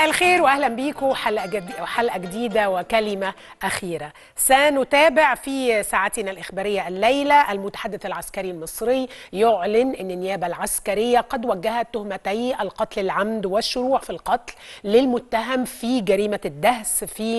الخير واهلا بيكم حلقه جديده وكلمه اخيره. سنتابع في ساعتنا الاخباريه الليله المتحدث العسكري المصري يعلن ان النيابه العسكريه قد وجهت تهمتي القتل العمد والشروع في القتل للمتهم في جريمه الدهس في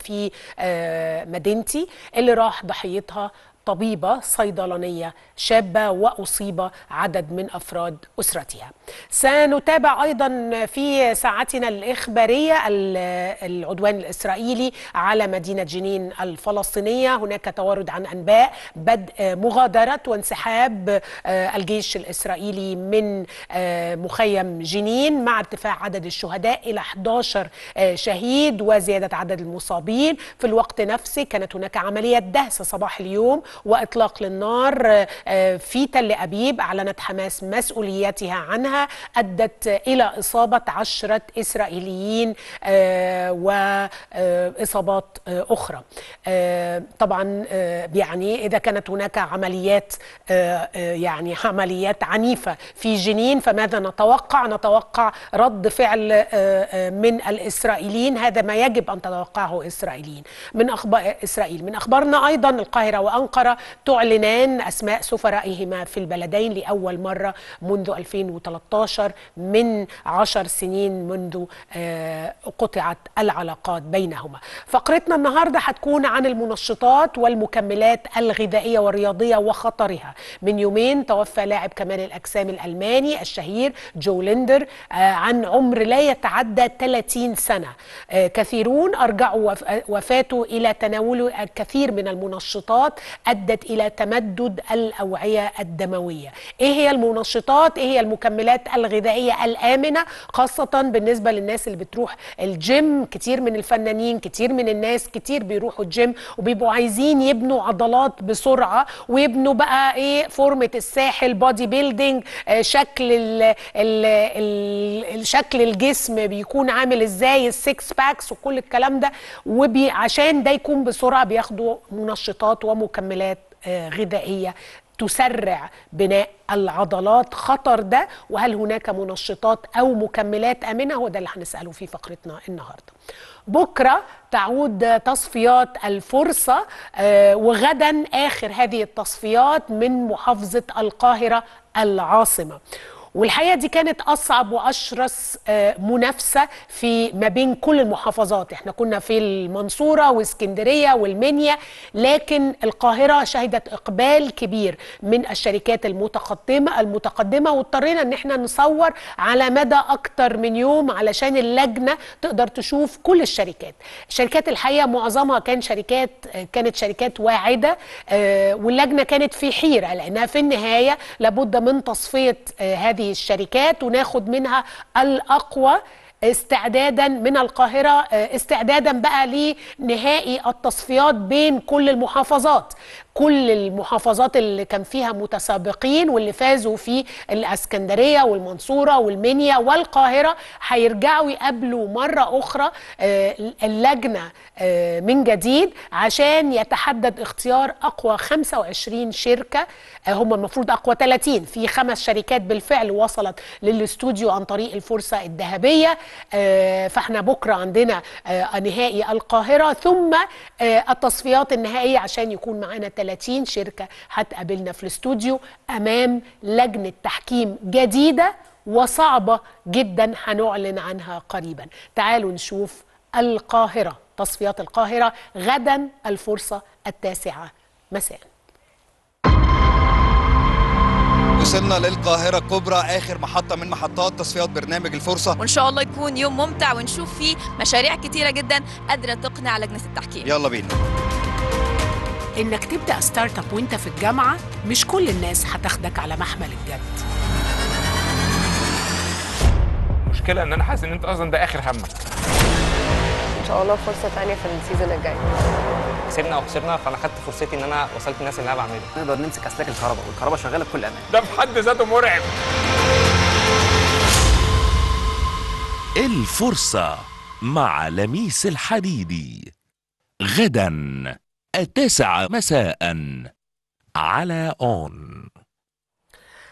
مدينتي اللي راح ضحيتها طبيبة صيدلانية شابة وأصيب عدد من أفراد أسرتها. سنتابع أيضا في ساعتنا الإخبارية العدوان الإسرائيلي على مدينة جنين الفلسطينية. هناك توارد عن أنباء بدء مغادرة وانسحاب الجيش الإسرائيلي من مخيم جنين مع ارتفاع عدد الشهداء إلى 11 شهيد وزيادة عدد المصابين. في الوقت نفسه كانت هناك عملية دهس صباح اليوم وإطلاق للنار في تل أبيب أعلنت حماس مسؤوليتها عنها، أدت إلى إصابة 10 إسرائيليين وإصابات أخرى. طبعا يعني إذا كانت هناك عمليات عمليات عنيفة في جنين فماذا نتوقع؟ نتوقع رد فعل من الإسرائيليين، هذا ما يجب أن تتوقعه إسرائيليين من أخبار إسرائيل. من أخبارنا أيضا القاهرة وأنقرة تعلنان أسماء سفرائهما في البلدين لأول مرة منذ 2013 من 10 سنين منذ قطعت العلاقات بينهما. فقرتنا النهاردة هتكون عن المنشطات والمكملات الغذائية والرياضية وخطرها. من يومين توفى لاعب كمال الأجسام الألماني الشهير جو ليندر عن عمر لا يتعدى 30 سنة. كثيرون أرجعوا وفاته إلى تناول الكثير من المنشطات أدت إلى تمدد الأوعية الدموية. إيه هي المنشطات؟ إيه هي المكملات الغذائية الآمنة خاصة بالنسبة للناس اللي بتروح الجيم؟ كتير من الفنانين، كتير من الناس كتير بيروحوا الجيم وبيبقوا عايزين يبنوا عضلات بسرعة ويبنوا بقى إيه فورمة الساحل، بودي بيلدينج، شكل الجسم بيكون عامل إزاي، السكس باكس وكل الكلام ده، عشان ده يكون بسرعة بياخدوا منشطات ومكملات غذائية تسرع بناء العضلات. خطر ده، وهل هناك منشطات أو مكملات آمنة؟ هو ده اللي هنسأله في فقرتنا النهاردة. بكرة تعود تصفيات الفرصة وغدا آخر هذه التصفيات من محافظة القاهرة العاصمة. والحقيقة دي كانت أصعب وأشرس منافسة ما بين كل المحافظات. احنا كنا في المنصورة واسكندرية والمنيا، لكن القاهرة شهدت إقبال كبير من الشركات المتقدمة واضطرينا ان احنا نصور على مدى أكتر من يوم علشان اللجنة تقدر تشوف كل الشركات. الشركات الحقيقة معظمها كانت شركات واعدة، واللجنة كانت في حيرة لأنها في النهاية لابد من تصفية هذه الشركات وناخد منها الأقوى استعدادا من القاهرة، استعدادا بقى لنهائي التصفيات بين كل المحافظات. كل المحافظات اللي كان فيها متسابقين واللي فازوا في الاسكندرية والمنصورة والمنيا والقاهرة هيرجعوا يقابلوا مرة أخرى اللجنة من جديد عشان يتحدد اختيار أقوى 25 شركة. هم المفروض أقوى 30، في 5 شركات بالفعل وصلت للاستوديو عن طريق الفرصة الذهبية. فاحنا بكرة عندنا نهائي القاهرة ثم التصفيات النهائية عشان يكون معانا 30 شركة هتقابلنا في الاستوديو أمام لجنة تحكيم جديدة وصعبة جدا هنعلن عنها قريبا. تعالوا نشوف القاهرة، تصفيات القاهرة غدا الفرصة 9 مساء. وصلنا للقاهرة الكبرى، آخر محطة من محطات تصفيات برنامج الفرصة، وإن شاء الله يكون يوم ممتع ونشوف فيه مشاريع كتيرة جدا قادرة تقنع لجنة التحكيم. يلا بينا. إنك تبدأ ستارت اب وإنت في الجامعة مش كل الناس هتاخدك على محمل الجد. المشكلة إن أنا حاسس إن أنت أصلا ده آخر همك. إن شاء الله فرصة تانية في السيزون الجاي. كسبنا او خسرنا فانا خدت فرصتي ان انا وصلت الناس اللي انا بعمله. نقدر نمسك اسلاك الكهرباء والكهرباء شغاله بكل امان. ده في حد ذاته مرعب. الفرصة مع لميس الحديدي غدا 9 مساء على أون.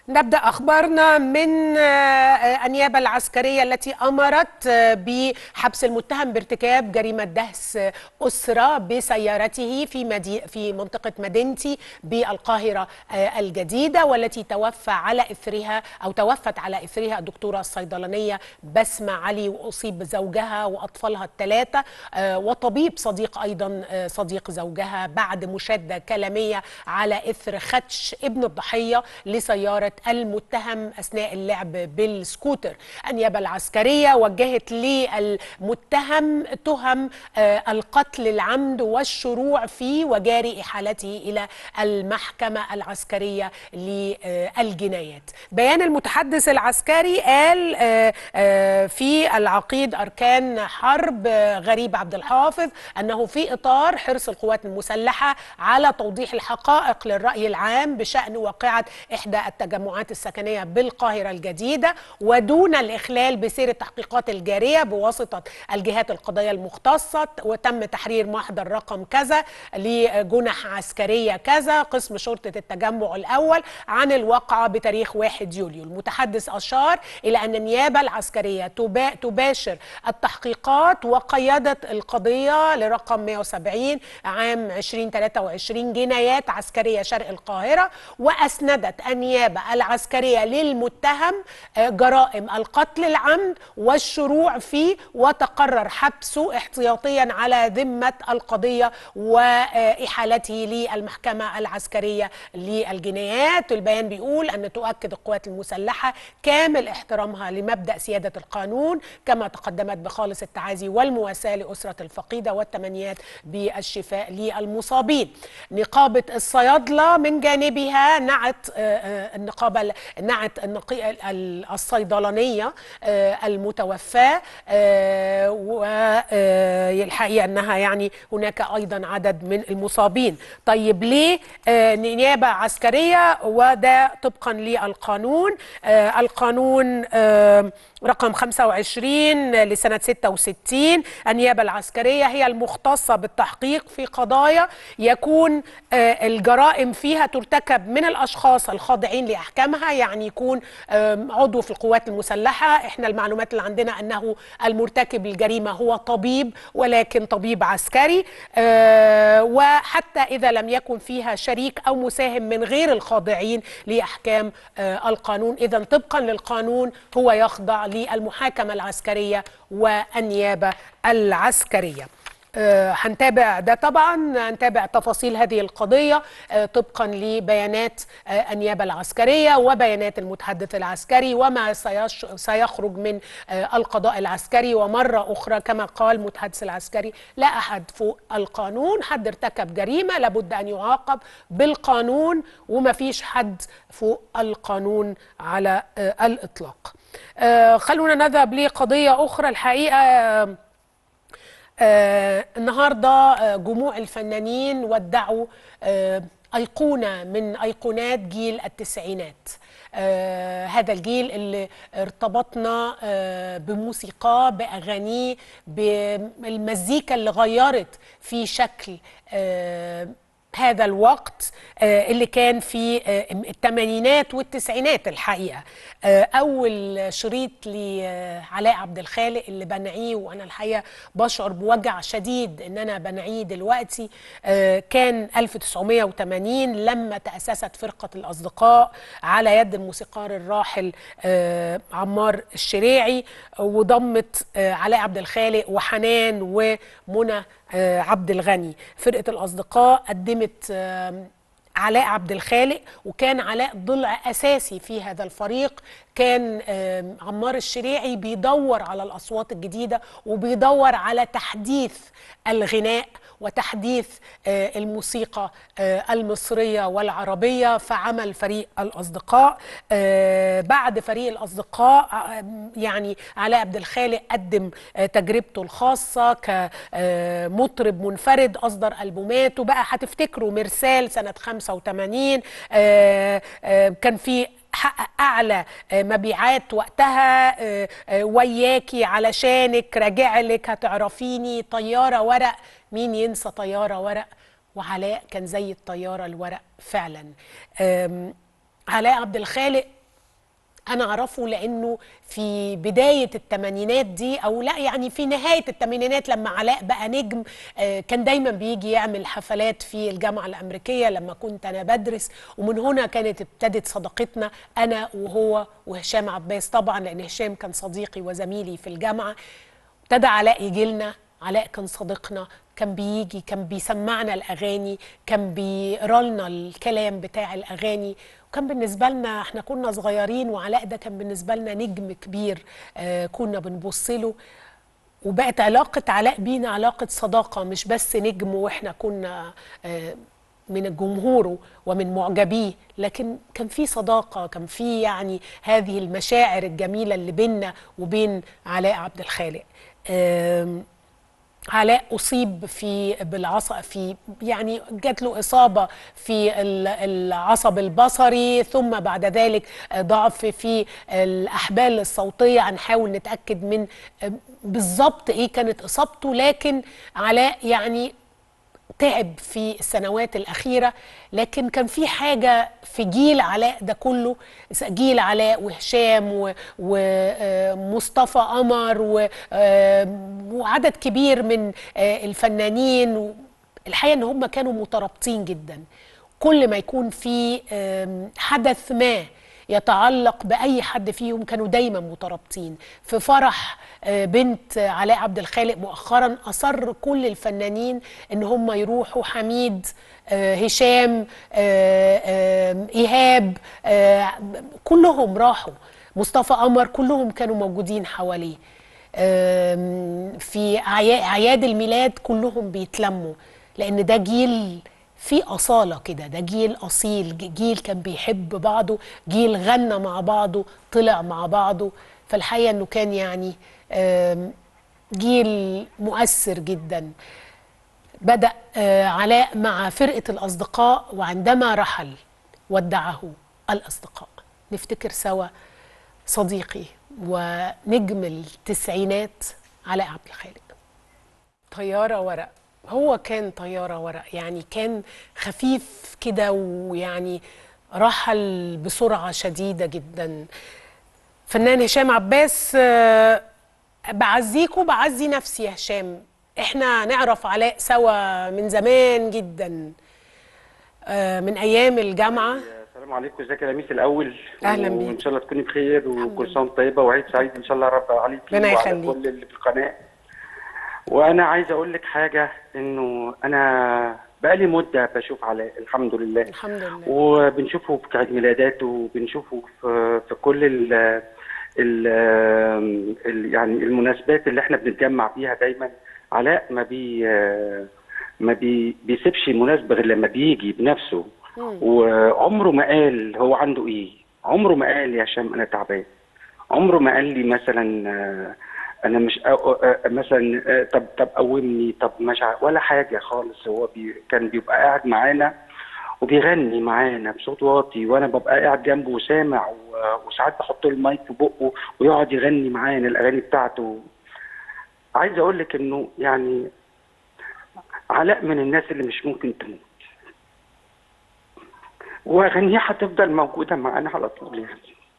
نبدأ أخبارنا من النيابة العسكرية التي أمرت بحبس المتهم بارتكاب جريمة دهس أسرة بسيارته في منطقة مدينتي بالقاهرة الجديدة، والتي توفت على إثرها الدكتورة الصيدلانية بسمة علي، وأصيب زوجها وأطفالها الثلاثة وطبيب صديق أيضا صديق زوجها بعد مشادة كلامية على إثر خدش ابن الضحية لسيارة المتهم أثناء اللعب بالسكوتر. النيابة العسكرية وجهت للمتهم تهم القتل العمد والشروع فيه، وجاري إحالته إلى المحكمة العسكرية للجنايات. بيان المتحدث العسكري قال في العقيد أركان حرب غريب عبد الحافظ أنه في إطار حرص القوات المسلحة على توضيح الحقائق للرأي العام بشأن واقعة إحدى التجمعات السكنية بالقاهرة الجديدة، ودون الإخلال بسير التحقيقات الجارية بواسطة الجهات القضائية المختصة، وتم تحرير محضر رقم كذا لجنح عسكرية كذا قسم شرطة التجمع الأول عن الواقعة بتاريخ 1 يوليو. المتحدث أشار إلى أن النيابة العسكرية تباشر التحقيقات وقيادت القضية لرقم 170 عام 2023 جنايات عسكرية شرق القاهرة، وأسندت النيابة العسكرية للمتهم جرائم القتل العمد والشروع فيه، وتقرر حبسه احتياطيا على ذمة القضية وإحالته للمحكمة العسكرية للجنايات. البيان بيقول أن تؤكد القوات المسلحة كامل احترامها لمبدأ سيادة القانون، كما تقدمت بخالص التعازي والمواساة لأسرة الفقيدة والتمنيات بالشفاء للمصابين. نقابة الصيادلة من جانبها نعت الصيدلانية المتوفاة، والحقيقة أنها يعني هناك أيضا عدد من المصابين. طيب ليه نيابة عسكرية؟ وده طبقا للقانون، القانون رقم 25 لسنة 66. النيابة العسكرية هي المختصة بالتحقيق في قضايا يكون الجرائم فيها ترتكب من الأشخاص الخاضعين لأحكامها، يعني يكون عضو في القوات المسلحة. احنا المعلومات اللي عندنا أنه المرتكب الجريمة هو طبيب، ولكن طبيب عسكري، وحتى إذا لم يكن فيها شريك أو مساهم من غير الخاضعين لأحكام القانون، إذن طبقا للقانون هو يخضع للمحاكمة العسكرية والنيابة العسكرية. هنتابع ده طبعا، هنتابع تفاصيل هذه القضية طبقا لبيانات النيابة العسكرية وبيانات المتحدث العسكري وما سيخرج من القضاء العسكري. ومرة أخرى كما قال المتحدث العسكري، لا أحد فوق القانون، حد ارتكب جريمة لابد أن يعاقب بالقانون، وما فيش حد فوق القانون على الإطلاق. خلونا نذهب لقضية أخرى. الحقيقة النهاردة جموع الفنانين ودعوا أيقونة من أيقونات جيل التسعينات، هذا الجيل اللي ارتبطنا بموسيقاه، بأغانيه، بالمزيكا اللي غيرت في شكل هذا الوقت اللي كان في الثمانينات والتسعينات. الحقيقة أول شريط لعلاء عبد الخالق اللي بنعيه، وأنا الحقيقة بشعر بوجع شديد إن أنا بنعيه دلوقتي، كان 1980 لما تأسست فرقة الأصدقاء على يد الموسيقار الراحل عمار الشريعي، وضمت علاء عبد الخالق وحنان ومنى عبد الغني. فرقة الأصدقاء قدمت علاء عبد الخالق، وكان علاء ضلع أساسي في هذا الفريق. كان عمار الشريعي بيدور على الأصوات الجديدة وبيدور على تحديث الغناء وتحديث الموسيقى المصرية والعربية، فعمل فريق الأصدقاء. بعد فريق الأصدقاء يعني علاء عبد الخالق قدم تجربته الخاصة كمطرب منفرد، أصدر ألبومات، وبقى هتفتكروا مرسال سنة 85 كان في حقق أعلى مبيعات وقتها، وياكي، علشانك، راجعلك، هتعرفيني، طيارة ورق، مين ينسى طيارة ورق؟ وعلاء كان زي الطيارة الورق فعلا. علاء عبد الخالق أنا أعرفه لأنه في بداية الثمانينات دي، أو لا يعني في نهاية الثمانينات لما علاء بقى نجم، كان دايما بيجي يعمل حفلات في الجامعة الأمريكية لما كنت أنا بدرس، ومن هنا كانت ابتدت صداقتنا أنا وهو وهشام عباس طبعا، لأن هشام كان صديقي وزميلي في الجامعة. ابتدى علاء يجي لنا، علاء كان صديقنا، كان بيجي، كان بيسمعنا الأغاني، كان بيقرا لنا الكلام بتاع الأغاني، وكان بالنسبة لنا احنا كنا صغيرين، وعلاء ده كان بالنسبة لنا نجم كبير كنا بنبص له. وبقت علاقة علاء بينا علاقة صداقة، مش بس نجم واحنا كنا من جمهوره ومن معجبيه، لكن كان في صداقة، كان في يعني هذه المشاعر الجميلة اللي بيننا وبين علاء عبد الخالق. علاء أصيب في يعني جات له إصابة في العصب البصري، ثم بعد ذلك ضعف في الأحبال الصوتية. هنحاول نتأكد من بالظبط إيه كانت إصابته، لكن علاء يعني تعب في السنوات الأخيرة. لكن كان في حاجة في جيل علاء ده كله، جيل علاء وهشام ومصطفى قمر وعدد كبير من الفنانين، الحقيقة ان هم كانوا مترابطين جدا. كل ما يكون في حدث ما يتعلق بأي حد فيهم كانوا دايما مترابطين. في فرح بنت علاء عبد الخالق مؤخرا أصر كل الفنانين ان هم يروحوا، حميد، هشام، إيهاب، كلهم راحوا، مصطفى قمر، كلهم كانوا موجودين حواليه. في أعياد الميلاد كلهم بيتلموا، لأن ده جيل في أصالة كده، ده جيل أصيل، جيل كان بيحب بعضه، جيل غنى مع بعضه، طلع مع بعضه. فالحقيقة أنه كان يعني جيل مؤثر جدا. بدأ علاء مع فرقة الأصدقاء، وعندما رحل ودعه الأصدقاء. نفتكر سوا صديقي ونجم التسعينات علاء عبد الخالق. طيارة ورق، هو كان طيارة ورق، يعني كان خفيف كده، ويعني رحل بسرعة شديدة جدا. فنان هشام عباس، بعزيك وبعزي نفسي يا هشام. احنا نعرف علاء سوا من زمان جدا، من ايام الجامعة. السلام عليكم، ازيك يا لميس الاول؟ اهلا بيك، وان شاء الله تكوني بخير وكل سنه وانت طيبه وعيد سعيد ان شاء الله رب عليكي وعلى كل اللي في القناه. وانا عايز اقول لك حاجه، انه انا بقالي مده بشوف علاء الحمد لله، الحمد لله، وبنشوفه في عيد ميلاداته، وبنشوفه في كل ال يعني المناسبات اللي احنا بنتجمع فيها دايما. علاء ما بيسيبش مناسبه غير لما بيجي بنفسه، وعمره ما قال هو عنده ايه، عمره ما قال يا هشام انا تعبان، عمره ما قال لي مثلا انا مش مثلا طب قومني، طب مش ولا حاجه خالص. هو كان بيبقى قاعد معانا وبيغني معانا بصوت واطي، وانا ببقى قاعد جنبه وسامع، وساعات بحط له المايك في بقه ويقعد يغني معانا الاغاني بتاعته. عايز اقول لك انه يعني علاء من الناس اللي مش ممكن تموت، واغانيه هتفضل موجوده معانا على طول. يعني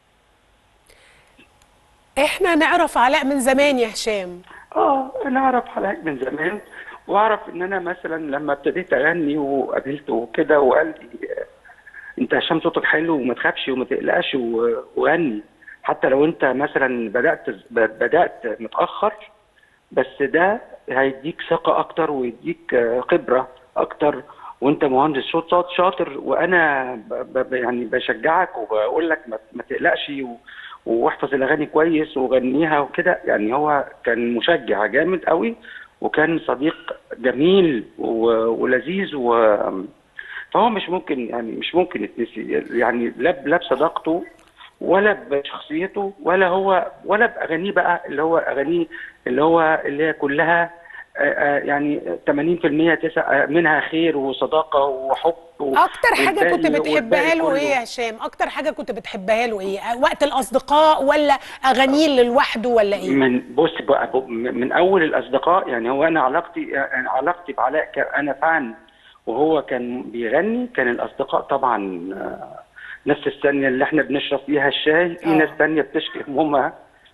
احنا نعرف علاء من زمان يا هشام. انا اعرف علاء من زمان، واعرف ان انا مثلا لما ابتديت اغني وقابلته كده وقال لي انت هشام صوتك حلو وما تخافش وما تقلقش وغني، حتى لو انت مثلا بدات متاخر، بس ده هيديك ثقه اكتر ويديك خبره اكتر، وانت مهندس صوت شاطر، وانا يعني بشجعك وبقول لك ما تقلقش واحفظ الاغاني كويس وغنيها وكده. يعني هو كان مشجع جامد قوي، وكان صديق جميل ولذيذ، فهو مش ممكن يتنسي، يعني لا بصداقته ولا بشخصيته ولا باغانيه بقى، اللي هي كلها يعني 80% منها خير وصداقه وحب. اكتر حاجه كنت بتحبها له ايه يا هشام؟ اكتر حاجه كنت بتحبها له ايه؟ وقت الاصدقاء ولا اغانيه لوحده ولا ايه؟ بص بقى، من اول الاصدقاء، يعني هو انا علاقتي بعلاء انا فان وهو كان بيغني، كان الاصدقاء طبعا نفس الثانيه اللي احنا بنشرب فيها الشاي في ناس ثانيه بتشكي همومها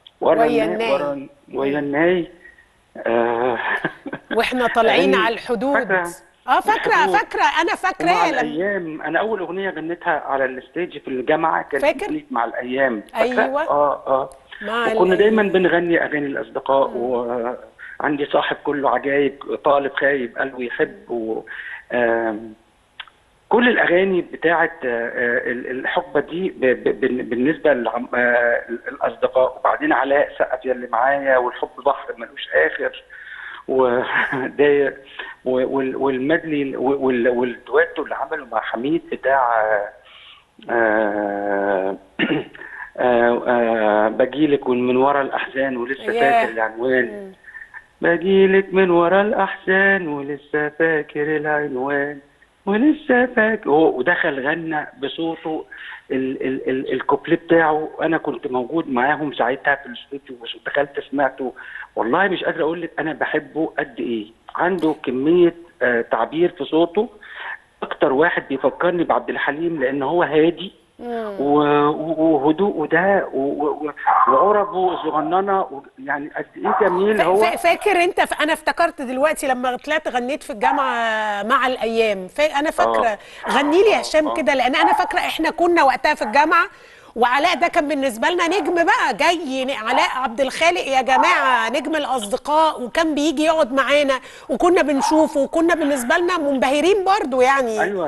ويا الناي. واحنا طالعين على الحدود. فاكره انا فاكره الايام. انا اول اغنيه غنيتها على الستيج في الجامعه كانت مع الايام. ايوه وكنا دايما بنغني اغاني الاصدقاء. وعندي صاحب كله عجايب، طالب خايب قلبه يحب، كل الاغاني بتاعه الحقبه دي بالنسبه للاصدقاء. وبعدين علاء سقف يا اللي معايا، والحب بحر ملوش اخر، وده والمدلي والدويتو اللي عمله مع حميد بتاع بجيلك ومن ورا الاحزان ولسه فاكر العنوان. بجيلك من ورا الاحزان ولسه فاكر العنوان ولسه فاكر. ودخل غنى بصوته الكوبليه بتاعه. انا كنت موجود معاهم ساعتها في الاستوديو ودخلت سمعته. والله مش قادر اقول لك انا بحبه قد ايه. عنده كميه تعبير في صوته. اكتر واحد بيفكرني بعبد الحليم لان هو هادي وهدوءه ده وعربه صغننه، يعني قد ايه جميل هو. فاكر انت انا افتكرت دلوقتي لما طلعت غنيت في الجامعه مع الايام. انا فاكره غني لي يا هشام كده، لان انا فاكره احنا كنا وقتها في الجامعه وعلاء ده كان بالنسبه لنا نجم بقى جاي. علاء عبد الخالق يا جماعه نجم الاصدقاء، وكان بيجي يقعد معانا وكنا بنشوفه وكنا بالنسبه لنا منبهرين برضو يعني. ايوه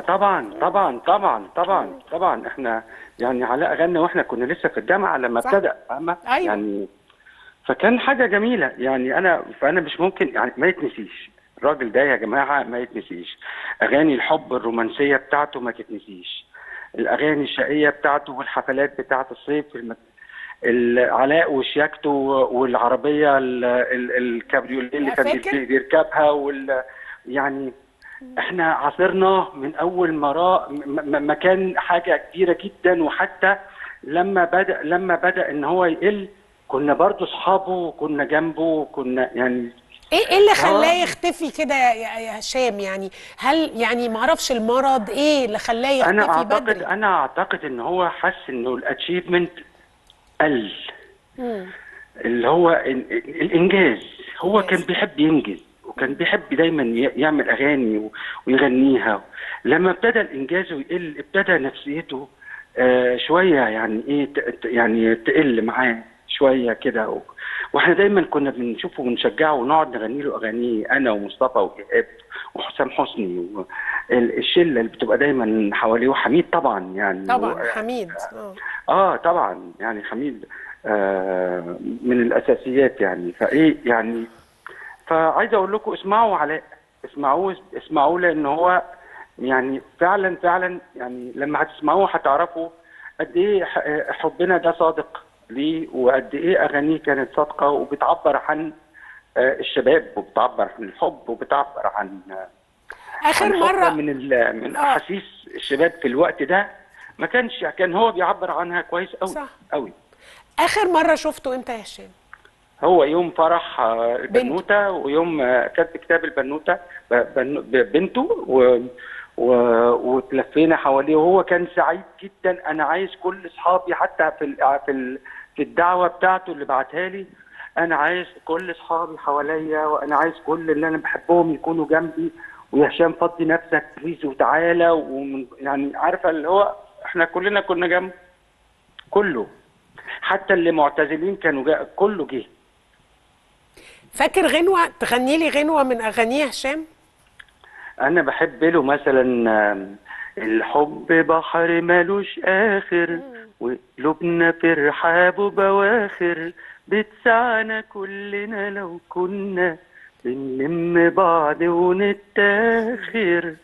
طبعا احنا يعني علاء غنى واحنا كنا لسه في الجامعه لما ابتدأ. أيوة. يعني فكان حاجه جميله. يعني فانا مش ممكن يعني ما يتنسيش الراجل ده يا جماعه، ما يتنسيش. اغاني الحب الرومانسيه بتاعته ما تتنسيش. الاغاني الشقيه بتاعته والحفلات بتاعه الصيف علاء وشياكته والعربيه الكابريوليه اللي كان بيركبها يعني احنا عاصرنا من اول ما كان حاجه كبيره جدا. وحتى لما بدا ان هو يقل كنا برضو اصحابه وكنا جنبه كنا يعني. ايه اللي خلاه يختفي كده يا هشام؟ يعني هل يعني ما اعرفش المرض ايه اللي خلاه يختفي بدري؟ انا اعتقد ان هو حس انه الاتشيفمنت قل. اللي هو الانجاز. هو كان بيحب ينجز وكان بيحب دايما يعمل اغاني ويغنيها. لما ابتدى الانجاز يقل ابتدى نفسيته شويه يعني ايه يعني تقل معاه شويه كده. واحنا دايما كنا بنشوفه ونشجعه ونقعد نغني له اغانيه انا ومصطفى وإيهاب وحسام حسني الشله اللي بتبقى دايما حواليه. وحميد طبعا يعني حميد طبعا يعني حميد من الاساسيات يعني. فايه يعني فعايز اقول لكم اسمعوا علاء، اسمعوه لان هو يعني فعلا يعني لما هتسمعوه هتعرفوا قد ايه حبنا ده صادق ليه، وقد ايه اغانيه كانت صادقه وبتعبر عن الشباب وبتعبر عن الحب وبتعبر عن اخر مره من احاسيس الشباب في الوقت ده. ما كان هو بيعبر عنها كويس قوي قوي. اخر مره شفته امتى يا هشام؟ هو يوم فرح البنوته ويوم كتب كتاب البنوته بنته وتلفينا حواليه وهو كان سعيد جدا. انا عايز كل اصحابي حتى في الدعوه بتاعته اللي بعتها لي، انا عايز كل اصحابي حواليا وانا عايز كل اللي انا بحبهم يكونوا جنبي. ويا هشام فضي نفسك بليز وتعالى. يعني عارفه اللي هو احنا كلنا كنا جنب كله، حتى اللي معتزلين كانوا كله جه. فاكر غنوه تغني لي غنوه من اغانيه هشام؟ انا بحب له مثلا الحب بحر مالوش اخر وقلوبنا في رحابه بواخر بتسعنا كلنا لو كنا بنلم بعض ونتاخر.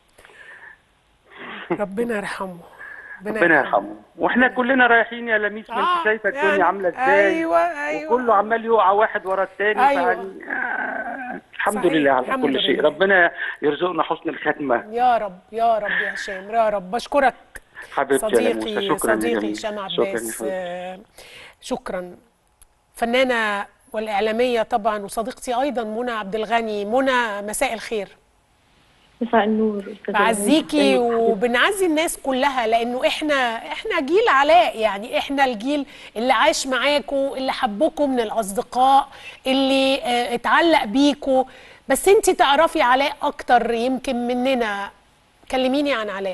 ربنا يرحمه. ربنا يرحمه. واحنا كلنا رايحين يا لميس. ما انت شايفه الدنيا يعني عامله ازاي. ايوه وكله عمال يقع واحد ورا الثاني. أيوة. الحمد لله على كل شيء. ربنا يرزقنا حسن الختمه يا رب يا هشام يا رب. بشكرك حبيبتي صديقي هشام عباس. شكرا. فنانه والاعلاميه طبعا وصديقتي ايضا منى عبد الغني. منى مساء الخير. مساء النور استاذه. بعزيكي وبنعزي الناس كلها، لانه احنا جيل علاء، يعني احنا الجيل اللي عاش معاكم، اللي حبكم من الاصدقاء، اللي اتعلق بيكم. بس انتي تعرفي علاء اكتر يمكن مننا، كلميني عن علاء.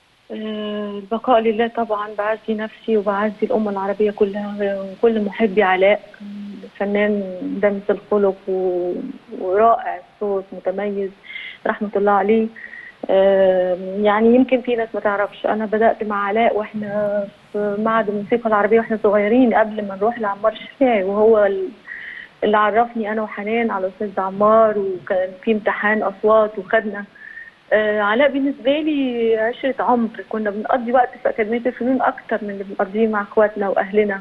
البقاء لله طبعا. بعزي نفسي وبعزي الأمة العربية كلها وكل محبي علاء. فنان دمس الخلق ورائع الصوت، متميز رحمة الله عليه. يعني يمكن في ناس ما تعرفش، أنا بدأت مع علاء وإحنا في معهد الموسيقى العربية وإحنا صغيرين قبل ما نروح لعمار الشافعي، وهو اللي عرفني أنا وحنان على أستاذ عمار، وكان في امتحان أصوات وخدنا. علاء بالنسبة لي عشرة عمر، كنا بنقضي وقت في أكاديمية الفنون أكتر من اللي بنقضيه مع إخواتنا وأهلنا.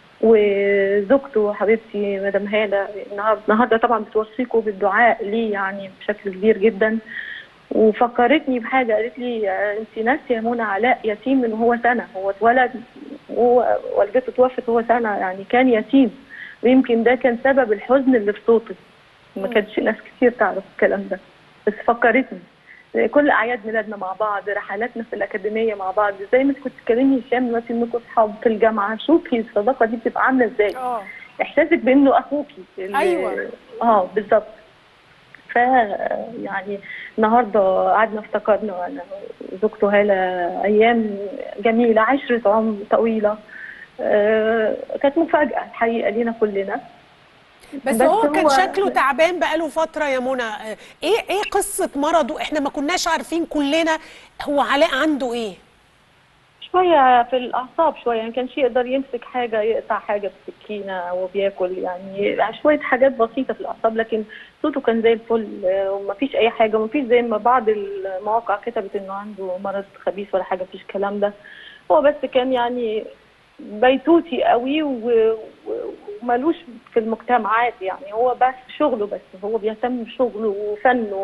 وزوجته حبيبتي مدام هالة النهارده طبعا بتوصيكوا بالدعاء ليه يعني بشكل كبير جدا. وفكرتني بحاجة، قالت لي أنت ناسية يا منى علاء يتيم من هو سنة، هو اتولد ووالدته توفت وهو سنة، يعني كان يتيم. ويمكن ده كان سبب الحزن اللي في صوتي. ما كانتش ناس كتير تعرف الكلام ده، بس فكرتني. كل اعياد ميلادنا مع بعض، رحلاتنا في الاكاديميه مع بعض، زي ما انت كنت تكلمني هشام دلوقتي انكم اصحاب في الجامعه. شوفي الصداقه دي بتبقى عامله ازاي. احساسك بانه اخوكي. ايوه بالظبط. ف يعني النهارده قعدنا افتكرنا انا وزوجته هاله ايام جميله، عشره عمر طويله. كانت مفاجاه الحقيقه لينا كلنا. بس هو كان شكله تعبان بقاله فترة يا منى. ايه قصة مرضه؟ احنا ما كناش عارفين كلنا هو علاء عنده ايه؟ شوية في الأعصاب، شوية يعني كانش يقدر يمسك حاجة، يقطع حاجة بسكينة وهو بياكل، يعني شوية حاجات بسيطة في الأعصاب، لكن صوته كان زي الفل ومفيش أي حاجة. ومفيش زي ما بعض المواقع كتبت إنه عنده مرض خبيث ولا حاجة، مفيش الكلام ده. هو بس كان يعني بيتوتي قوي ومالوش في المجتمعات، يعني هو بس شغله، بس هو بيهتم بشغله وفنه،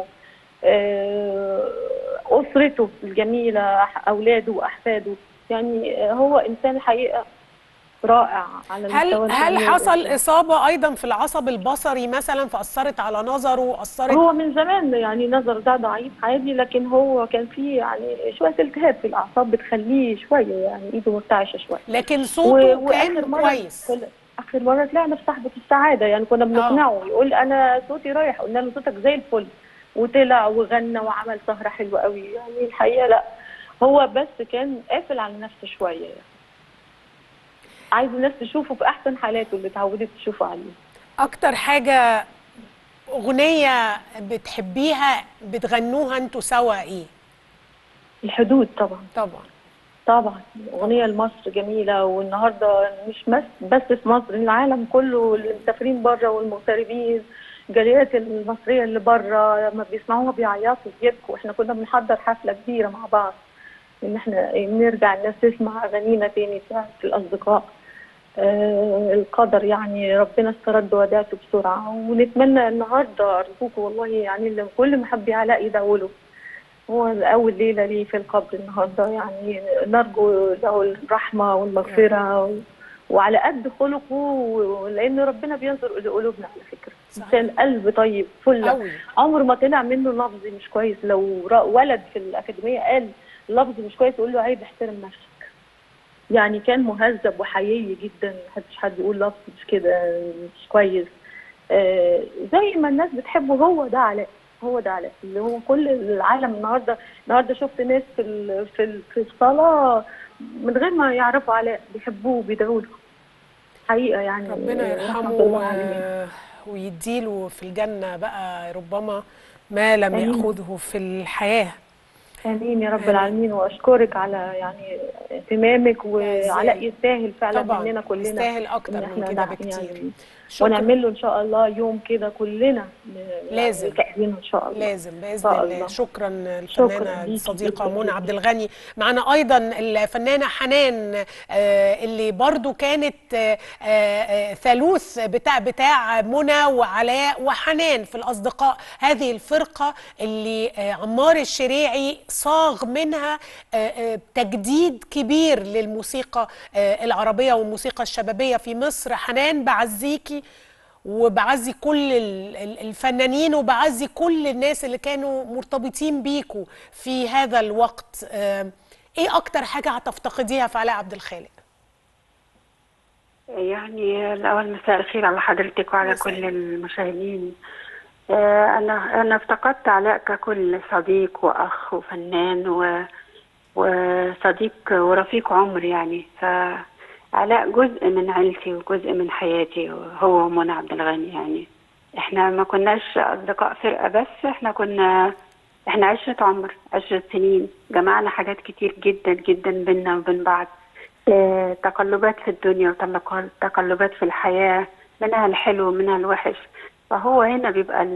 أسرته الجميلة، أولاده وأحفاده. يعني هو إنسان حقيقة رائع على المستوى. هل حصل إصابة أيضا في العصب البصري مثلا فأثرت على نظره؟ هو من زمان يعني نظر ده ضعيف عادي، لكن هو كان فيه يعني شوية التهاب في الأعصاب بتخليه شوية يعني إيده مرتعشة شوية، لكن صوته كان كويس. آخر مرة طلعنا في صاحبة السعادة، يعني كنا بنقنعه يقول أنا صوتي رايح، قلنا له صوتك زي الفل، وطلع وغنى وعمل سهرة حلوة قوي. يعني الحقيقة لا، هو بس كان قافل على نفسه شوية، يعني عايز الناس تشوفه في أحسن حالاته اللي اتعودت تشوفه عليه. أكتر حاجة أغنية بتحبيها بتغنوها أنتوا سوا إيه؟ الحدود طبعا. طبعا أغنية لمصر جميلة، والنهاردة مش بس في مصر، العالم كله، المسافرين بره والمغتربين، الجاليات المصرية اللي بره لما بيسمعوها بيعيطوا بيبكوا. احنا كنا بنحضر حفلة كبيرة مع بعض ان احنا نرجع الناس تسمع اغانينا تاني في الاصدقاء. القدر يعني ربنا استرد وداعته بسرعة، ونتمنى النهاردة أرجوكم والله يعني كل محبي علاء يدعوا له. هو أول ليلة ليه في القبر النهاردة، يعني نرجو له الرحمة والمغفرة وعلى قد خلقه، لأن ربنا بينظر لقلوبنا على فكرة. إنسان قلب طيب فل، عمر ما طلع منه لفظ مش كويس. لو ولد في الأكاديمية قال لفظ مش كويس يقول له عيب احترم نفسك. يعني كان مهذب وحيي جدا، محدش حد يقول لفظ مش كده مش كويس. زي ما الناس بتحبه، هو ده علاء، هو ده علاء اللي هو كل العالم. النهارده شفت ناس في الصلاة من غير ما يعرفوا علاء بيحبوه وبيدعوا له حقيقة. يعني ربنا يرحمه ويديله في الجنة بقى ربما ما لم يأخذه في الحياة. امين يا رب العالمين. واشكرك على يعني اهتمامك، وعلاء يستاهل فعلا مننا كلنا، يستاهل اكتر من كده بكتير. يعني ونعمل له ان شاء الله يوم كده كلنا لازم ان شاء الله، لازم باذن الله. شكرا الفنانه الصديقه منى عبد الغني. معنا ايضا الفنانه حنان اللي برضو كانت ثالوث بتاع منى وعلاء وحنان في الاصدقاء، هذه الفرقه اللي عمار الشريعي صاغ منها تجديد كبير للموسيقى العربيه والموسيقى الشبابيه في مصر. حنان بعزيكي وبعزي كل الفنانين، وبعزي كل الناس اللي كانوا مرتبطين بيكوا في هذا الوقت. ايه اكتر حاجة هتفتقديها في علاء عبد الخالق؟ يعني الأول مساء الخير على حضرتك وعلى كل المشاهدين. أنا افتقدت علاء ككل صديق وأخ وفنان وصديق ورفيق عمر يعني. فعلاء جزء من عيلتي وجزء من حياتي، هو ومنى عبد الغني. يعني احنا ما كناش أصدقاء فرقة بس، احنا عشرة عمر، 10 سنين، جمعنا حاجات كتير جدا جدا بينا وبين بعض. تقلبات في الدنيا وتقلبات في الحياة، منها الحلو ومنها الوحش. فهو هنا بيبقى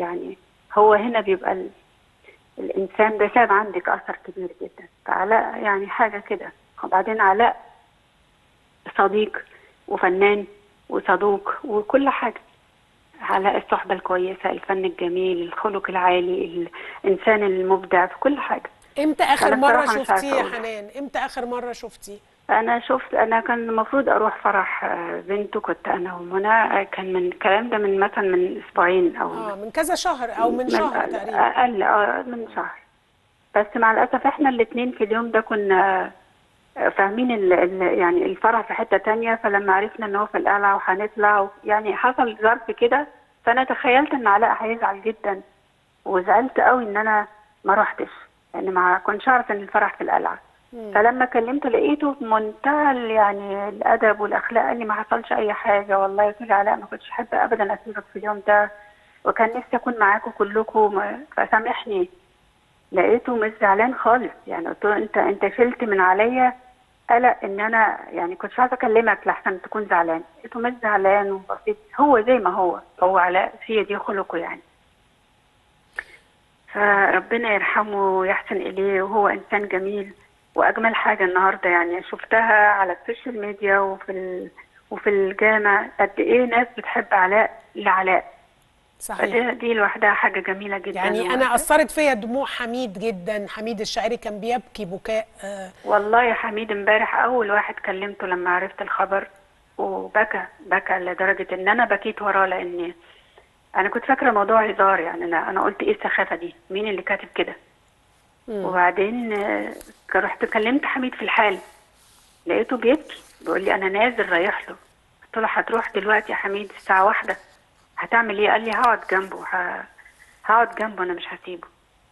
الإنسان ده ساب عندك أثر كبير جدا. فعلاء يعني حاجة كده. وبعدين علاء صديق وفنان وصدوق وكل حاجة. علاء الصحبة الكويسة، الفن الجميل، الخلق العالي، الإنسان المبدع في كل حاجة. امتى آخر مرة شفتيه يا حنان؟ امتى آخر مرة شفتيه؟ أنا كان المفروض أروح فرح بنته، كنت أنا ومنى. كان من الكلام ده من مثلا من أسبوعين أو من كذا شهر أو من شهر تقريبا. أقل من شهر. بس مع الأسف إحنا الاتنين في اليوم ده كنا فاهمين يعني الفرح في حتة تانية. فلما عرفنا إن هو في القلعة وهنطلع يعني حصل ظرف كده. فأنا تخيلت إن علاء هيزعل جدا، وزعلت قوي إن أنا ما روحتش، لأن ما كنتش أعرف إن الفرح في القلعة. فلما كلمته لقيته بمنتهى يعني الادب والاخلاق، قال لي ما حصلش اي حاجه والله. قلت له علاء ما كنتش احب ابدا اسيبك في اليوم ده، وكان نفسي اكون معاكم كلكم، فسامحني. لقيته مش زعلان خالص. يعني قلت له انت شلت من عليا قلق ان انا يعني كنتش عايزه اكلمك لحسن تكون زعلان. لقيته مش زعلان وبسيط، هو زي ما هو علاء، هي دي خلقه يعني. فربنا يرحمه ويحسن اليه، وهو انسان جميل. واجمل حاجه النهارده يعني شفتها على السوشيال ميديا وفي الجامع، قد ايه ناس بتحب علاء لعلاء. صحيح. دي لوحدها حاجه جميله جدا. يعني انا اثرت فيا دموع حميد جدا. حميد الشاعري كان بيبكي بكاء. والله يا حميد امبارح اول واحد كلمته لما عرفت الخبر، وبكى لدرجه ان انا بكيت وراه، لان انا كنت فاكره موضوع هزار. يعني انا قلت ايه السخافه دي، مين اللي كاتب كده؟ وبعدين رحت كلمت حميد في الحال، لقيته بيبكي بيقول لي انا نازل رايح له. قلت له هتروح دلوقتي يا حميد الساعه 1؟ هتعمل ايه؟ قال لي هقعد جنبه انا مش هسيبه.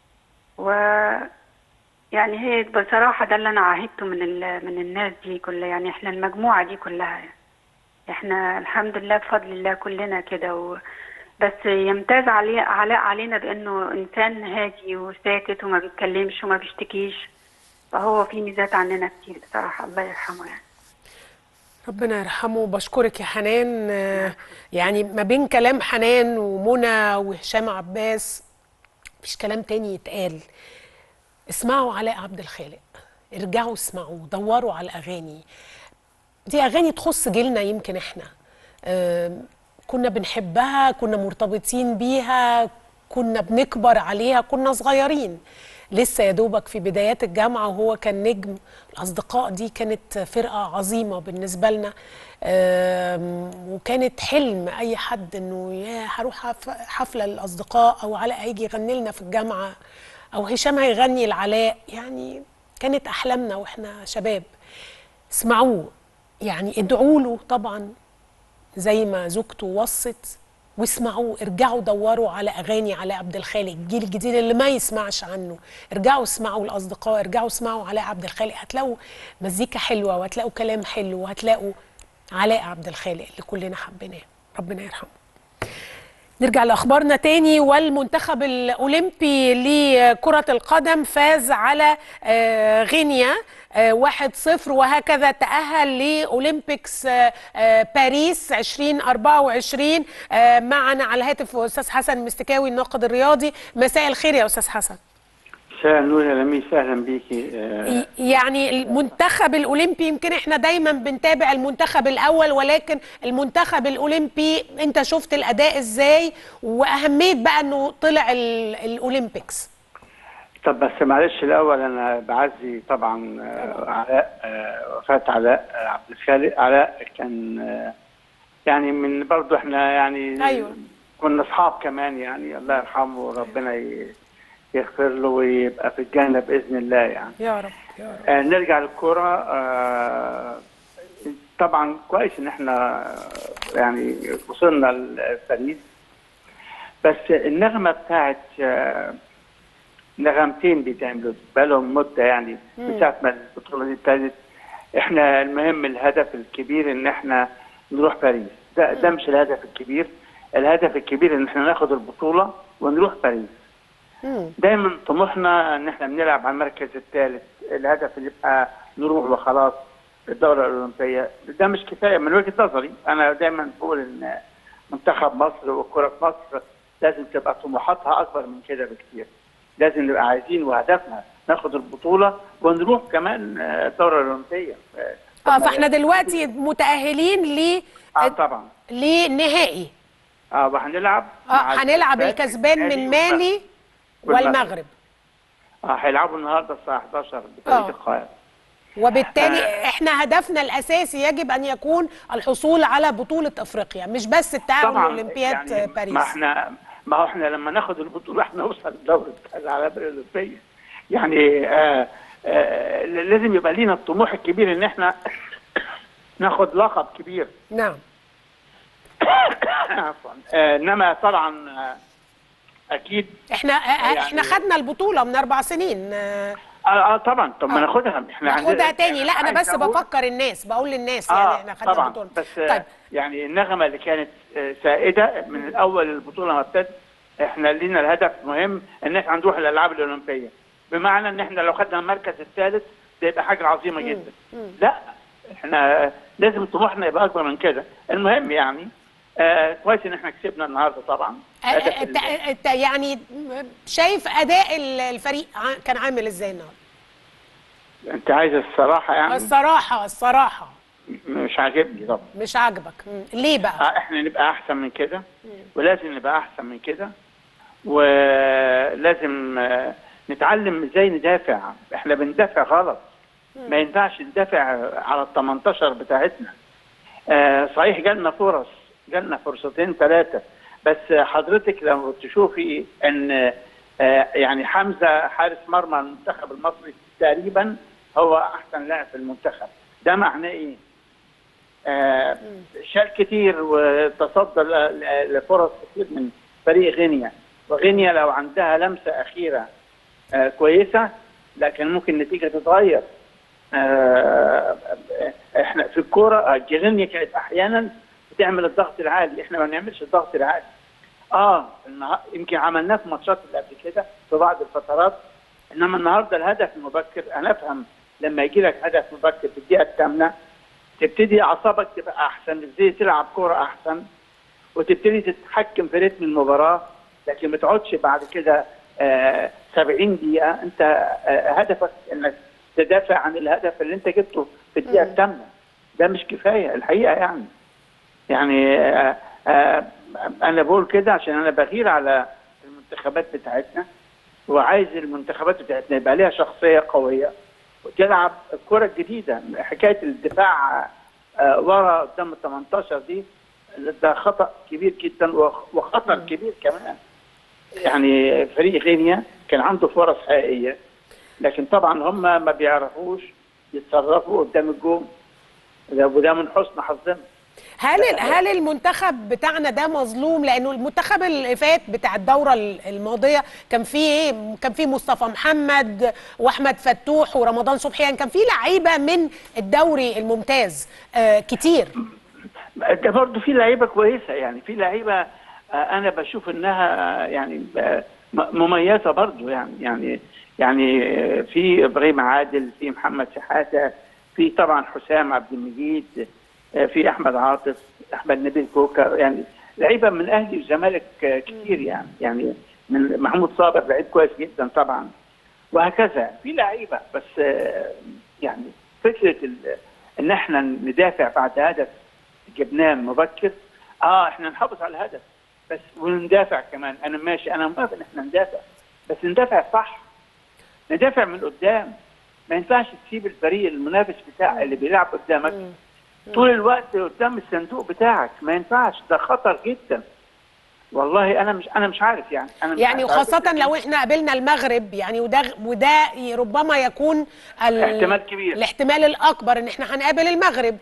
يعني هي بصراحه ده اللي انا عاهدته من الناس دي كلها. يعني احنا المجموعه دي كلها يعني. احنا الحمد لله بفضل الله كلنا كده. بس يمتاز علاء علينا بانه انسان هادي وساكت وما بيتكلمش وما بيشتكيش. فهو في ميزات عننا كتير بصراحه، الله يرحمه يعني. ربنا يرحمه. بشكرك يا حنان. يعني ما بين كلام حنان ومنى وهشام عباس مفيش كلام تاني يتقال. اسمعوا علاء عبد الخالق، ارجعوا اسمعوا، دوروا على الاغاني دي. اغاني تخص جيلنا، يمكن احنا كنا بنحبها، كنا مرتبطين بيها، كنا بنكبر عليها، كنا صغيرين لسه يا دوبك في بدايات الجامعة وهو كان نجم. الأصدقاء دي كانت فرقة عظيمة بالنسبة لنا، وكانت حلم أي حد إنه يا هروح حفلة للأصدقاء، أو علاء هيجي يغني لنا في الجامعة، أو هشام هيغني لعلاء. يعني كانت أحلامنا وإحنا شباب. اسمعوه، يعني ادعوا له طبعا زي ما زوجته وصت، واسمعوه. ارجعوا دوروا على اغاني علاء عبد الخالق. الجيل الجديد اللي ما يسمعش عنه، ارجعوا اسمعوا الاصدقاء، ارجعوا اسمعوا علاء عبد الخالق. هتلاقوا مزيكا حلوه، وهتلاقوا كلام حلو، وهتلاقوا علاء عبد الخالق اللي كلنا حبيناه. ربنا يرحمه. نرجع لاخبارنا تاني. والمنتخب الاولمبي لكرة القدم فاز على غينيا 1-0، وهكذا تأهل لأولمبيكس باريس 2024. معنا على الهاتف أستاذ حسن مستكاوي الناقد الرياضي. مساء الخير يا أستاذ حسن. مساء النور يا لميس، اهلا بيكي. يعني المنتخب الاولمبي، يمكن احنا دايما بنتابع المنتخب الاول، ولكن المنتخب الاولمبي انت شفت الاداء ازاي، واهميه بقى انه طلع الاولمبيكس؟ طب بس معلش الاول انا بعزي طبعا علاء، وفاة علاء عبد الخالق. علاء كان يعني من برضه احنا يعني ايوه كنا اصحاب كمان، يعني الله يرحمه وربنا يغفر له ويبقى في الجنه باذن الله يعني. يا رب يا رب. نرجع للكوره. طبعا كويس ان احنا يعني وصلنا لباريس، بس النغمه بتاعت نغمتين بيتعملوا بقالهم مده يعني من ساعه ما البطوله دي ابتدت. احنا المهم الهدف الكبير ان احنا نروح باريس، ده مش الهدف الكبير. الهدف الكبير ان احنا ناخد البطوله ونروح باريس. دايما طموحنا ان احنا بنلعب على المركز الثالث، الهدف اللي يبقى نروح وخلاص الدوره الاولمبيه. ده مش كفايه من وجهه نظري. انا دايما بقول ان منتخب مصر والكره في مصر لازم تبقى طموحاتها اكبر من كده بكتير. لازم نبقى عايزين وهدفنا ناخد البطوله ونروح كمان الدوره الاولمبيه. فاحنا دلوقتي متاهلين ل طبعا لنهائي. وهنلعب هنلعب الكسبان من مالي والمغرب. هيلعبوا النهارده الساعه 11 بتوقيت القاهره. وبالتالي احنا هدفنا الاساسي يجب ان يكون الحصول على بطوله افريقيا، مش بس التاهل لاولمبياد يعني باريس. ما هو احنا لما ناخد البطوله احنا نوصل لدوره الالعاب الاولمبيه. يعني لازم يبقى لينا الطموح الكبير ان احنا ناخد لقب كبير. نعم. عفوا. انما طبعا اكيد احنا خدنا البطوله من 4 سنين. طبعا. طب ما ناخدها ناخدها تاني. لا انا بس بفكر الناس، بقول للناس يعني احنا خدنا طبعا البطوله. بس طيب. يعني النغمه اللي كانت سائده من الاول البطوله ما ابتدت، احنا لينا الهدف مهم ان احنا نروح الالعاب الاولمبيه، بمعنى ان احنا لو خدنا المركز الثالث ده يبقى حاجه عظيمه جدا. لا احنا لازم طموحنا يبقى اكبر من كده. المهم يعني كويس ان احنا كسبنا النهارده طبعا. يعني شايف اداء الفريق كان عامل ازاي النهارده؟ انت عايز الصراحه يعني؟ الصراحه مش عاجبني طبعا. مش عاجبك؟ ليه بقى؟ احنا نبقى احسن من كده، ولازم نبقى احسن من كده، ولازم نتعلم ازاي ندافع. احنا بندافع غلط. ما ينفعش ندافع على ال 18 بتاعتنا. صحيح جالنا فرصتين 3، بس حضرتك لو تشوفي ان يعني حمزه حارس مرمى المنتخب المصري تقريبا هو احسن لاعب في المنتخب. ده معناه ايه؟ شال كتير وتصدى لفرص كتير من فريق غينيا، وغينيا لو عندها لمسه اخيره كويسه لكن ممكن النتيجه تتغير. احنا في الكوره غينيا كانت احيانا بتعمل الضغط العالي، احنا ما بنعملش الضغط العالي. يمكن عملناه في ماتشات اللي قبل كده في بعض الفترات، انما النهارده الهدف المبكر. انا افهم لما يجي لك هدف مبكر في الدقيقه الثامنه تبتدي اعصابك تبقى احسن، تبتدي تلعب كوره احسن، وتبتدي تتحكم في رتم المباراه، لكن ما تقعدش بعد كده 70 دقيقه انت هدفك انك تدافع عن الهدف اللي انت جبته في الدقيقه الثامنه. ده مش كفايه الحقيقه يعني انا بقول كده عشان انا بغير على المنتخبات بتاعتنا، وعايز المنتخبات بتاعتنا يبقى ليها شخصيه قويه وتلعب الكره الجديده. حكايه الدفاع ورا قدام ال 18 دي ده خطا كبير جدا وخطر كبير كمان. يعني فريق غينيا كان عنده فرص حقيقيه، لكن طبعا هم ما بيعرفوش يتصرفوا قدام الجون، وده من حسن حظنا. هل المنتخب بتاعنا ده مظلوم؟ لانه المنتخب اللي فات بتاع الدوره الماضيه كان فيه مصطفى محمد واحمد فتوح ورمضان صبحي، يعني كان فيه لعيبه من الدوري الممتاز كتير. ده برضه في لعيبه كويسه، يعني في لعيبه انا بشوف انها يعني مميزه برضه، يعني في ابراهيم عادل، في محمد شحاته، في طبعا حسام عبد المجيد، في احمد عاطف، احمد نبيل كوكا، يعني لعيبه من اهلي والزمالك كتير، يعني من محمود صابر لعيب كويس جدا طبعا، وهكذا في لعيبه. بس يعني فكره ان احنا ندافع بعد هدف جبناه مبكر، احنا نحافظ على الهدف بس وندافع كمان. انا ماشي، انا موافق ان احنا ندافع، بس ندافع صح، ندافع من قدام. ما ينفعش تسيب الفريق المنافس بتاع اللي بيلعب قدامك طول الوقت قدام الصندوق بتاعك، ما ينفعش، ده خطر جدا. والله انا مش عارف يعني. انا مش يعني عارف. وخاصة لو احنا قابلنا المغرب يعني، وده ربما يكون احتمال كبير، الاحتمال الأكبر إن احنا هنقابل المغرب.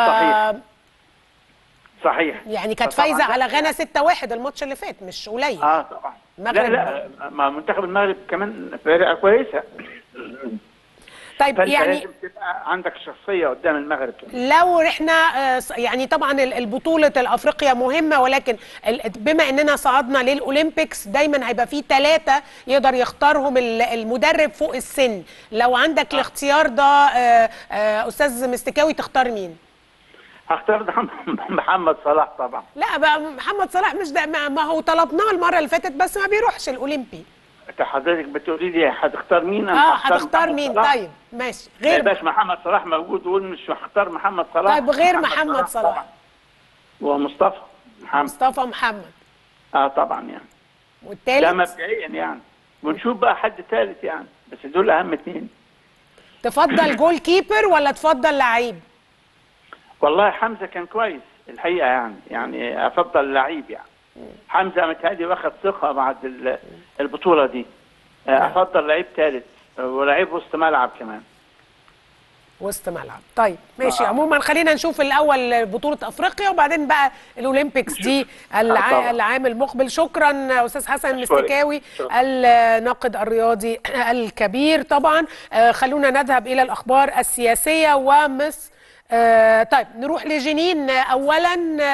صحيح. يعني كانت فايزة على غانا 6-1 الماتش اللي فات، مش قليل. طبعا. لا ما منتخب المغرب كمان فرقة كويسة. طيب يعني لازم تبقى عندك شخصية قدام المغرب. لو احنا يعني طبعا البطولة الأفريقيا مهمة، ولكن بما اننا صعدنا للأولمبيكس دايما هيبقى فيه 3 يقدر يختارهم المدرب فوق السن. لو عندك الاختيار ده أستاذ مستكاوي تختار مين؟ هختار محمد صلاح طبعا. لا بقى محمد صلاح مش ده، ما هو طلبناه المرة اللي فاتت بس ما بيروحش الأولمبي. حضرتك بتقولي لي هتختار مين؟ هتختار مين؟ صلاح. طيب ماشي. غير باش محمد صلاح موجود وقول مش هختار محمد صلاح. طيب غير محمد صلاح ومصطفى محمد. طبعا يعني. والتالت؟ ده مبدئيا يعني، ونشوف بقى حد ثالث يعني، بس دول اهم 2. تفضل جول كيبر ولا تفضل لعيب؟ والله حمزة كان كويس الحقيقة يعني افضل لعيب يعني. حمزة متهيألي واخد ثقة بعد البطولة دي. افضل لعيب ثالث ولعيب وسط ملعب كمان. وسط ملعب. طيب ماشي. عموما خلينا نشوف الاول بطولة افريقيا وبعدين بقى الاولمبيكس دي العام المقبل. شكرا استاذ حسن مستكاوي الناقد الرياضي الكبير. طبعا خلونا نذهب الى الاخبار السياسية ومصر. طيب نروح لجنين اولا.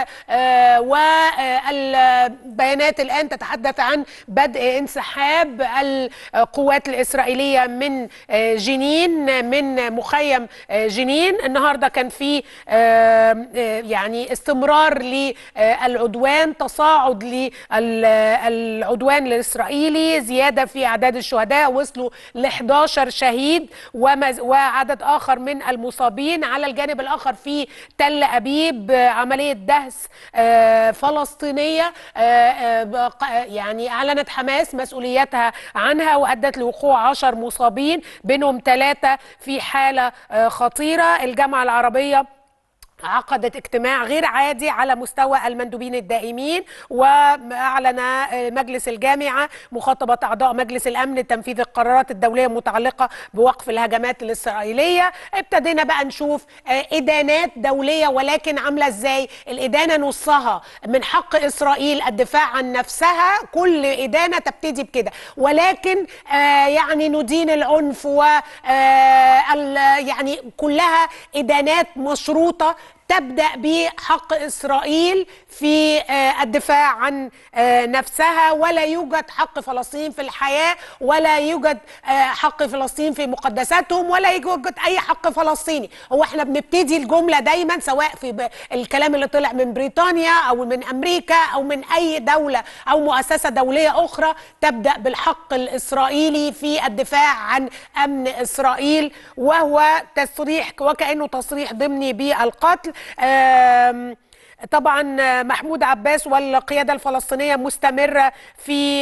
والبيانات الان تتحدث عن بدء انسحاب القوات الاسرائيليه من جنين، من مخيم جنين. النهارده كان في يعني استمرار للعدوان، تصاعد للعدوان الاسرائيلي، زياده في اعداد الشهداء، وصلوا ل 11 شهيد وعدد اخر من المصابين. على الجانب الآخر في تل أبيب عملية دهس فلسطينية يعني أعلنت حماس مسؤوليتها عنها وأدت لوقوع 10 مصابين، بينهم 3 في حالة خطيرة. الجامعة العربية عقدت اجتماع غير عادي على مستوى المندوبين الدائمين، وأعلن مجلس الجامعة مخاطبة أعضاء مجلس الأمن تنفيذ القرارات الدولية المتعلقة بوقف الهجمات الإسرائيلية. ابتدينا بقى نشوف إدانات دولية، ولكن عاملة إزاي؟ الإدانة نصها من حق إسرائيل الدفاع عن نفسها، كل إدانة تبتدي بكده، ولكن يعني ندين العنف يعني كلها إدانات مشروطة تبدأ بحق إسرائيل في الدفاع عن نفسها. ولا يوجد حق فلسطين في الحياة، ولا يوجد حق فلسطين في مقدساتهم، ولا يوجد أي حق فلسطيني. هو احنا بنبتدي الجملة دايما سواء في الكلام اللي طلع من بريطانيا أو من أمريكا أو من أي دولة أو مؤسسة دولية أخرى، تبدأ بالحق الإسرائيلي في الدفاع عن أمن إسرائيل، وهو تصريح وكأنه تصريح ضمني بالقتل. طبعا محمود عباس والقيادة الفلسطينية مستمرة في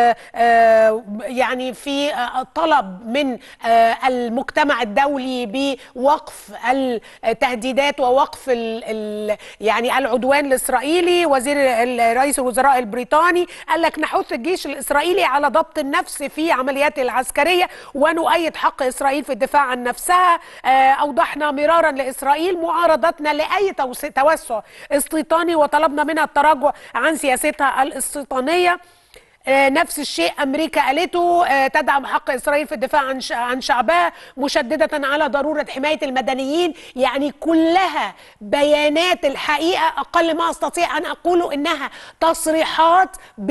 يعني في طلب من المجتمع الدولي بوقف التهديدات ووقف يعني العدوان الإسرائيلي. رئيس الوزراء البريطاني قال لك نحث الجيش الإسرائيلي على ضبط النفس في عملياته العسكرية ونؤيد حق إسرائيل في الدفاع عن نفسها. أوضحنا مرارا لإسرائيل معارضتنا لأي توسع استيطاني وطلبنا منها التراجع عن سياستها الاستيطانية. نفس الشيء أمريكا قالته، تدعم حق إسرائيل في الدفاع عن شعبها مشددة على ضرورة حماية المدنيين. يعني كلها بيانات الحقيقة أقل ما أستطيع أن أقوله إنها تصريحات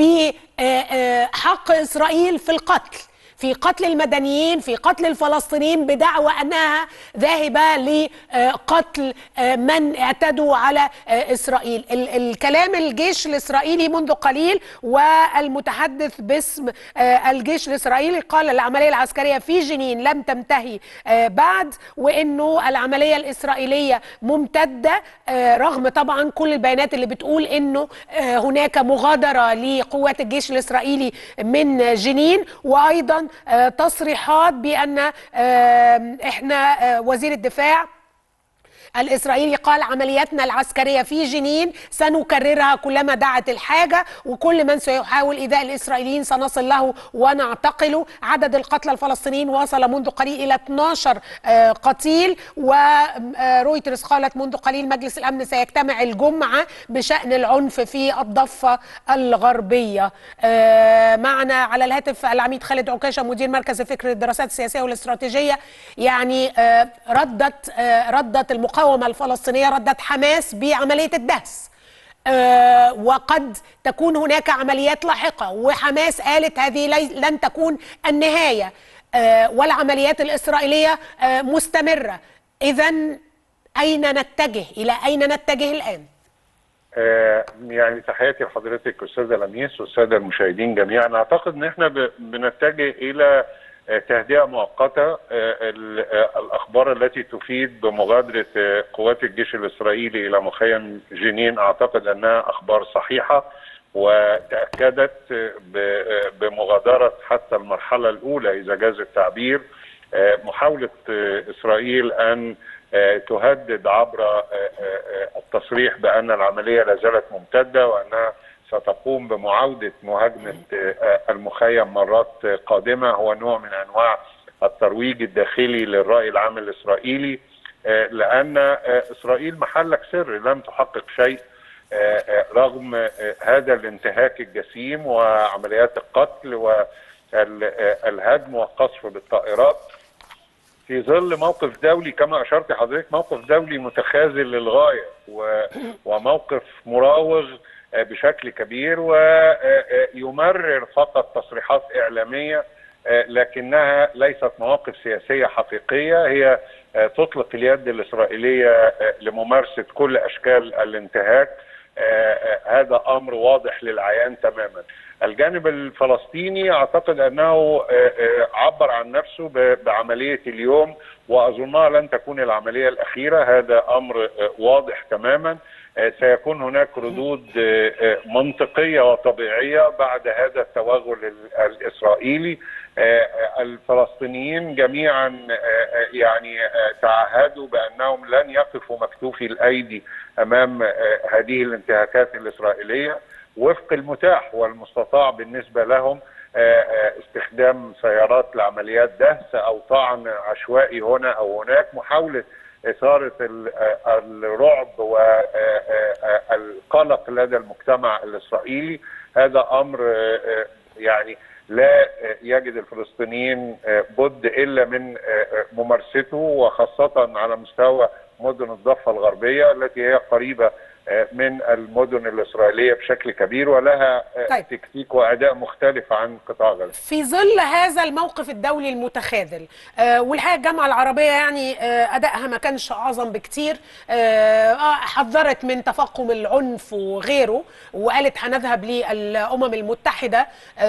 بحق إسرائيل في القتل، في قتل المدنيين، في قتل الفلسطينيين، بدعوى أنها ذاهبة لقتل من اعتدوا على إسرائيل. الكلام الجيش الإسرائيلي منذ قليل، والمتحدث باسم الجيش الإسرائيلي قال العملية العسكرية في جنين لم تنتهي بعد، وأنه العملية الإسرائيلية ممتدة، رغم طبعا كل البيانات اللي بتقول أنه هناك مغادرة لقوات الجيش الإسرائيلي من جنين. وأيضا تصريحات بأن احنا وزير الدفاع الإسرائيلي قال عملياتنا العسكرية في جنين سنكررها كلما دعت الحاجة، وكل من سيحاول إيذاء الإسرائيليين سنصل له ونعتقله. عدد القتلى الفلسطينيين وصل منذ قليل إلى 12 قتيل. ورويترز قالت منذ قليل مجلس الأمن سيجتمع الجمعة بشأن العنف في الضفة الغربية. معنا على الهاتف العميد خالد عكاشة مدير مركز الفكر للدراسات السياسية والاستراتيجية. يعني ردت المقاومة الفلسطينية، ردت حماس بعملية الدهس، وقد تكون هناك عمليات لاحقة، وحماس قالت هذه لن تكون النهاية، والعمليات الإسرائيلية مستمرة. إذن إلى أين نتجه الآن؟ يعني تحياتي لحضرتك أستاذة لميس والسادة المشاهدين جميعا. أعتقد أن احنا بنتجه إلى تهدئة مؤقتة. الأخبار التي تفيد بمغادرة قوات الجيش الإسرائيلي إلى مخيم جنين أعتقد أنها أخبار صحيحة، وتأكدت بمغادرة حتى المرحلة الأولى إذا جاز التعبير محاولة إسرائيل أن تهدد عبر التصريح بأن العملية لا زالت ممتدة، وأنها ستقوم بمعاودة مهاجمة المخيم مرات قادمة. هو نوع من أنواع الترويج الداخلي للرأي العام الإسرائيلي، لأن إسرائيل محلك سر لم تحقق شيء رغم هذا الانتهاك الجسيم وعمليات القتل والهدم والقصف بالطائرات، في ظل موقف دولي كما أشرت حضرتك، موقف دولي متخاذل للغاية وموقف مراوغ بشكل كبير، ويمرر فقط تصريحات إعلامية لكنها ليست مواقف سياسية حقيقية. هي تطلق اليد الإسرائيلية لممارسة كل أشكال الانتهاك. هذا أمر واضح للعيان تماما. الجانب الفلسطيني أعتقد أنه عبر عن نفسه بعملية اليوم، وأظنها لن تكون العملية الأخيرة. هذا أمر واضح تماما. سيكون هناك ردود منطقية وطبيعية بعد هذا التوغل الإسرائيلي. الفلسطينيين جميعا يعني تعهدوا بأنهم لن يقفوا مكتوفي الأيدي أمام هذه الانتهاكات الإسرائيلية، وفق المتاح والمستطاع بالنسبة لهم استخدام سيارات لعمليات دهس أو طعن عشوائي هنا أو هناك، محاولة إثارة الرعب والقلق لدى المجتمع الإسرائيلي. هذا أمر يعني لا يجد الفلسطينيين بد إلا من ممارسته، وخاصة على مستوى مدن الضفة الغربية التي هي قريبة من المدن الإسرائيلية بشكل كبير، ولها تكتيك وأداء مختلف عن قطاع غزة. في ظل هذا الموقف الدولي المتخاذل، والحقيقة الجامعة العربية يعني أدائها ما كانش أعظم بكتير، حذرت من تفاقم العنف وغيره، وقالت هنذهب للأمم المتحدة.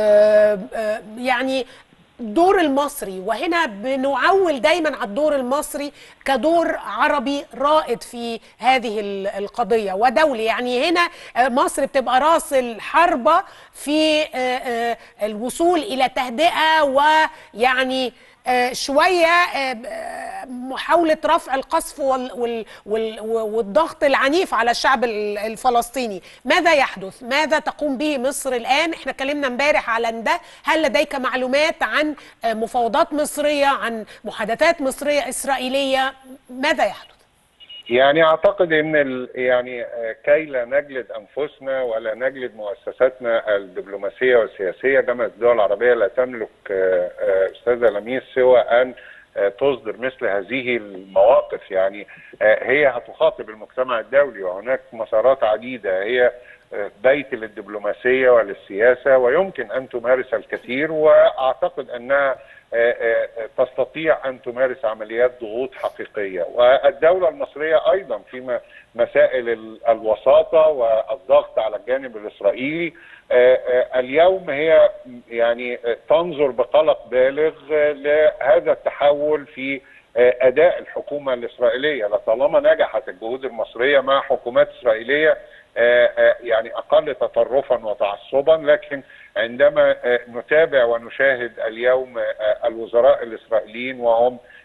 يعني الدور المصري، وهنا بنعول دايما على الدور المصري كدور عربي رائد في هذه القضية ودولي. يعني هنا مصر بتبقى راس الحربة في الوصول إلى تهدئة، ويعني شوية محاولة رفع القصف والضغط العنيف على الشعب الفلسطيني. ماذا يحدث؟ ماذا تقوم به مصر الآن؟ احنا اتكلمنا امبارح على ده. هل لديك معلومات عن مفاوضات مصرية، عن محادثات مصرية إسرائيلية؟ ماذا يحدث؟ يعني أعتقد أن يعني كي لا نجلد أنفسنا ولا نجلد مؤسساتنا الدبلوماسية والسياسية، جامعة الدول العربية لا تملك أستاذة لميس سوى أن تصدر مثل هذه المواقف. يعني هي هتخاطب المجتمع الدولي، وهناك مسارات عديدة هي بيت للدبلوماسية وللسياسة، ويمكن أن تمارس الكثير، وأعتقد أنها تستطيع أن تمارس عمليات ضغوط حقيقية. والدولة المصرية أيضا في مسائل الوساطة والضغط على الجانب الإسرائيلي اليوم هي يعني تنظر بقلق بالغ لهذا التحول في أداء الحكومة الإسرائيلية. لطالما نجحت الجهود المصرية مع حكومات إسرائيلية يعني أقل تطرفا وتعصبا، لكن عندما نتابع ونشاهد اليوم الوزراء الإسرائيليين وهم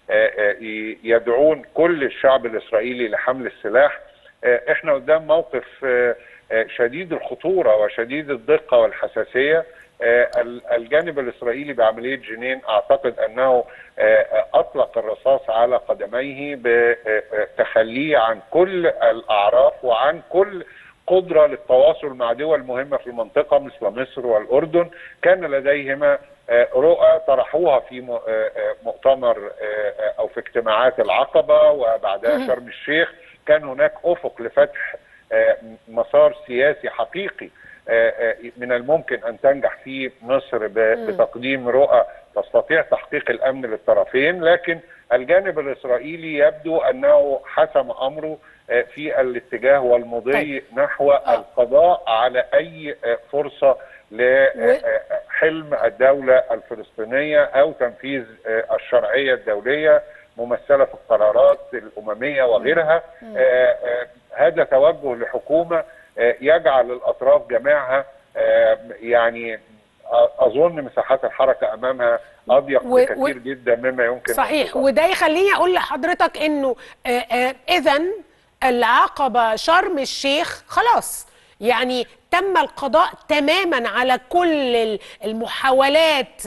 يدعون كل الشعب الإسرائيلي لحمل السلاح. احنا قدام موقف شديد الخطورة وشديد الدقة والحساسية. الجانب الإسرائيلي بعملية جنين أعتقد أنه أطلق الرصاص على قدميه بتخليه عن كل الأعراف وعن كل قدرة للتواصل مع دول مهمة في المنطقة مثل مصر والأردن. كان لديهما رؤى طرحوها في مؤتمر أو في اجتماعات العقبة وبعدها شرم الشيخ. كان هناك أفق لفتح مسار سياسي حقيقي من الممكن أن تنجح فيه مصر بتقديم رؤى تستطيع تحقيق الأمن للطرفين، لكن الجانب الإسرائيلي يبدو أنه حسم أمره في الاتجاه والمضي نحو القضاء على أي فرصة لحلم الدولة الفلسطينية أو تنفيذ الشرعية الدولية ممثلة في القرارات الأممية وغيرها. هذا توجه لحكومة يجعل الأطراف جميعها يعني أظن مساحات الحركة أمامها أضيق بكثير جدا مما يمكن. صحيح، وده يخليني أقول لحضرتك إنه إذن العقبة شرم الشيخ خلاص يعني تم القضاء تماما على كل المحاولات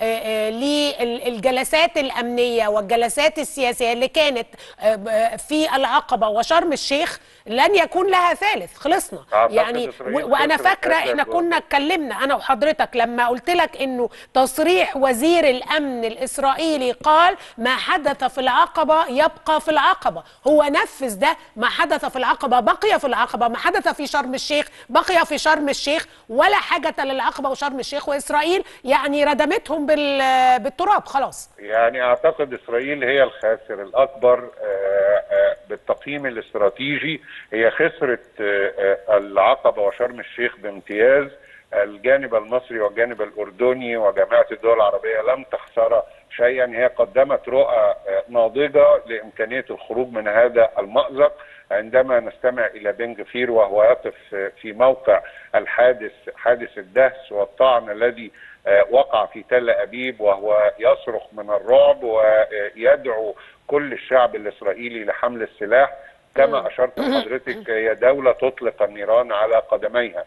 للجلسات الأمنية والجلسات السياسية اللي كانت في العقبة وشرم الشيخ. لن يكون لها ثالث، خلصنا يعني. وأنا فاكرة إحنا كنا اتكلمنا أنا وحضرتك لما قلت لك إنه تصريح وزير الأمن الإسرائيلي قال ما حدث في العقبة يبقى في العقبة. هو نفذ ده، ما حدث في العقبة بقي في العقبة، ما حدث في شرم الشيخ بقي في شرم الشيخ، ولا حاجة للعقبة وشرم الشيخ، وإسرائيل يعني ردمتهم بالتراب خلاص. يعني أعتقد إسرائيل هي الخاسر الأكبر بالتقييم الاستراتيجي. هي خسرت العقبة وشرم الشيخ بامتياز. الجانب المصري والجانب الأردني وجامعة الدول العربية لم تخسر شيئا. هي قدمت رؤى ناضجة لإمكانية الخروج من هذا المأزق. عندما نستمع إلى بن غفير وهو يقف في موقع الحادث، حادث الدهس والطعن الذي وقع في تل أبيب، وهو يصرخ من الرعب ويدعو كل الشعب الإسرائيلي لحمل السلاح. كما أشرت حضرتك هي دولة تطلق النيران على قدميها.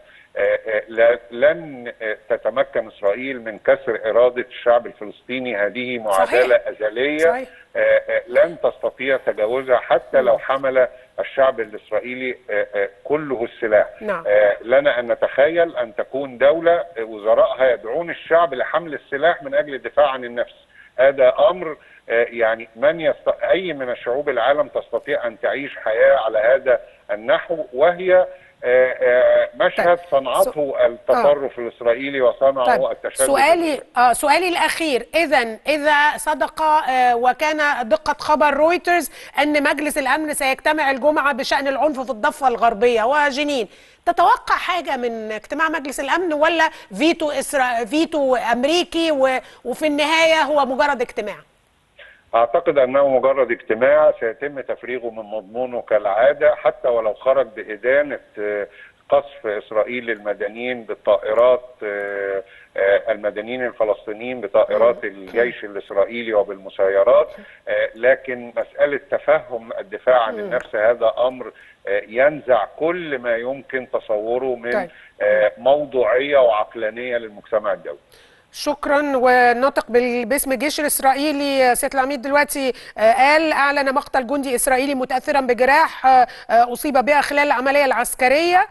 لن تتمكن إسرائيل من كسر إرادة الشعب الفلسطيني. هذه معادلة أزلية لن تستطيع تجاوزها حتى لو حمل الشعب الإسرائيلي كله السلاح. لنا أن نتخيل أن تكون دولة وزرائها يدعون الشعب لحمل السلاح من أجل الدفاع عن النفس. هذا أمر يعني أي من الشعوب العالم تستطيع أن تعيش حياة على هذا النحو، وهي مشهد صنعته التطرف الإسرائيلي وصنعه التشدد. سؤالي الأخير، إذا صدق وكان دقة خبر رويترز أن مجلس الأمن سيجتمع الجمعة بشأن العنف في الضفة الغربية وجنين، تتوقع حاجة من اجتماع مجلس الأمن ولا فيتو أمريكي وفي النهاية هو مجرد اجتماع؟ أعتقد أنه مجرد اجتماع سيتم تفريغه من مضمونه كالعادة، حتى ولو خرج بإدانة قصف إسرائيل للمدنيين بالطائرات، المدنيين الفلسطينيين بطائرات الجيش الإسرائيلي وبالمسيرات. لكن مسألة تفهم الدفاع عن النفس هذا أمر ينزع كل ما يمكن تصوره من موضوعية وعقلانية للمجتمع الدولي. شكرا. وناطق باسم الجيش الإسرائيلي سيادة العميد دلوقتي أعلن مقتل جندي إسرائيلي متأثرا بجراح أصيب بها خلال العملية العسكرية.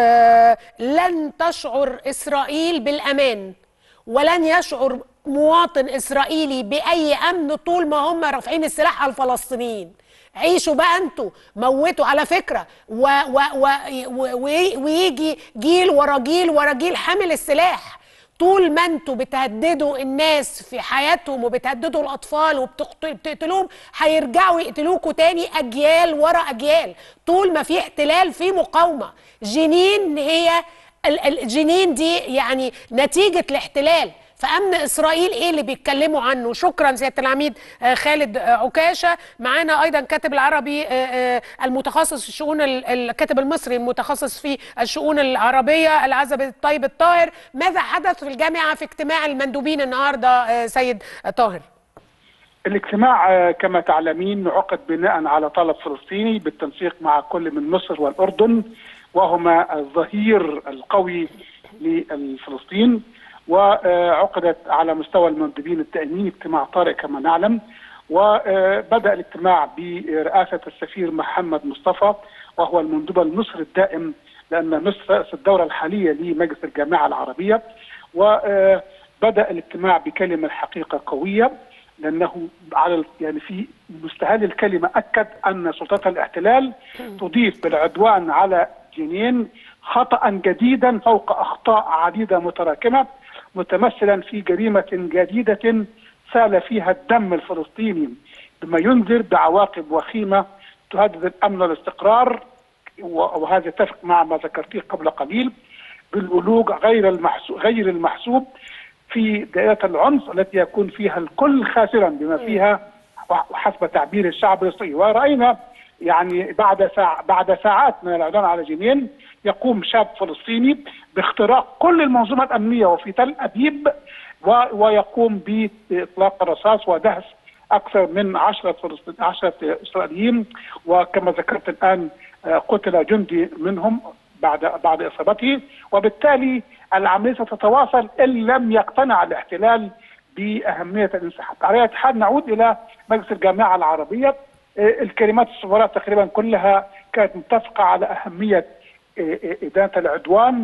لن تشعر إسرائيل بالأمان ولن يشعر مواطن إسرائيلي بأي أمن طول ما هم رافعين السلاح على الفلسطينيين. عيشوا بقى انتوا، موتوا على فكرة ويجي جيل ورا جيل ورا جيل حامل السلاح. طول ما انتوا بتهددوا الناس في حياتهم وبتهددوا الأطفال وبتقتلوهم هيرجعوا يقتلوكوا تاني أجيال ورا أجيال. طول ما في احتلال في مقاومة. جنين هي الجنين دي يعني نتيجة الاحتلال. فأمن إسرائيل إيه اللي بيتكلموا عنه؟ شكرا سيادة العميد خالد عكاشة. معانا أيضا كاتب العربي المتخصص في الشؤون، الكاتب المصري المتخصص في الشؤون العربية العزب الطيب الطاهر. ماذا حدث في الجامعة في اجتماع المندوبين النهاردة سيد طاهر؟ الاجتماع كما تعلمين عقد بناء على طلب فلسطيني بالتنسيق مع كل من مصر والأردن، وهما الظهير القوي لفلسطين، وعقدت على مستوى المندوبين الدائمين اجتماع طارئ كما نعلم. وبدأ الاجتماع برئاسة السفير محمد مصطفى وهو المندوب المصري الدائم، لأن مصر رأس الدورة الحالية لمجلس الجامعة العربية. وبدأ الاجتماع بكلمة الحقيقة قوية، لأنه على يعني في مستهل الكلمة أكد أن سلطات الاحتلال تضيف بالعدوان على جنين خطأ جديدا فوق أخطاء عديدة متراكمة، متمثلا في جريمة جديدة سال فيها الدم الفلسطيني، بما ينذر بعواقب وخيمة تهدد الأمن والاستقرار. وهذا يتفق مع ما ذكرتيه قبل قليل بالولوج غير المحسوب في دائرة العنف التي يكون فيها الكل خاسرا بما فيها وحسب تعبير الشعب المصري. ورأينا يعني بعد ساعات من العدوان على جنين يقوم شاب فلسطيني باختراق كل المنظومة الأمنية وفي تل أبيب، ويقوم بإطلاق الرصاص ودهس أكثر من 10 إسرائيليين، وكما ذكرت الآن قتل جندي منهم بعد إصابته. وبالتالي العملية ستتواصل إن لم يقتنع الاحتلال بأهمية الانسحاب. على أي حال نعود إلى مجلس الجامعة العربية. الكلمات السفراء تقريبا كلها كانت متفقة على أهمية إدانة العدوان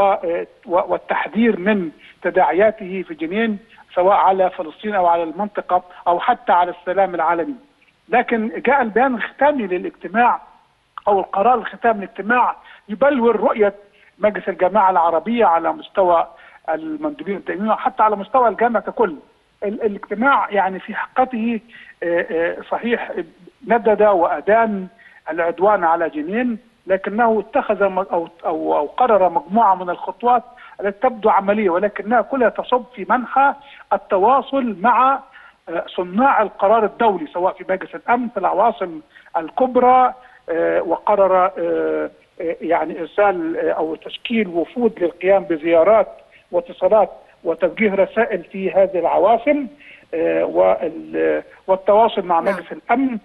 والتحذير من تداعياته في جنين، سواء على فلسطين أو على المنطقة أو حتى على السلام العالمي. لكن جاء البيان الختامي للاجتماع أو القرار الختامي للاجتماع يبلور رؤية مجلس الجامعة العربية على مستوى المندوبين الدائمين وحتى على مستوى الجامعة ككل. الاجتماع يعني في حقيقته صحيح ندد وأدان العدوان على جنين، لكنه اتخذ أو قرر مجموعة من الخطوات التي تبدو عملية، ولكنها كلها تصب في منحى التواصل مع صناع القرار الدولي سواء في مجلس الأمن في العواصم الكبرى. وقرر يعني إرسال أو تشكيل وفود للقيام بزيارات واتصالات وتوجيه رسائل في هذه العواصم، والتواصل مع مجلس الأمن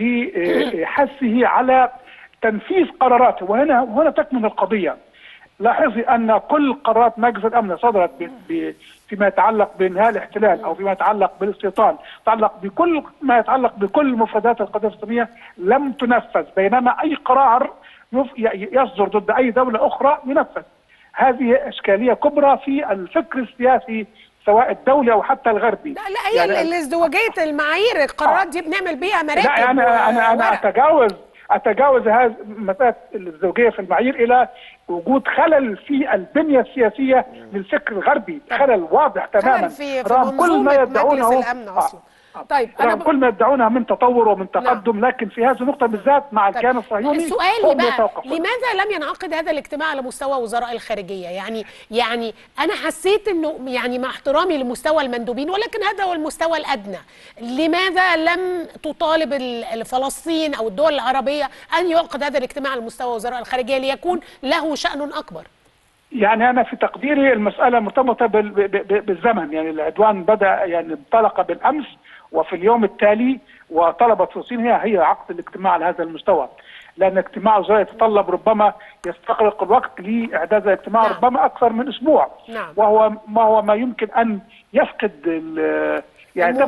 لحثه على تنفيذ قراراته. وهنا تكمن القضية. لاحظي أن كل قرارات مجلس الأمن صدرت فيما يتعلق بإنهاء الاحتلال أو فيما يتعلق بالاستيطان، يتعلق بكل ما يتعلق بكل مفردات القضية الفلسطينية لم تنفذ، بينما أي قرار يصدر ضد أي دولة أخرى ينفذ. هذه إشكالية كبرى في الفكر السياسي سواء الدولي أو حتى الغربي. لا هي يعني الازدواجية المعايير القرارات دي بنعمل بيها مراكب. لا أنا أتجاوز هذه مسألة الازدواجية في المعايير إلى وجود خلل في البنية السياسية للفكر الغربي، خلل واضح تماما رغم كل ما يدعونه مجلس الأمن أصلا. طيب كل ما يدعونه من تطور ومن تقدم، لكن في هذه النقطة بالذات مع الكيان الصهيوني سؤالي بقى لماذا لم ينعقد هذا الاجتماع على مستوى وزراء الخارجية؟ يعني أنا حسيت إنه يعني مع احترامي لمستوى المندوبين ولكن هذا هو المستوى الأدنى، لماذا لم تطالب فلسطين أو الدول العربية أن يعقد هذا الاجتماع على مستوى وزراء الخارجية ليكون له شأن أكبر؟ يعني أنا في تقديري المسألة مرتبطة بالزمن. يعني العدوان بدأ يعني انطلق بالأمس، وفي اليوم التالي وطلبت فلسطين هي عقد الاجتماع على هذا المستوى، لأن اجتماع وزراء يتطلب ربما يستغرق الوقت لإعداد الاجتماع ربما أكثر من أسبوع، وهو ما يمكن أن يفقد يعني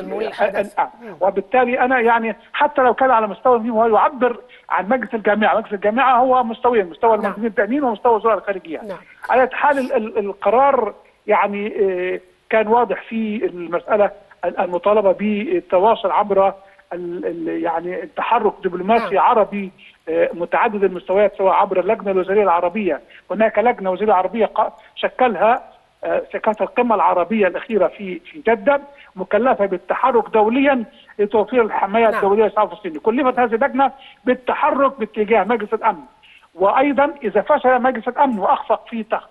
وبالتالي أنا يعني حتى لو كان على مستوى مهم هو يعبر عن مجلس الجامعة. مجلس الجامعة هو مستويين، مستوى المندوبين الدائمين ومستوى وزراء الخارجية. على حال القرار يعني كان واضح في المسألة المطالبة بالتواصل عبر يعني التحرك دبلوماسي عربي متعدد المستويات، سواء عبر اللجنة الوزارية العربية. هناك لجنة وزارية عربية شكلها كانت القمة العربية الأخيرة في جدة، مكلفة بالتحرك دوليا لتوفير الحماية الدولية للشعب الفلسطيني. كلفت هذه اللجنة بالتحرك باتجاه مجلس الأمن، وأيضا إذا فشل مجلس الأمن وأخفق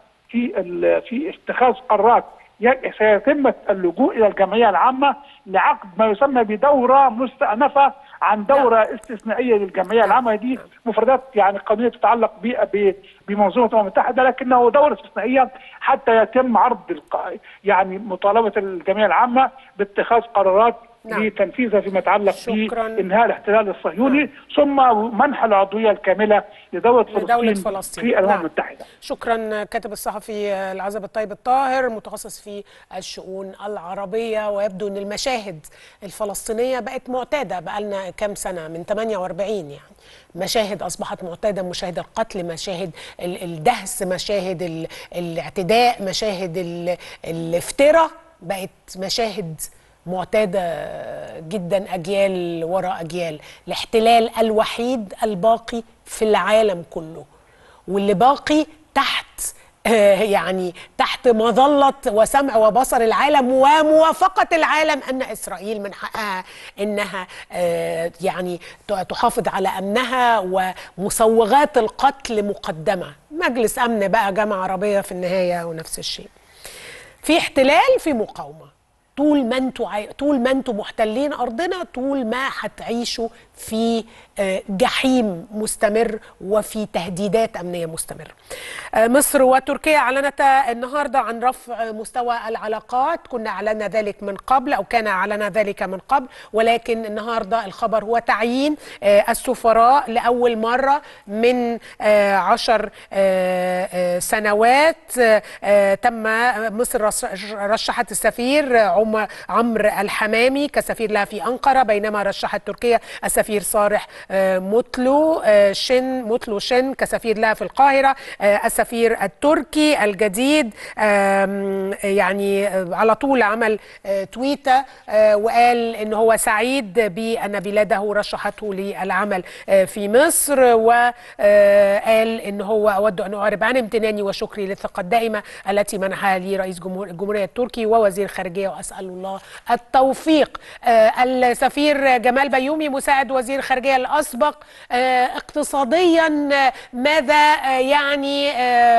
في اتخاذ قرارات سيتم اللجوء إلى الجمعية العامة لعقد ما يسمى بدورة مستأنفة عن دورة استثنائية للجمعية العامة. دي مفردات يعني قانونية تتعلق بمنظومة الأمم المتحدة، لكنه دورة استثنائية حتى يتم عرض يعني مطالبة الجمعية العامة باتخاذ قرارات لتنفيذها فيما يتعلق بإنهاء الاحتلال الصهيوني ثم منح العضوية الكاملة لدولة فلسطين في الأمم المتحدة. شكرا كاتب الصحفي العزب الطيب الطاهر متخصص في الشؤون العربية. ويبدو أن المشاهد الفلسطينية بقت معتادة بقالنا كام سنة من 48 يعني مشاهد أصبحت معتادة، مشاهد القتل، مشاهد الدهس، مشاهد الاعتداء، مشاهد الافتراء، بقت مشاهد معتادة جدا أجيال وراء أجيال. الاحتلال الوحيد الباقي في العالم كله واللي باقي تحت يعني تحت مظلة وسمع وبصر العالم وموافقة العالم أن إسرائيل من حقها أنها يعني تحافظ على أمنها، ومصوغات القتل مقدمة. مجلس أمن بقى جامعة عربية في النهاية ونفس الشيء. في احتلال في مقاومة. طول ما انتوا محتلين أرضنا طول ما هتعيشوا في جحيم مستمر وفي تهديدات أمنية مستمرة. مصر وتركيا أعلنتا النهاردة عن رفع مستوى العلاقات. كنا أعلنا ذلك من قبل أو كان أعلن ذلك من قبل، ولكن النهاردة الخبر هو تعيين السفراء لأول مرة من 10 سنوات. تم مصر رشحت السفير عمرو الحمامي كسفير لها في أنقرة، بينما رشحت تركيا السفير صالح مطلو شن كسفير لها في القاهرة. السفير التركي الجديد يعني على طول عمل تويتة وقال إن هو سعيد بأن بلاده رشحته للعمل في مصر، وقال إن هو أود أن أعرب عن امتناني وشكري للثقة الدائمة التي منحها لي رئيس الجمهورية التركي ووزير الخارجية، وأسأل الله التوفيق. السفير جمال بيومي مساعد وزير الخارجية الأسبق، اقتصاديا ماذا يعني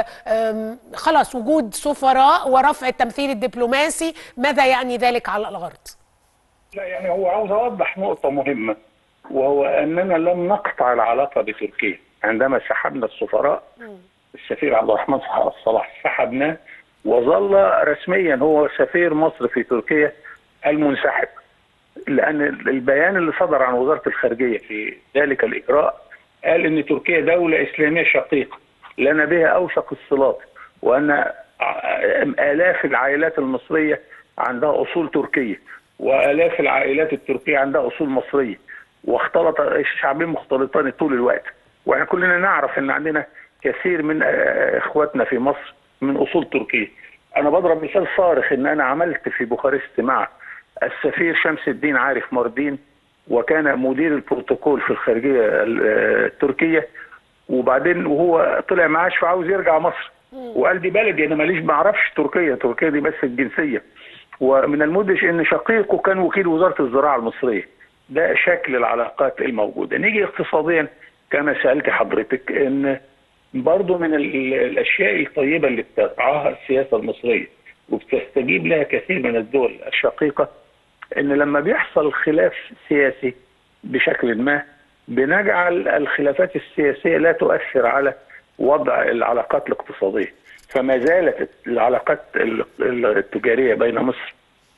خلاص وجود سفراء ورفع التمثيل الدبلوماسي، ماذا يعني ذلك على الأرض؟ لا يعني هو عاوز أوضح نقطة مهمة، وهو أننا لم نقطع العلاقة بتركيا. عندما سحبنا السفراء السفير عبد الرحمن صلاح سحبناه وظل رسميا هو سفير مصر في تركيا المنسحب، لأن البيان اللي صدر عن وزارة الخارجية في ذلك الإجراء قال إن تركيا دولة إسلامية شقيقة لنا بها أوثق الصلات، وأن آلاف العائلات المصرية عندها أصول تركية وآلاف العائلات التركية عندها أصول مصرية، واختلط الشعبين مختلطان طول الوقت. وإحنا كلنا نعرف إن عندنا كثير من إخواتنا في مصر من أصول تركية. أنا بضرب مثال صارخ إن أنا عملت في بوخارست مع السفير شمس الدين عارف ماردين، وكان مدير البروتوكول في الخارجية التركية، وبعدين وهو طلع معاش فعاوز يرجع مصر وقال دي بلدي أنا ماليش ما أعرفش تركيا دي بس الجنسية. ومن المدهش إن شقيقه كان وكيل وزارة الزراعة المصرية. ده شكل العلاقات الموجودة. نيجي اقتصاديا كما سألت حضرتك، إن برضو من الأشياء الطيبة اللي بترعاها السياسة المصرية وبتستجيب لها كثير من الدول الشقيقة، إن لما بيحصل خلاف سياسي بشكل ما بنجعل الخلافات السياسية لا تؤثر على وضع العلاقات الاقتصادية. فما زالت العلاقات التجارية بين مصر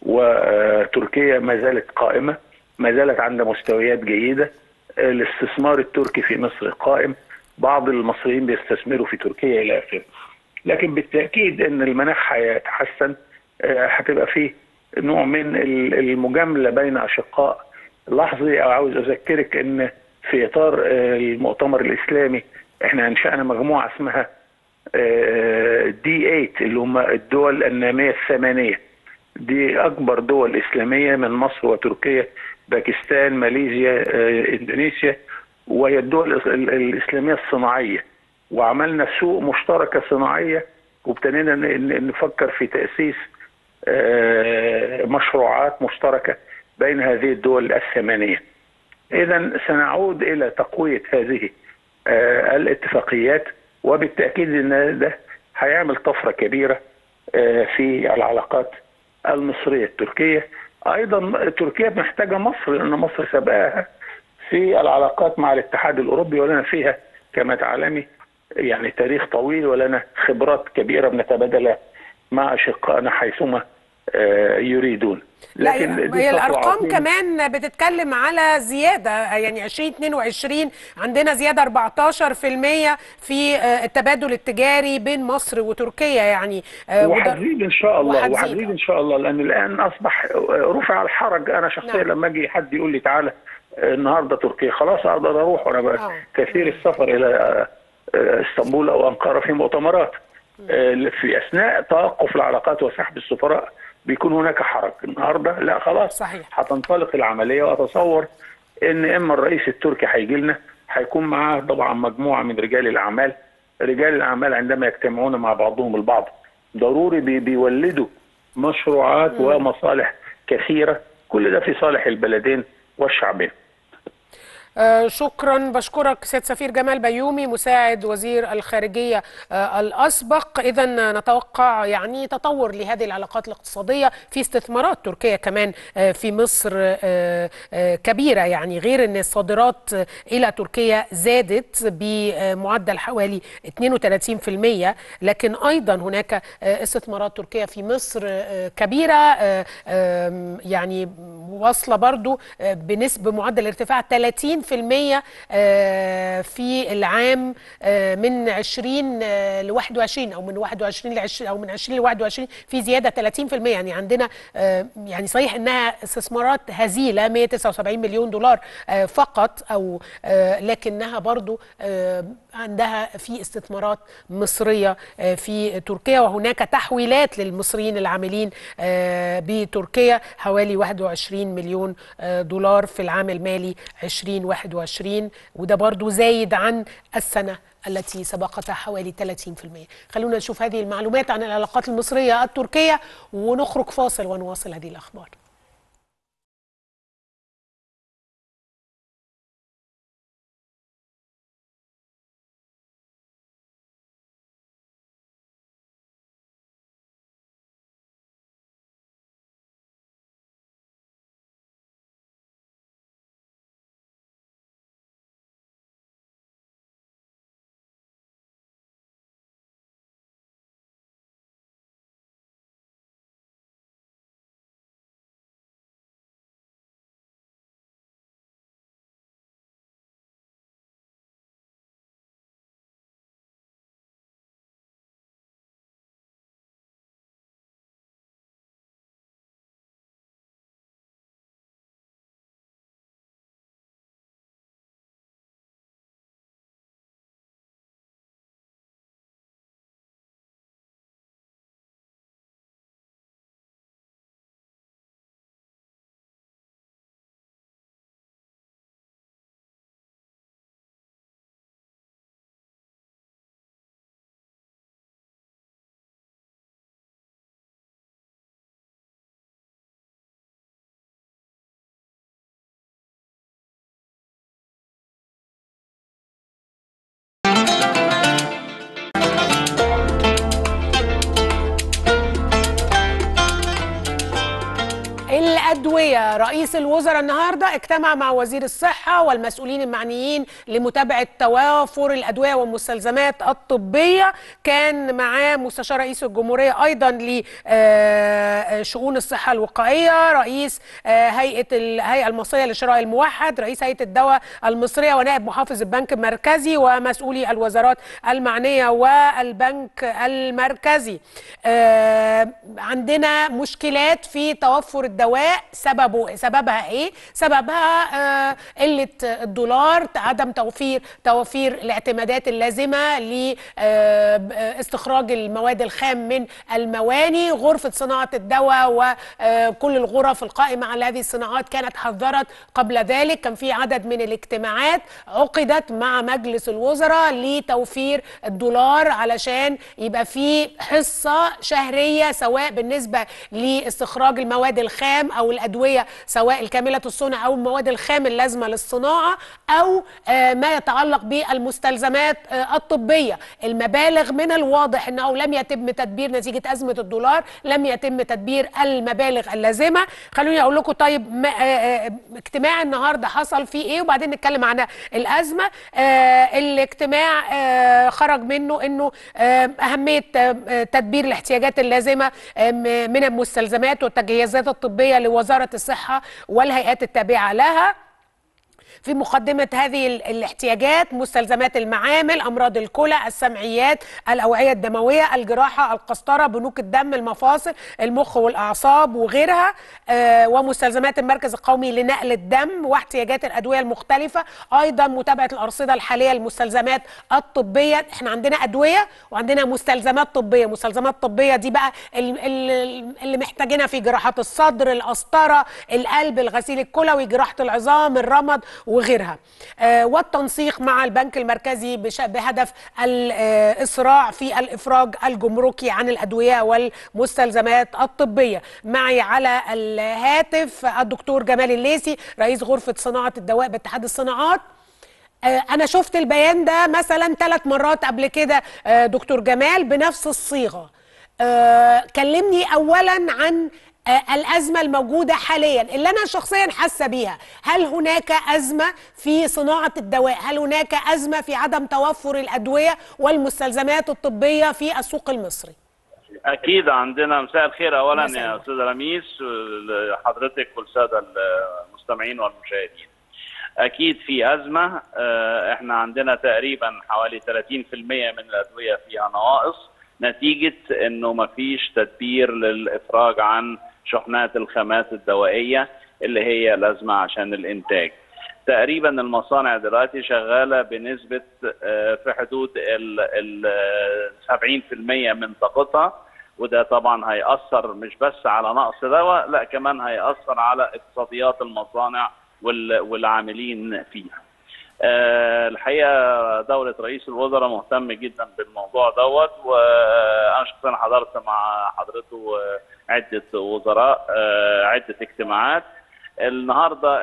وتركيا ما زالت قائمة، ما زالت عند مستويات جيدة. الاستثمار التركي في مصر قائم، بعض المصريين بيستثمروا في تركيا إلى آخره. لكن بالتأكيد أن المناخ هيتحسن، هتبقى فيه نوع من المجاملة بين أشقاء لحظي. عاوز أذكرك أن في إطار المؤتمر الإسلامي إحنا أنشأنا مجموعة اسمها D8 اللي هم الدول النامية الثمانية. دي أكبر دول إسلامية من مصر وتركيا، باكستان، ماليزيا، إندونيسيا، وهي الدول الإسلامية الصناعية. وعملنا سوق مشتركة صناعية، وابتدينا نفكر في تأسيس مشروعات مشتركة بين هذه الدول الثمانية. إذن سنعود إلى تقوية هذه الاتفاقيات، وبالتأكيد أن ده هيعمل طفرة كبيرة في العلاقات المصرية التركية. أيضا تركيا محتاجة مصر، لأن مصر سبقها في العلاقات مع الاتحاد الأوروبي، ولنا فيها كما تعلمي يعني تاريخ طويل، ولنا خبرات كبيرة بنتبادلها مع أشقائنا حيثما يريدون. لكن هي الارقام كمان بتتكلم على زياده، يعني 2022 عندنا زياده 14% في التبادل التجاري بين مصر وتركيا، يعني وهتزيد ان شاء الله، وهتزيد ان شاء الله، لان الان اصبح رفع الحرج. انا شخصيا لما اجي حد يقول لي تعالى النهارده تركيا، خلاص اقدر اروح، وانا كثير السفر الى اسطنبول او انقره في مؤتمرات. في اثناء توقف العلاقات وسحب السفراء بيكون هناك حرج. النهارده لا، خلاص صحيح. هتنطلق العمليه، واتصور ان اما الرئيس التركي هيجي لنا، هيكون معاه طبعا مجموعه من رجال الاعمال. رجال الاعمال عندما يجتمعون مع بعضهم البعض ضروري بيولدوا مشروعات ومصالح كثيره، كل ده في صالح البلدين والشعبين. شكرا، بشكرك سيد سفير جمال بيومي مساعد وزير الخارجية الأسبق. إذا نتوقع يعني تطور لهذه العلاقات الاقتصادية، في استثمارات تركية كمان في مصر كبيرة، يعني غير أن الصادرات إلى تركيا زادت بمعدل حوالي 32%، لكن أيضا هناك استثمارات تركية في مصر كبيرة، يعني واصلة برضو بنسبة معدل ارتفاع 30% في العام من 20 ل 21 او من 21 ل 20 او من 20 ل 21 في زياده 30%. يعني عندنا يعني صحيح انها استثمارات هزيله 179 مليون دولار فقط، او لكنها برضو عندها في استثمارات مصريه في تركيا، وهناك تحويلات للمصريين العاملين بتركيا حوالي 21 مليون دولار في العام المالي 2021، وده برضو زايد عن السنة التي سبقتها حوالي 30%. خلونا نشوف هذه المعلومات عن العلاقات المصرية التركية ونخرج فاصل ونواصل هذه الأخبار. الأدوية، رئيس الوزراء النهاردة اجتمع مع وزير الصحة والمسؤولين المعنيين لمتابعة توافر الأدوية والمستلزمات الطبية. كان معاه مستشار رئيس الجمهورية أيضا لشؤون الصحة الوقائية، رئيس الهيئة المصرية للشراء الموحد، رئيس هيئة الدواء المصرية، ونائب محافظ البنك المركزي، ومسؤولي الوزارات المعنية والبنك المركزي. عندنا مشكلات في توفر الدواء، سببها ايه؟ سببها قلة الدولار، عدم توفير الاعتمادات اللازمة لاستخراج المواد الخام من المواني. غرفة صناعة الدواء وكل الغرف القائمة على هذه الصناعات كانت حذرت قبل ذلك. كان في عدد من الاجتماعات عقدت مع مجلس الوزراء لتوفير الدولار علشان يبقى في حصة شهرية، سواء بالنسبة لاستخراج المواد الخام أو الأدوية الادويه سواء الكامله الصنع او المواد الخام اللازمه للصناعه، او ما يتعلق بالمستلزمات الطبيه. المبالغ من الواضح انه لم يتم تدبير نتيجه ازمه الدولار، لم يتم تدبير المبالغ اللازمه. خلوني اقول لكم طيب اجتماع النهارده حصل فيه ايه وبعدين نتكلم عن الازمه. الاجتماع خرج منه انه اهميه تدبير الاحتياجات اللازمه من المستلزمات والتجهيزات الطبيه لوزاره الصحه والهيئات التابعه لها. في مقدمة هذه الاحتياجات مستلزمات المعامل، أمراض الكلى، السمعيات، الأوعية الدموية، الجراحة، القسطرة، بنوك الدم، المفاصل، المخ والأعصاب وغيرها، ومستلزمات المركز القومي لنقل الدم، واحتياجات الأدوية المختلفة. أيضا متابعة الأرصدة الحالية للمستلزمات الطبية. احنا عندنا أدوية وعندنا مستلزمات طبية. مستلزمات طبية دي بقى اللي محتاجينها في جراحات الصدر، القسطرة، القلب، الغسيل الكلوي، جراحة العظام، الرمد وغيرها. والتنسيق مع البنك المركزي بهدف الإسراع في الإفراج الجمركي عن الأدوية والمستلزمات الطبية. معي على الهاتف الدكتور جمال الليثي رئيس غرفة صناعة الدواء باتحاد الصناعات. أنا شفت البيان ده مثلا 3 مرات قبل كده دكتور جمال بنفس الصيغة. كلمني أولا عن الأزمة الموجودة حاليا اللي أنا شخصيا حاسة بيها. هل هناك أزمة في صناعة الدواء؟ هل هناك أزمة في عدم توفر الأدوية والمستلزمات الطبية في السوق المصري؟ أكيد عندنا. مساء الخير أولا يا أستاذ لميس لحضرتك والسادة المستمعين والمشاهدين. أكيد في أزمة. إحنا عندنا تقريبا حوالي 30% من الأدوية فيها نواقص نتيجة إنه مفيش تدبير للإفراج عن شحنات الخامات الدوائية اللي هي لازمة عشان الإنتاج. تقريبا المصانع دلوقتي شغالة بنسبة في حدود ال 70% من طاقتها، وده طبعا هيأثر مش بس على نقص دواء، لا كمان هيأثر على اقتصاديات المصانع والعاملين فيها. الحقيقة دولة رئيس الوزراء مهتم جدا بالموضوع دوت، وأنا شخصيا حضرت مع حضرته عدة وزراء عدة اجتماعات. النهارده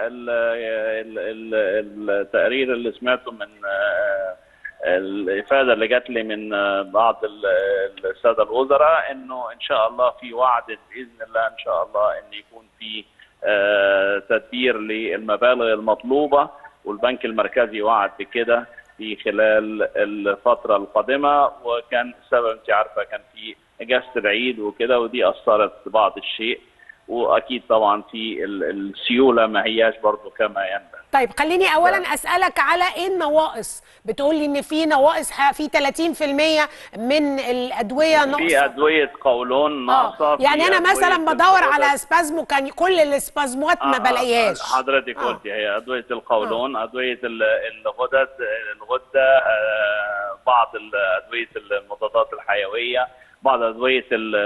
التقرير اللي سمعته من الإفادة اللي جات لي من بعض السادة الوزراء إنه إن شاء الله في وعد بإذن الله إن شاء الله إن يكون في تدبير للمبالغ المطلوبة، والبنك المركزي وعد بكده في خلال الفترة القادمة. وكان السبب انت عارفة كان في اجازة العيد وكده، ودي اثرت بعض الشيء، واكيد طبعا في السيولة ما هياش برضو كما ينبغي. طيب خليني اولا اسالك على ايه النواقص. بتقول لي ان في نواقص، في 30% من الادويه ناقصه. في ادويه قولون ناقصه. يعني انا مثلا بدور على اسبازمو، كان كل الاسبازموات ما بلاقيهاش. حضرتك قلتي هي ادويه القولون، ادويه الغده، بعض الادويه المضادات الحيويه، بعض ادويه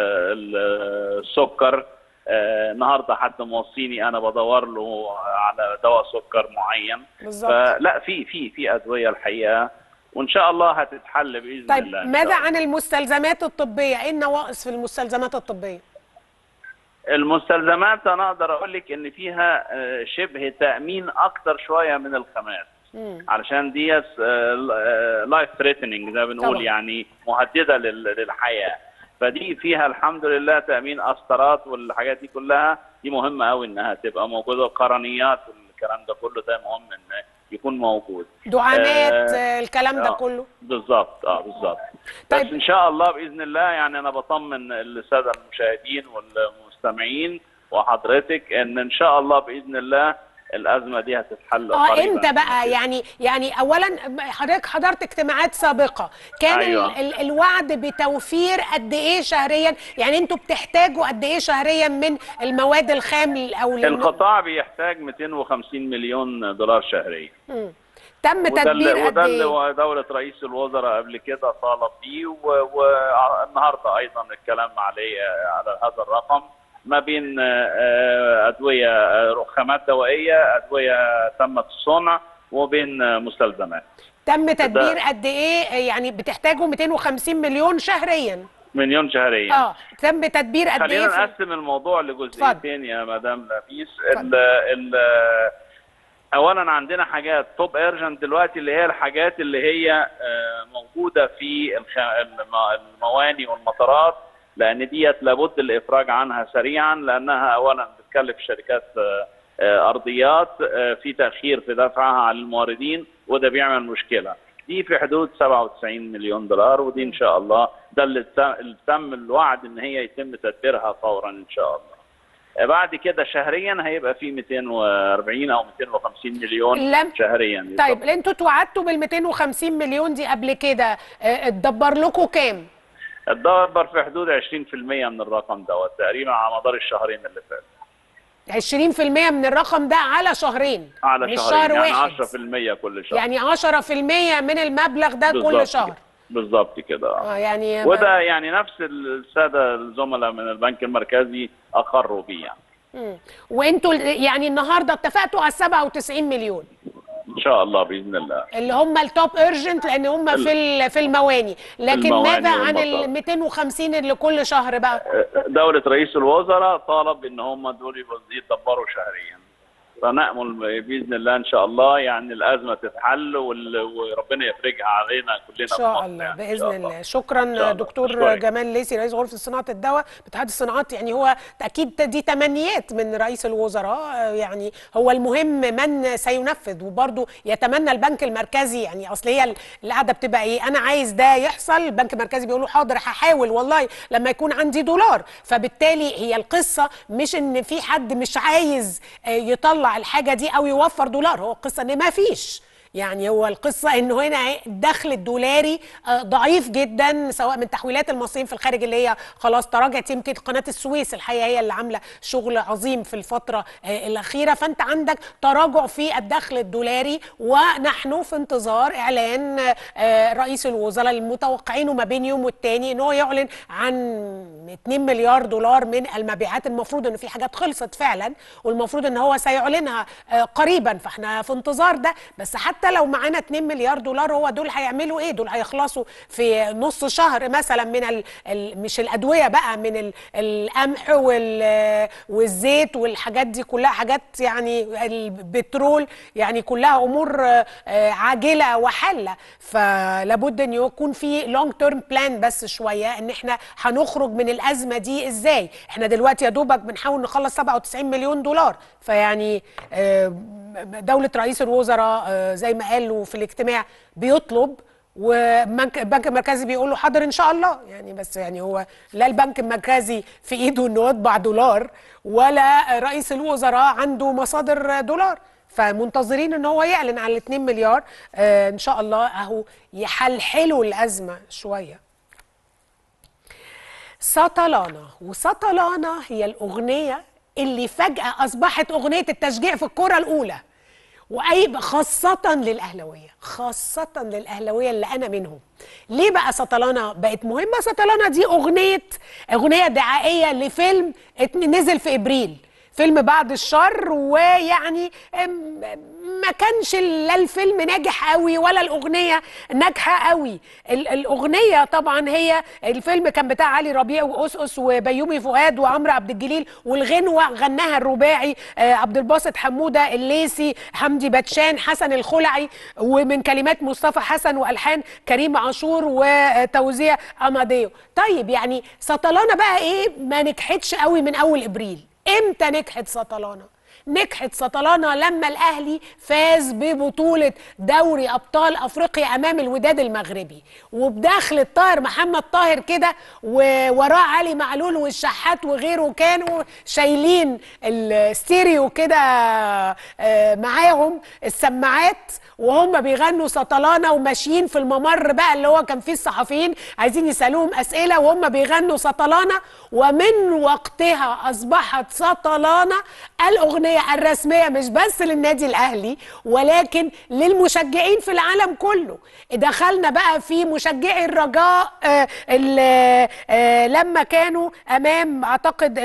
السكر. النهارده حد موصيني انا بدور له على دواء سكر معين. فلا في ادويه الحقيقه، وان شاء الله هتتحل باذن الله. طيب ماذا عن المستلزمات الطبيه؟ ايه النواقص في المستلزمات الطبيه؟ المستلزمات انا اقدر اقول لك ان فيها شبه تامين اكتر شويه من الخامات، علشان دي لايف ثريتنينج زي ما بنقول، يعني مهدده للحياه. فدي فيها الحمد لله تأمين قسطرات والحاجات دي كلها، دي مهمة قوي انها تبقى موجودة. القرنيات والكلام ده كله ده مهم ان يكون موجود. دعامات الكلام ده كله. بالظبط بالظبط. طيب. بس ان شاء الله باذن الله، يعني انا بطمن السادة المشاهدين والمستمعين وحضرتك ان شاء الله باذن الله الازمه دي هتتحل قريبا. امتى بقى؟ يعني اولا حضرتك حضرت اجتماعات سابقه، كان الوعد بتوفير قد ايه شهريا؟ يعني انتوا بتحتاجوا قد ايه شهريا من المواد الخام او القطاع بيحتاج 250 مليون دولار شهريا. تم تدبير قد ايه؟ وده اللي دولة رئيس الوزراء قبل كده طالب بيه، والنهارده ايضا الكلام عليه على هذا الرقم، ما بين أدوية خامات دوائية، أدوية تمت الصنع، وبين مستلزمات. تم تدبير قد إيه؟ يعني بتحتاجوا 250 مليون شهريا؟ مليون شهريا. تم تدبير قد ايه؟ خلينا نقسم الموضوع لجزئيتين يا مدام لميس. اولا عندنا حاجات توب ايرجنت دلوقتي، اللي هي الحاجات اللي هي موجوده في المواني والمطارات، لان ديت لابد الافراج عنها سريعا، لانها اولا بتكلف شركات ارضيات في تاخير في دفعها على الموردين، وده بيعمل مشكله. دي في حدود 97 مليون دولار، ودي ان شاء الله ده اللي تم الوعد ان هي يتم تدبيرها فورا ان شاء الله. بعد كده شهريا هيبقى في 240 او 250 مليون شهريا. طيب انتوا اتوعدتوا بال 250 مليون دي قبل كده، اتدبر لكم كام؟ اتدبر في حدود 20% من الرقم دوت تقريبا على مدار الشهرين اللي فاتوا. 20% من الرقم ده على شهرين، على شهرين يعني واحد. 10% كل شهر، يعني 10% من المبلغ ده كل شهر بالظبط كده. يعني وده يعني نفس الساده الزملاء من البنك المركزي اقروا بيه يعني. وانتوا يعني النهارده اتفقتوا على 97 مليون ان شاء الله باذن الله، اللي هم التوب ايرجنت، لان هم في المواني. لكن ماذا عن ال 250 اللي كل شهر بقى؟ دوله رئيس الوزراء طالب ان هم دول يتدبروا شهريا، فنأمل باذن الله ان شاء الله يعني الازمه تتحل وربنا يفرجها علينا كلنا ان شاء الله يعني باذن الله. شكرا دكتور جمال ليثي رئيس غرفه صناعه الدواء باتحاد الصناعات. يعني هو اكيد دي تمنيات من رئيس الوزراء، يعني هو المهم من سينفذ، وبرضه يتمنى البنك المركزي. يعني اصل هي القعده بتبقى ايه؟ انا عايز ده يحصل، البنك المركزي بيقول له حاضر هحاول والله لما يكون عندي دولار. فبالتالي هي القصه مش ان في حد مش عايز يطلع الحاجه دي او يوفر دولار، هو القصه ان ما فيش. يعني هو القصه انه هنا الدخل الدولاري ضعيف جدا، سواء من تحويلات المصريين في الخارج اللي هي خلاص تراجعت. يمكن قناه السويس الحقيقه هي اللي عامله شغل عظيم في الفتره الاخيره. فانت عندك تراجع في الدخل الدولاري، ونحن في انتظار اعلان رئيس الوزراء المتوقعينه ما بين يوم والتاني ان هو يعلن عن 2 مليار دولار من المبيعات. المفروض ان في حاجات خلصت فعلا، والمفروض ان هو سيعلنها قريبا، فاحنا في انتظار ده. بس حتى لو معانا 2 مليار دولار، هو دول هيعملوا ايه؟ دول هيخلصوا في نص شهر مثلا من مش الادويه بقى، من القمح والزيت والحاجات دي كلها، حاجات يعني البترول، يعني كلها امور عاجله وحله. فلابد ان يكون في لونج تيرم بلان بس شويه، ان احنا هنخرج من الازمه دي ازاي. احنا دلوقتي يا دوبك بنحاول نخلص 97 مليون دولار. فيعني دولة رئيس الوزراء زي ما قالوا في الاجتماع بيطلب، والبنك المركزي بيقول له حاضر ان شاء الله. يعني بس يعني هو لا البنك المركزي في ايده انه يطبع دولار، ولا رئيس الوزراء عنده مصادر دولار. فمنتظرين ان هو يعلن عن 2 مليار ان شاء الله، اهو يحلحلوا الازمه شويه. سطلانة، وسطلانة هي الأغنية اللي فجأة أصبحت أغنية التشجيع في الكرة الأولى، خاصة للأهلاوية، خاصة للأهلاوية اللي أنا منهم. ليه بقى سطلانة بقت مهمة؟ سطلانة دي أغنية دعائية لفيلم نزل في إبريل، فيلم بعد الشر. ويعني ما كانش لا الفيلم ناجح قوي ولا الأغنية ناجحة قوي. الأغنية طبعا هي الفيلم كان بتاع علي ربيع وأسقس وبيومي فؤاد وعمرو عبد الجليل، والغنوة غناها الرباعي عبد الباسط حمودة الليثي حمدي باتشان حسن الخلعي، ومن كلمات مصطفى حسن وألحان كريم عاشور وتوزيع أماديو. طيب يعني سطلانة بقى إيه؟ ما نجحتش قوي من أول إبريل. امتى نجحت سطلانة؟ نجحت سطلانة لما الأهلي فاز ببطولة دوري أبطال أفريقيا أمام الوداد المغربي، وبدخل طاهر محمد طاهر كده، ووراه علي معلول والشحات وغيره، كانوا شايلين الستيريو كده معاهم السماعات وهم بيغنوا سطلانة، وماشيين في الممر بقى اللي هو كان فيه الصحفيين عايزين يسألوهم أسئلة وهم بيغنوا سطلانة. ومن وقتها أصبحت سطلانة الأغنية الرسمية مش بس للنادي الأهلي ولكن للمشجعين في العالم كله. دخلنا بقى في مشجعي الرجاء لما كانوا أمام أعتقد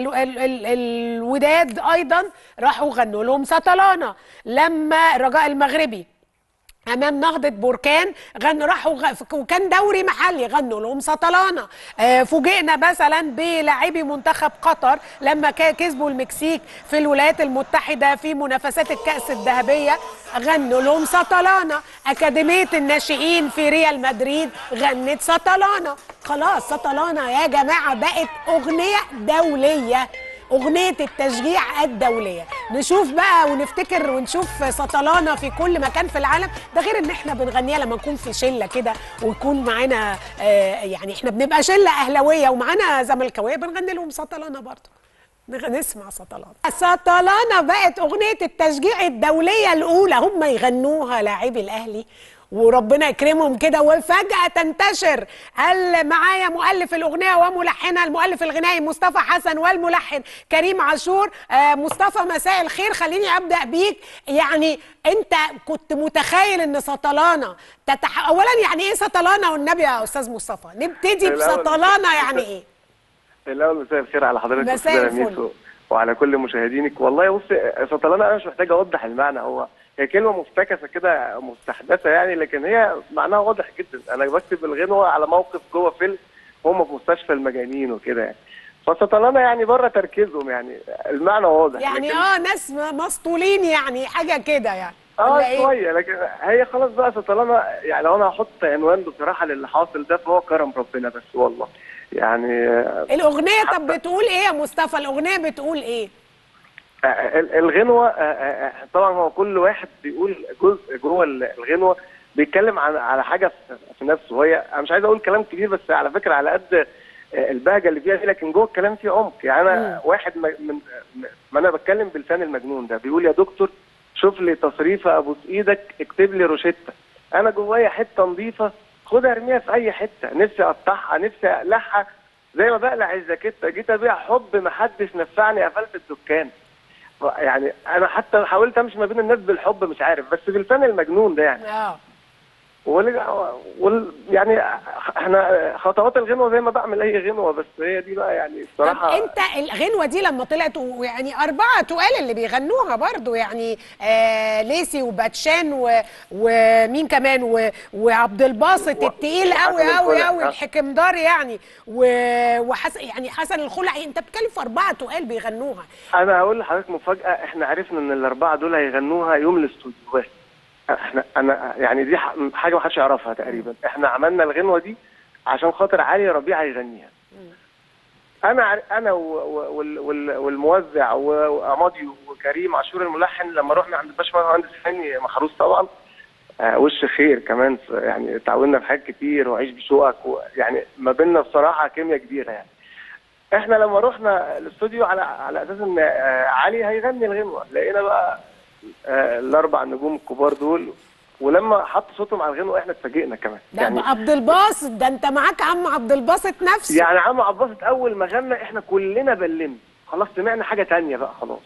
الوداد أيضا راحوا غنوا لهم سطلانة. لما الرجاء المغربي امام نهضه بركان راحوا وكان دوري محلي غنوا لهم سطلانه. فوجئنا مثلا بلاعبي منتخب قطر لما كسبوا المكسيك في الولايات المتحده في منافسات الكاس الذهبيه غنوا لهم سطلانه. اكاديميه الناشئين في ريال مدريد غنت سطلانه. خلاص سطلانه يا جماعه بقت اغنيه دوليه، أغنية التشجيع الدولية. نشوف بقى ونفتكر ونشوف سطلانة في كل مكان في العالم، ده غير ان احنا بنغنيها لما نكون في شلة كده ويكون معانا يعني احنا بنبقى شلة أهلاوية ومعانا زملكاوية بنغني لهم سطلانة برضه. نسمع سطلانة. سطلانة بقت أغنية التشجيع الدولية الأولى، هم يغنوها لاعبي الأهلي وربنا يكرمهم كده وفجأة تنتشر. معايا مؤلف الأغنية وملحنها المؤلف الغنائي مصطفى حسن والملحن كريم عاشور. مصطفى مساء الخير، خليني أبدأ بيك. يعني أنت كنت متخيل إن سطلانة أولا يعني إيه سطلانة والنبي يا أستاذ مصطفى؟ نبتدي بسطلانة يعني إيه؟ الأول مساء الخير على حضرتك مساء الفل وعلى كل مشاهدينك. والله بص سطلانة أنا مش محتاج أوضح المعنى، هي كلمة مفتكسة كده مستحدثة يعني، لكن هي معناها واضح جدا. أنا بكتب الغنوة على موقف جوه فيلم وهم في مستشفى المجانين وكده يعني، فسطلانة يعني بره تركيزهم يعني المعنى واضح يعني ناس مسطولين يعني حاجة كده يعني شوية، لكن هي خلاص بقى سطلانة يعني. لو أنا هحط عنوان بصراحة للي حاصل ده فهو كرم ربنا بس والله يعني. الأغنية طب بتقول إيه يا مصطفى؟ الأغنية بتقول إيه؟ الغنوة طبعا هو كل واحد بيقول جزء جوه الغنوة بيتكلم على حاجة في نفسه. هي أنا مش عايز أقول كلام كبير بس على فكرة على قد البهجة اللي فيها دي، لكن جوه الكلام فيه عمق يعني. أنا واحد ما أنا بتكلم بلسان المجنون ده بيقول يا دكتور شوف لي تصريفة أبوس إيدك اكتب لي روشتة، أنا جوايا حتة نظيفة خدها ارميها في أي حتة، نفسي أقطعها نفسي أقلعها زي ما بقلع الجاكيتة، جيت أبيع حب محدش نفعني قفلت الدكان. يعني انا حتى حاولت امشي ما بين الناس بالحب مش عارف بس بلسان المجنون ده يعني. يعني احنا خطوات الغنوه زي ما بعمل اي غنوه، بس هي دي بقى يعني الصراحه. طب انت الغنوه دي لما طلعت ويعني 4 تقال اللي بيغنوها برضو يعني ليسي وباتشان ومين كمان وعبد الباسط التقيل قوي قوي قوي الحكمدار يعني وحسن يعني حسن الخلعي، انت بتتكلم في 4 تقال بيغنوها. انا هقول لحضرتك مفاجاه، احنا عرفنا ان ال4 دول هيغنوها يوم الاستوديوهات. انا يعني دي حاجه ما حدش يعرفها تقريبا. احنا عملنا الغنوه دي عشان خاطر علي ربيع يغنيها. انا والموزع واماضي وكريم عاشور الملحن لما رحنا عند الباشمهندس هاني محروس طبعا وش خير كمان يعني تعاوننا في حاجات كتير وعيش بشوقك يعني ما بيننا بصراحه كيمياء كبيره يعني. احنا لما رحنا الاستوديو على اساس ان علي هيغني الغنوه، لقينا بقى ال4 نجوم الكبار دول، ولما حط صوتهم على الغنوه احنا اتفاجئنا كمان. ده يعني عبد الباسط، ده انت معاك عم عبد الباسط نفسه. يعني عم عبد الباسط اول ما غنى احنا كلنا بلمنا خلاص، سمعنا حاجه ثانيه بقى خلاص.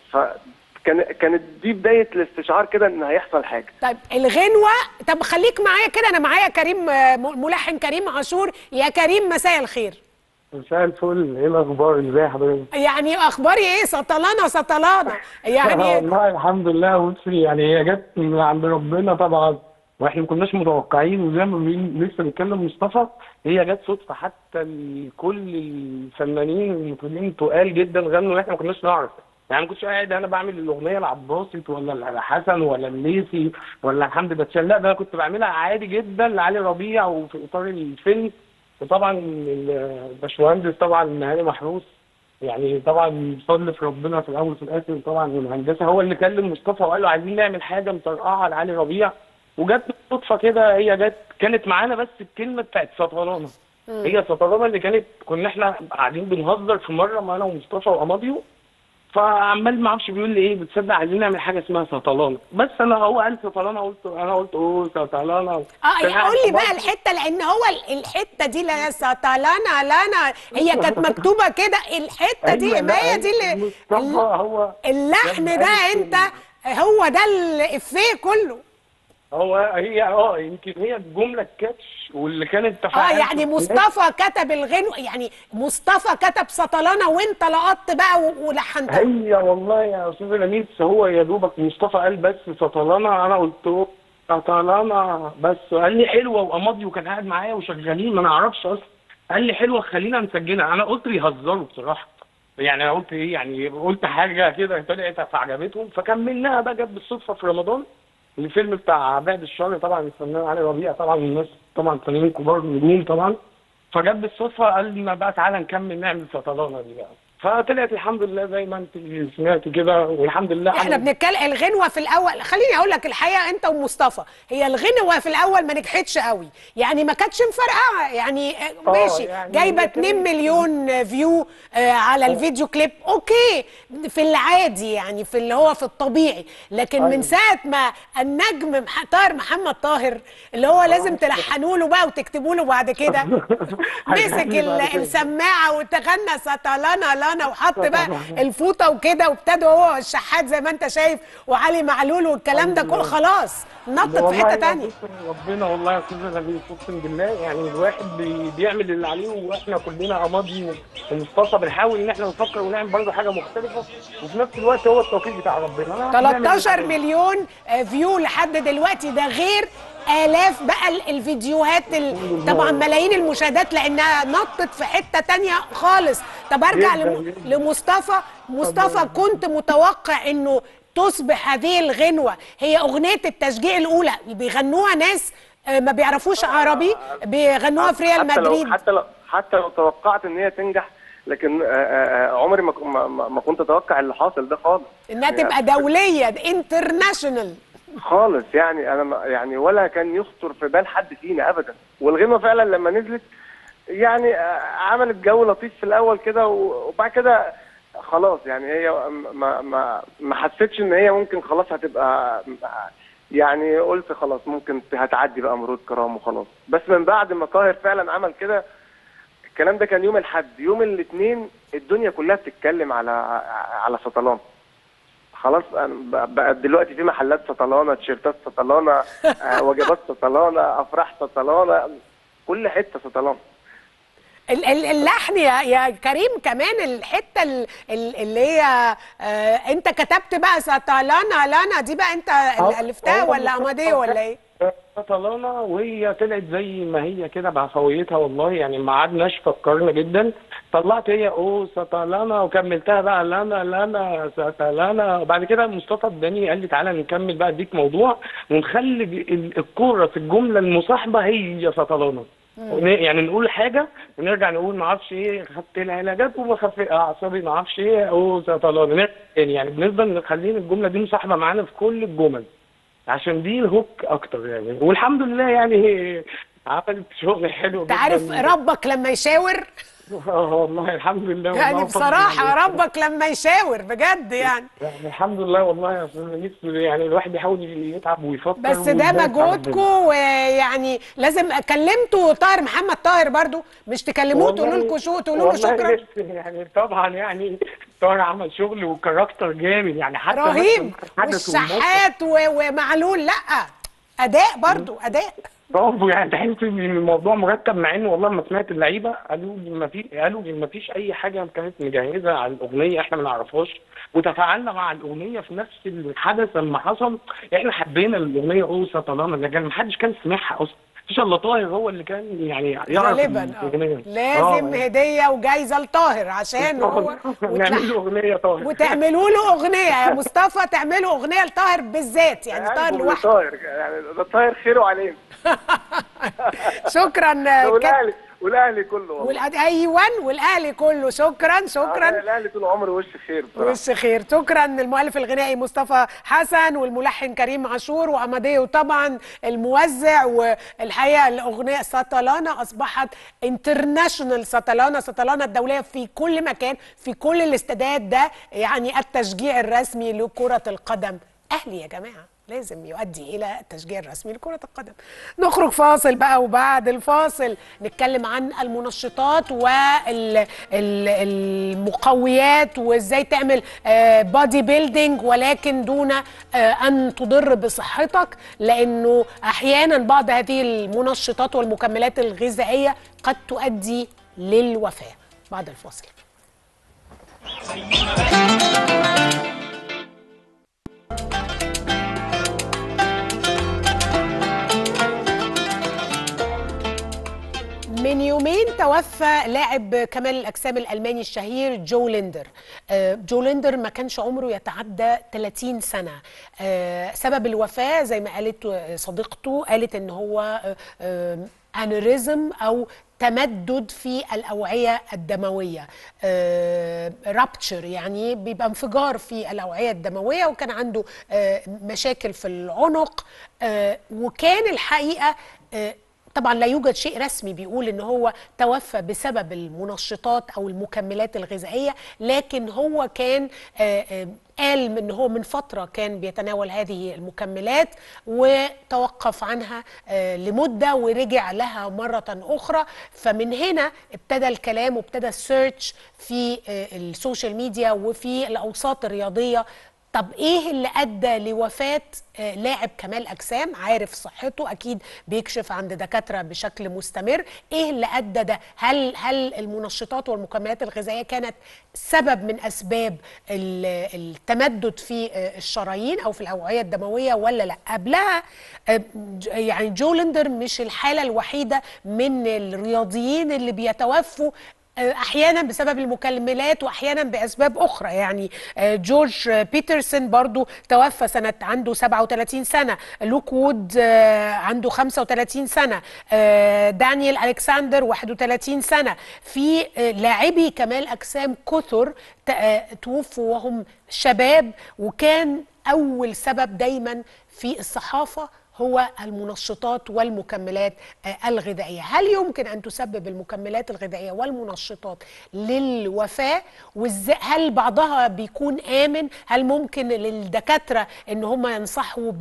كانت دي بدايه الاستشعار كده ان هيحصل حاجه. طيب الغنوه، طب خليك معايا كده، انا معايا كريم ملحن كريم عاشور. يا كريم مساء الخير. مساء الفل، ايه الاخبار؟ ازاي حضرتك؟ يعني اخباري ايه؟ سطلانه يعني والله الحمد لله. بصي يعني هي جت من عند ربنا طبعا، واحنا ما كناش متوقعين، وزي ما لسه بيتكلم مصطفى هي جت صدفه. حتى كل الفنانين المطربين تقال جدا غنوا واحنا ما كناش نعرف يعني. ما كنتش قاعد انا بعمل الاغنيه لعباسط ولا لحسن ولا الليثي ولا حمدي باتشان، لا ده انا كنت بعملها عادي جدا لعلي ربيع وفي اطار الفيلم. وطبعا الباشمهندس طبعا هاني محروس يعني طبعا بيصلي في ربنا في الاول وفي الاخر طبعا، والهندسه هو اللي كلم مصطفى وقال له عايزين نعمل حاجه مطرقعه لعلي ربيع. وجت بالصدفه كده، هي كانت معانا بس الكلمه بتاعت سطلانه. هي سطلانه اللي كنا احنا قاعدين بنهزر في مره ما انا ومصطفى واماضيو، فعمال ما اعرفش بيقول لي ايه بتصدق عايزين نعمل حاجه اسمها سطلانه. بس هو قال سطلانه انا قلت اوه سطلانه. قول لي بقى الحته، لان هو الحته دي لا سطلانه لا هي كانت مكتوبه كده الحته دي، ما هي دي اللي هو اللحن ده انت هو ده الافيه كله. هي يمكن هي الجمله الكاتش واللي كانت يعني مصطفى كتب الغنوه، يعني مصطفى كتب سطلانه وانت لقطت بقى ولحنتها. هي والله يا استاذ لميس هو يا دوبك مصطفى قال بس سطلانه، انا قلت له سطلانة بس. قال لي حلوه وقماضي وكان قاعد معايا وشغالين، ما نعرفش اصلا. قال لي حلوه خلينا نسجلها. انا قلت بيهزروا بصراحه، يعني انا قلت ايه يعني، قلت حاجه كده طلعت فعجبتهم فكملناها بقى. جت بالصدفه في رمضان الفيلم بتاع بعد الشر، طبعا الفنان علي ربيع، طبعا الناس طبعا فنانين كبار نجوم طبعا. فجت بالصدفه قال لي ما بقى تعالى نكمل نعمل سطلانه دي بقى. فطلعت الحمد لله زي ما انت سمعت كده، والحمد لله. احنا بنتكلم الغنوه في الاول، خليني اقول لك الحقيقه انت ومصطفى، هي الغنوه في الاول ما نجحتش قوي، يعني ما كانتش مفرقعه يعني. ماشي يعني جايبه 2 مليون فيو على الفيديو كليب، اوكي في العادي يعني في اللي هو في الطبيعي. لكن من ساعه ما النجم طاهر محمد طاهر اللي هو لازم تلحنوا له بقى وتكتبوا له بعد كده مسك السماعه وتغنى سطلانه وحط بقى الفوطه وكده، وابتدوا هو الشحات زي ما انت شايف وعلي معلول والكلام ده كله، خلاص نطت في حته ثانيه. ربنا والله يا استاذ نبيل اقسم بالله، يعني الواحد بيعمل اللي عليه، واحنا كلنا قماضي ومصطفى بنحاول ان احنا نفكر ونعمل برضه حاجه مختلفه، وفي نفس الوقت هو التوفيق بتاع ربنا. 13 مليون فيو لحد دلوقتي، ده غير آلاف بقى الفيديوهات طبعا ملايين المشاهدات لأنها نطت في حتة تانية خالص. طب أرجع مصطفى، كنت متوقع إنه تصبح هذه الغنوة هي أغنية التشجيع الأولى بيغنوها ناس ما بيعرفوش عربي، بيغنوها في ريال مدريد؟ حتى لو توقعت إن هي تنجح، لكن عمري ما كنت أتوقع اللي حاصل ده خالص، إنها تبقى دولية انترناشونال خالص. يعني انا يعني ولا كان يخطر في بال حد فينا ابدا. والغنوه فعلا لما نزلت يعني عملت جو لطيف في الاول كده، وبعد كده خلاص يعني هي ما حسيتش ان هي ممكن خلاص هتبقى، يعني قلت خلاص ممكن هتعدي بقى مرور كرام وخلاص. بس من بعد ما طاهر فعلا عمل كده، الكلام ده كان يوم الاحد، يوم الاثنين الدنيا كلها بتتكلم على سطلان. خلاص بقى دلوقتي في محلات سطلانه، تيشيرتات سطلانه، وجبات سطلانه، افراح سطلانه، كل حته سطلانه. اللحن يا كريم كمان الحته اللي هي انت كتبت بقى سطلانه دي بقى انت الفتها ولا عماديه ولا ايه؟ سطلانه، وهي طلعت زي ما هي كده بعفويتها والله، يعني ما قعدناش فكرنا جدا. طلعت هي سطلانه وكملتها بقى لانا سطلانه. وبعد كده مصطفى اداني قال لي تعالى نكمل بقى اديك موضوع ونخلي الكوره في الجمله المصاحبه هي سطلانه، يعني نقول حاجه ونرجع نقول ما اعرفش ايه خدت العلاجات وبخفف اعصابي ما اعرفش ايه سطلانه، يعني بنفضل نخلين الجمله دي مصاحبه معانا في كل الجمل عشان دي الهوك اكتر يعني. والحمد لله يعني عملت شغل حلو جدا. عارف ربك لما يشاور والله الحمد لله يعني بصراحه ربك لما يشاور بجد يعني الحمد لله والله يا استاذ، يعني الواحد يحاول يتعب ويفكر، بس ده مجهودكم. ويعني لازم كلمتوا طاهر محمد طاهر برضو، مش تكلموه تقولوا له شكرا يعني طبعا يعني طاهر عمل شغل وكاركتر جامد يعني حتى رهيب، والشحات ومعلول لا اداء برضو اداء برافو. يعني تحس ان الموضوع مرتب، مع انه والله ما سمعت اللعيبه قالوا لي ما فيش اي حاجه كانت مجهزه على الاغنيه احنا ما نعرفهاش، وتفاعلنا مع الاغنيه في نفس الحدث لما حصل. احنا حبينا الاغنيه سطلانه، لكن ما حدش كان سمعها اصلا، ان شاء الله طاهر هو اللي كان يعني يعرف غالبا لازم هديه وجايزه لطاهر عشان هو نعمل له اغنيه طاهر وتعملوا له اغنيه يا مصطفى، تعملوا اغنيه لطاهر بالذات يعني طاهر لوحده. طاهر يعني ده طاهر خيره علينا. شكرا. والاهلي كله ايوه والاهلي كله. شكرا الاهلي طول عمره وش خير بصراحه. وش خير. شكرا المؤلف الغنائي مصطفى حسن والملحن كريم عاشور وأماديه، وطبعا الموزع. والحقيقه الاغنيه سطلانه اصبحت انترناشونال، سطلانه الدوليه في كل مكان في كل الاستادات. ده يعني التشجيع الرسمي لكره القدم. اهلي يا جماعه لازم يؤدي إلى التشجيع الرسمي لكرة القدم. نخرج فاصل بقى، وبعد الفاصل نتكلم عن المنشطات والمقويات وإزاي تعمل بودي بيلدينج ولكن دون أن تضر بصحتك، لأنه أحيانا بعض هذه المنشطات والمكملات الغذائية قد تؤدي للوفاة. بعد الفاصل. من يومين توفى لاعب كمال الأجسام الألماني الشهير جو ليندر. جو ليندر ما كانش عمره يتعدى 30 سنة. سبب الوفاة زي ما قالت صديقته، قالت إن هو أنوريزم أو تمدد في الأوعية الدموية، رابتشر، يعني بيبقى انفجار في الأوعية الدموية، وكان عنده مشاكل في العنق. وكان الحقيقة طبعا لا يوجد شيء رسمي بيقول ان هو توفى بسبب المنشطات او المكملات الغذائيه، لكن هو كان قال ان هو من فتره كان بيتناول هذه المكملات وتوقف عنها لمده ورجع لها مره اخرى. فمن هنا ابتدى الكلام وابتدى السيرش في السوشيال ميديا وفي الاوساط الرياضيه. طب ايه اللي ادى لوفاه لاعب كمال اجسام عارف صحته، اكيد بيكشف عند دكاتره بشكل مستمر؟ ايه اللي ادى ده؟ هل المنشطات والمكملات الغذائيه كانت سبب من اسباب التمدد في الشرايين او في الاوعيه الدمويه ولا لا؟ قبلها يعني جو ليندر مش الحاله الوحيده من الرياضيين اللي بيتوفوا احيانا بسبب المكملات واحيانا باسباب اخرى. يعني جورج بيترسون برضو توفى سنه عنده 37 سنه، لوك وود عنده 35 سنه، دانيال الكسندر 31 سنه. في لاعبي كمال اجسام كثر توفوا وهم شباب، وكان اول سبب دايما في الصحافه هو المنشطات والمكملات الغذائية. هل يمكن أن تسبب المكملات الغذائية والمنشطات للوفاة؟ هل بعضها بيكون آمن؟ هل ممكن للدكاترة أن هم ينصحوا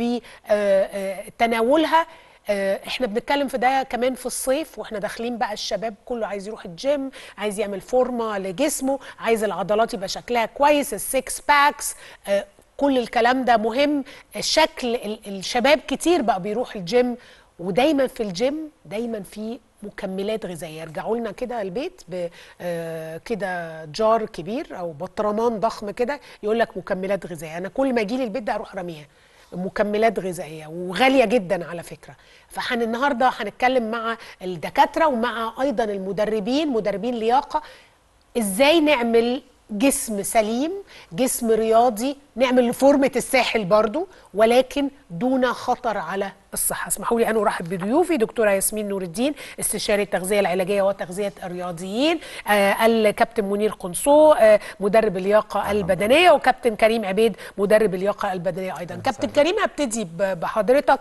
بتناولها؟ احنا بنتكلم في ده كمان في الصيف، واحنا داخلين بقى الشباب كله عايز يروح الجيم، عايز يعمل فورمة لجسمه، عايز العضلات يبقى شكلها كويس، السكس باكس، كل الكلام ده مهم. شكل الشباب كتير بقى بيروح الجيم، ودايما في الجيم دايما في مكملات غذائيه. يرجعوا لنا كده البيت كده جار كبير او بطرمان ضخم كده يقول لك مكملات غذائيه. انا كل ما اجي لي البيت ده اروح راميها، مكملات غذائيه وغاليه جدا على فكره. النهارده هنتكلم مع الدكاتره ومع ايضا المدربين، مدربين لياقه، ازاي نعمل جسم سليم، جسم رياضي، نعمل فورمة الساحل برضو ولكن دون خطر على الصحة. اسمحوا لي أن أرحب بضيوفي: دكتورة ياسمين نور الدين، استشاري التغذية العلاجية وتغذية الرياضيين، الكابتن منير قنصو مدرب اللياقة البدنية، وكابتن كريم عبيد مدرب اللياقة البدنية أيضا. كابتن كريم، هبتدي بحضرتك.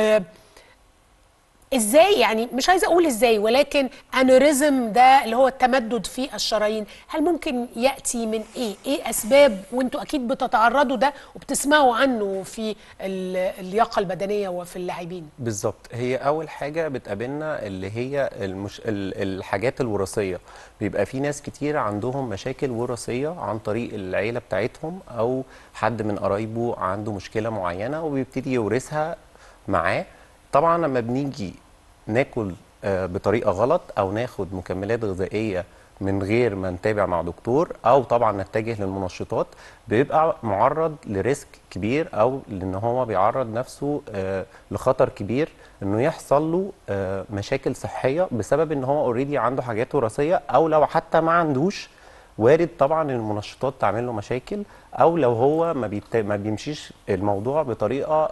ازاي، يعني مش عايزه اقول ازاي، ولكن انوريزم ده اللي هو التمدد في الشرايين، هل ممكن ياتي من ايه اسباب؟ وانتوا اكيد بتتعرضوا ده وبتسمعوا عنه في اللياقه البدنيه وفي اللاعبين. بالظبط. هي اول حاجه بتقابلنا اللي هي الحاجات الوراثيه. بيبقى في ناس كتير عندهم مشاكل وراثيه عن طريق العيله بتاعتهم، او حد من قرايبه عنده مشكله معينه وبيبتدي يورثها معاه. طبعا لما بنيجي ناكل بطريقه غلط او ناخد مكملات غذائيه من غير ما نتابع مع دكتور، او طبعا نتجه للمنشطات، بيبقى معرض لريسك كبير، او لان هو بيعرض نفسه لخطر كبير انه يحصل له مشاكل صحيه بسبب ان هو اوريدي عنده حاجات وراثيه، او لو حتى ما عندوش وارد طبعا المنشطات تعمل له مشاكل، او لو هو ما بيمشيش الموضوع بطريقه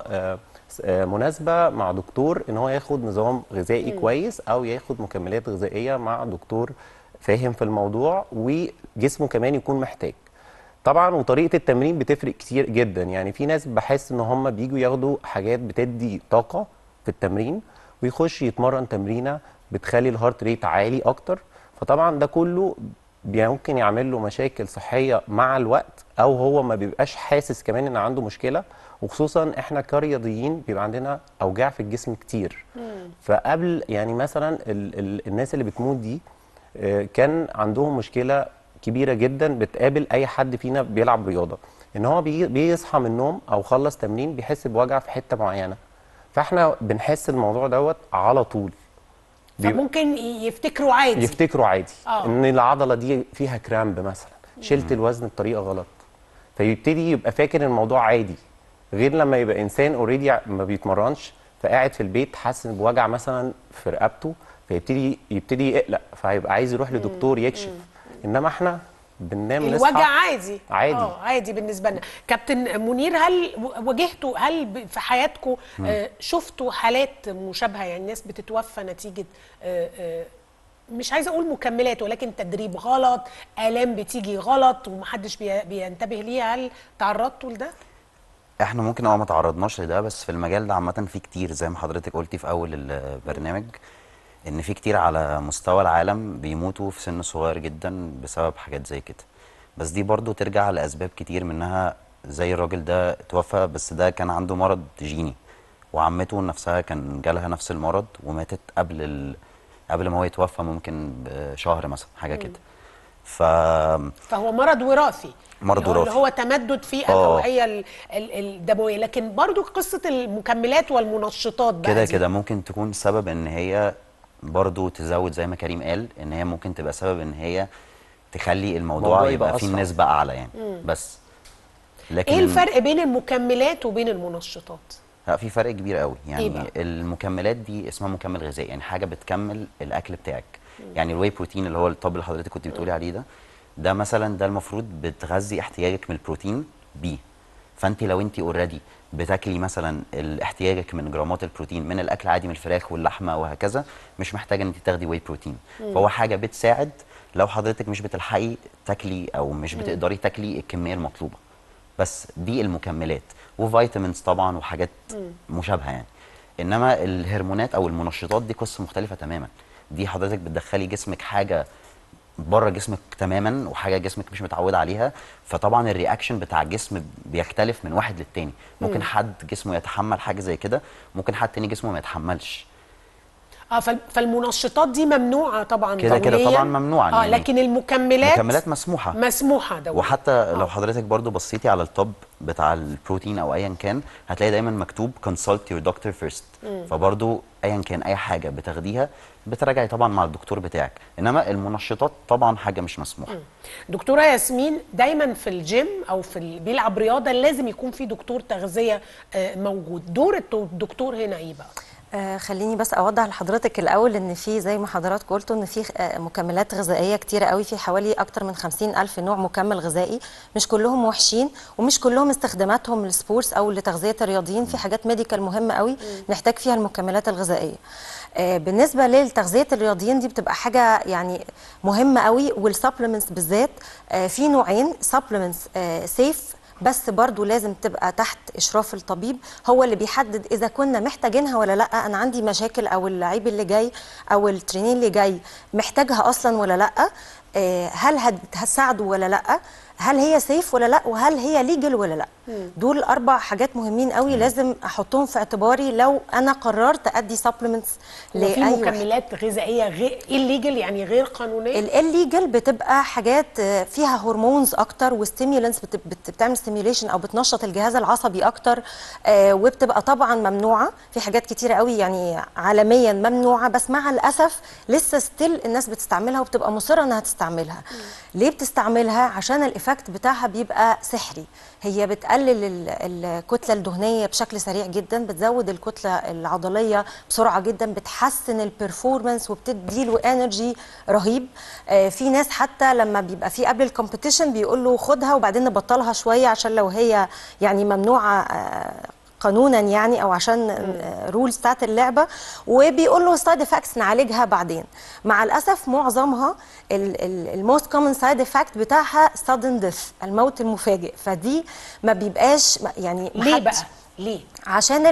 مناسبة مع دكتور ان هو ياخد نظام غذائي كويس، او ياخد مكملات غذائية مع دكتور فاهم في الموضوع، وجسمه كمان يكون محتاج. طبعا وطريقة التمرين بتفرق كتير جدا. يعني في ناس بحس ان هم بيجوا ياخدوا حاجات بتدي طاقة في التمرين ويخش يتمرن تمرينة بتخلي الهارت ريت عالي اكتر، فطبعا ده كله ممكن يعمل له مشاكل صحية مع الوقت، او هو ما بيبقاش حاسس كمان ان عنده مشكلة. وخصوصا احنا كرياضيين بيبقى عندنا اوجاع في الجسم كتير. فقبل يعني مثلا الناس اللي بتموت دي كان عندهم مشكله كبيره جدا بتقابل اي حد فينا بيلعب رياضه، ان هو بيصحى من النوم او خلص تمرين بيحس بوجع في حته معينه. فاحنا بنحس الموضوع دوت على طول. فممكن يفتكروا عادي ان العضله دي فيها كرامب مثلا، شلت الوزن بطريقه غلط، فيبتدي يبقى فاكر الموضوع عادي. غير لما يبقى انسان اوريدي ما بيتمرنش، فقاعد في البيت حاسس بوجع مثلا في رقبته، فيبتدي يقلق، فهيبقى عايز يروح لدكتور يكشف. انما احنا بننام نصحى الوجع عادي عادي. عادي بالنسبه لنا. كابتن منير، هل واجهتوا، هل في حياتكم شفتوا حالات مشابهه؟ يعني ناس بتتوفى نتيجه مش عايزه اقول مكملات، ولكن تدريب غلط، آلام بتيجي غلط ومحدش بينتبه ليها. هل تعرضتوا لده؟ احنا ممكن ما تعرضناش لده، بس في المجال ده عامه في كتير زي ما حضرتك قلتي في اول البرنامج، ان في كتير على مستوى العالم بيموتوا في سن صغير جدا بسبب حاجات زي كده. بس دي برضو ترجع لاسباب كتير، منها زي الراجل ده توفى بس ده كان عنده مرض جيني، وعمته نفسها كان جالها نفس المرض وماتت قبل ما هو يتوفى ممكن بشهر مثلا، حاجه كده. فهو مرض وراثي، مرض وراثي اللي هو تمدد في الاوعيه الدمويه. لكن برضو قصه المكملات والمنشطات بقى كده ممكن تكون سبب ان هي برضو تزود، زي ما كريم قال، ان هي ممكن تبقى سبب ان هي تخلي الموضوع يبقى فيه نسبه اعلى يعني. بس لكن ايه الفرق بين المكملات وبين المنشطات؟ لا، في فرق كبير قوي يعني. إيه المكملات دي اسمها مكمل غذائي، يعني حاجه بتكمل الاكل بتاعك. يعني الواي بروتين اللي هو الطب اللي حضرتك كنت بتقولي عليه ده مثلا، ده المفروض بتغذي احتياجك من البروتين بيه. فانت لو انت اوريدي بتاكلي مثلا احتياجك من جرامات البروتين من الاكل عادي، من الفراخ واللحمه وهكذا، مش محتاجه ان انت تاخدي واي بروتين. فهو حاجه بتساعد لو حضرتك مش بتلحقي تاكلي او مش بتقدري تاكلي الكميه المطلوبه. بس دي المكملات، وفيتامينز طبعا وحاجات مشابهه يعني. انما الهرمونات او المنشطات دي قصه مختلفه تماما. دي حضرتك بتدخلي جسمك حاجه بره جسمك تماما، وحاجه جسمك مش متعود عليها، فطبعا الرياكشن بتاع الجسم بيختلف من واحد للتاني. ممكن حد جسمه يتحمل حاجه زي كده، ممكن حد تاني جسمه ما يتحملش. فالمنشطات دي ممنوعه طبعا كده طبعا ممنوعه يعني. لكن المكملات مسموحه دولة. وحتى لو حضرتك برضو بصيتي على الطب بتاع البروتين او ايا كان، هتلاقي دايما مكتوب consult your doctor first. فبرضو ايا كان اي حاجه بتاخديها بتراجعي طبعا مع الدكتور بتاعك. انما المنشطات طبعا حاجه مش مسموحه. دكتوره ياسمين، دايما في الجيم او بيلعب رياضه لازم يكون في دكتور تغذيه موجود. دور الدكتور هنا ايه بقى؟ خليني بس اوضح لحضرتك الاول ان في زي ما حضراتكم قلتوا ان في مكملات غذائيه كتيره قوي، في حوالي اكتر من 50,000 نوع مكمل غذائي. مش كلهم وحشين ومش كلهم استخداماتهم للسبورتس او لتغذيه الرياضيين. في حاجات ميديكال مهمه قوي نحتاج فيها المكملات الغذائيه. بالنسبه لتغذيه الرياضيين دي بتبقى حاجه يعني مهمه قوي. والسبلمنتس بالذات في نوعين، سبلمنتس سيف بس برضو لازم تبقى تحت إشراف الطبيب، هو اللي بيحدد إذا كنا محتاجينها ولا لأ. أنا عندي مشاكل أو اللعيب اللي جاي أو الترينين اللي جاي محتاجها أصلا ولا لأ، هل هتساعده ولا لأ، هل هي سيف ولا لا، وهل هي ليجل ولا لا. دول 4 حاجات مهمين قوي لازم احطهم في اعتباري لو انا قررت ادي سبلمنتس لاي في مكملات غذائيه غير الليجل، يعني غير قانونيه. الليجل بتبقى حاجات فيها هرمونز اكتر وستيمولانس، بتعمل ستيميوليشن او بتنشط الجهاز العصبي اكتر، وبتبقى طبعا ممنوعه. في حاجات كتيره قوي يعني عالميا ممنوعه، بس مع الاسف لسه ستيل الناس بتستعملها وبتبقى مصره انها تستعملها. ليه بتستعملها؟ عشان الإفكت بتاعها بيبقى سحري. هي بتقلل الكتلة الدهنية بشكل سريع جدا، بتزود الكتلة العضلية بسرعة جدا، بتحسن البرفورمانس وبتديله انرجي رهيب. في ناس حتى لما بيبقى في قبل الكومبيتيشن بيقول له خدها وبعدين نبطلها شوية عشان لو هي يعني ممنوعة قانونا يعني او عشان رولز بتاعت اللعبه، وبيقول له سايد افكتس نعالجها بعدين. مع الاسف معظمها الموست كومن سايد افكت بتاعها sudden death، الموت المفاجئ. فدي ما بيبقاش يعني ليه بقى؟ ليه؟ عشان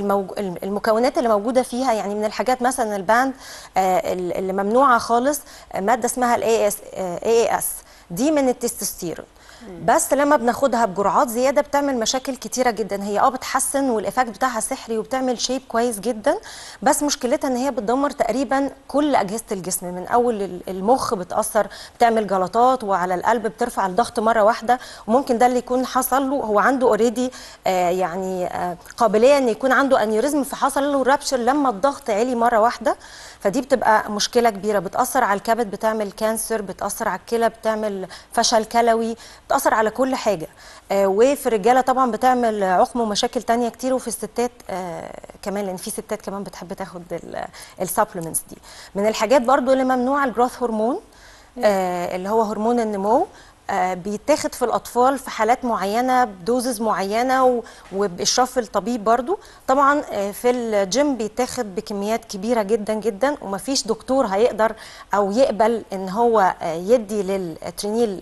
المكونات اللي موجوده فيها. يعني من الحاجات مثلا الباند اللي ممنوعه خالص ماده اسمها AAS، دي من التستوستيرون. بس لما بناخدها بجرعات زياده بتعمل مشاكل كتيره جدا. هي بتحسن والإفكت بتاعها سحري وبتعمل شيب كويس جدا، بس مشكلتها ان هي بتدمر تقريبا كل اجهزه الجسم. من اول المخ بتاثر، بتعمل جلطات، وعلى القلب بترفع الضغط مره واحده. وممكن ده اللي يكون حصل له، هو عنده اوريدي يعني قابليه ان يكون عنده انيوريزم، فحصل له رابشر لما الضغط عالي مره واحده. فدي بتبقى مشكله كبيره، بتاثر على الكبد، بتعمل كانسر، بتاثر على الكلى، بتعمل فشل كلوي، بتاثر على كل حاجه. وفي الرجاله طبعا بتعمل عقم ومشاكل تانية كتير، وفي الستات كمان، لان في ستات كمان بتحب تاخد السبلمنتس دي. من الحاجات برضو اللي ممنوعه الجروث هرمون، اللي هو هرمون النمو. بيتاخد في الأطفال في حالات معينة بدوزز معينة وبإشراف الطبيب برضو. طبعا في الجيم بيتاخد بكميات كبيرة جدا جدا، ومفيش دكتور هيقدر أو يقبل إن هو يدي للترينيل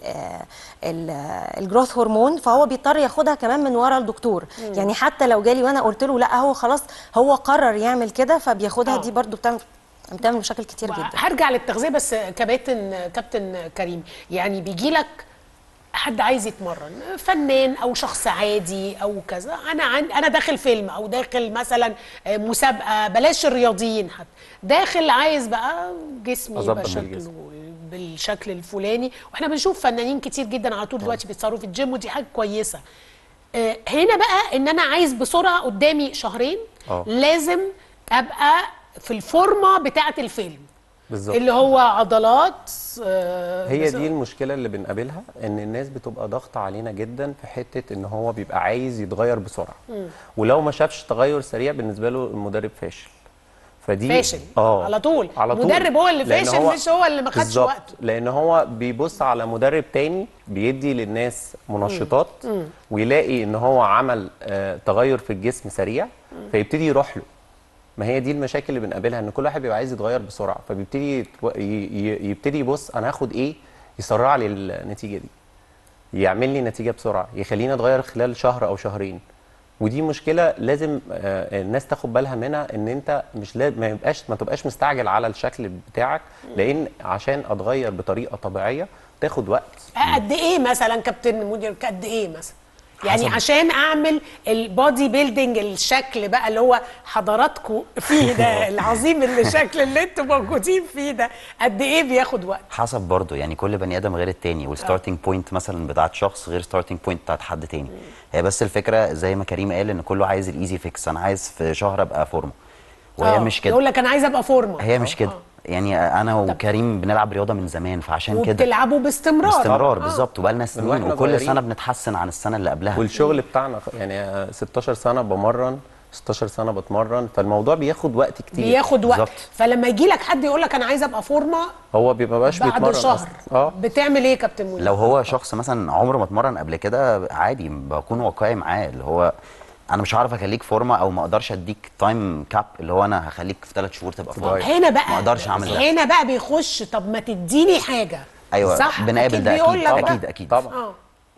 الجروث هرمون، فهو بيضطر ياخدها كمان من ورا الدكتور. يعني حتى لو جالي وأنا قلت له لا، هو خلاص هو قرر يعمل كده، فبياخدها. دي برضو بتعمل مشاكل كتير جدا. هرجع للتغذية بس كابتن كريم، يعني بيجي لك حد عايز يتمرن، فنان او شخص عادي او كذا، انا داخل فيلم او داخل مثلا مسابقه، بلاش الرياضيين، حتى داخل عايز بقى جسمي يبقى شكله بالشكل الفلاني. واحنا بنشوف فنانين كتير جدا على طول دلوقتي بيتصوروا في الجيم، ودي حاجه كويسه. هنا بقى ان انا عايز بسرعه، قدامي شهرين لازم ابقى في الفورمه بتاعه الفيلم بالظبط، اللي هو عضلات. هي دي المشكله اللي بنقابلها، ان الناس بتبقى ضغط علينا جدا في حته ان هو بيبقى عايز يتغير بسرعه، ولو ما شافش تغير سريع بالنسبه له المدرب فاشل. فدي فاشل على طول. المدرب هو اللي فاشل، مش هو اللي ما خدش وقته، لان هو بيبص على مدرب تاني بيدي للناس منشطات ويلاقي ان هو عمل تغير في الجسم سريع، فيبتدي يروح له. ما هي دي المشاكل اللي بنقابلها، ان كل واحد بيبقى عايز يتغير بسرعه، فبيبتدي يبتدي يبص انا هاخد ايه يسرع لي النتيجه دي، يعمل لي نتيجه بسرعه، يخليني اتغير خلال شهر او شهرين. ودي مشكله لازم الناس تاخد بالها منها، ان انت مش ما تبقاش مستعجل على الشكل بتاعك، لان عشان اتغير بطريقه طبيعيه تاخد وقت. قد ايه مثلا كابتن مدير، قد ايه مثلا يعني عشان اعمل البودي بيلدينج، الشكل بقى اللي هو حضراتكم فيه ده العظيم، الشكل اللي انتم موجودين فيه ده، قد ايه بياخد وقت؟ حسب برضه، يعني كل بني ادم غير التاني، والستارتنج بوينت مثلا بتاعت شخص غير ستارتنج بوينت بتاعت حد تاني. هي بس الفكره زي ما كريم قال، ان كله عايز الايزي فيكس، انا عايز في شهر ابقى فورمه، وهي مش كده. يقول لك انا عايز ابقى فورمه، هي مش كده. يعني انا وكريم بنلعب رياضه من زمان، فعشان كده وبتلعبوا باستمرار بالظبط، وبقالنا سنين، وكل سنه بنتحسن عن السنه اللي قبلها. والشغل بتاعنا يعني 16 سنه بمرن، 16 سنه بتمرن، فالموضوع بياخد وقت كتير، بياخد وقت. فلما يجي لك حد يقول لك انا عايز ابقى فورمه، هو بيبقاش بيتمرن بعد شهر. بتعمل ايه يا كابتن مولى؟ لو هو شخص مثلا عمره ما اتمرن قبل كده، عادي بكون واقعي معاه، اللي هو انا مش هعرف اخليك فورمه، او ما اقدرش اديك تايم كاب اللي هو انا هخليك في 3 شهور تبقى فورمه. هنا بقى ما اقدرش اعمل ده. هنا بقى بيخش، طب ما تديني حاجه. ايوه صح، بنقابل ده اكيد طبعا.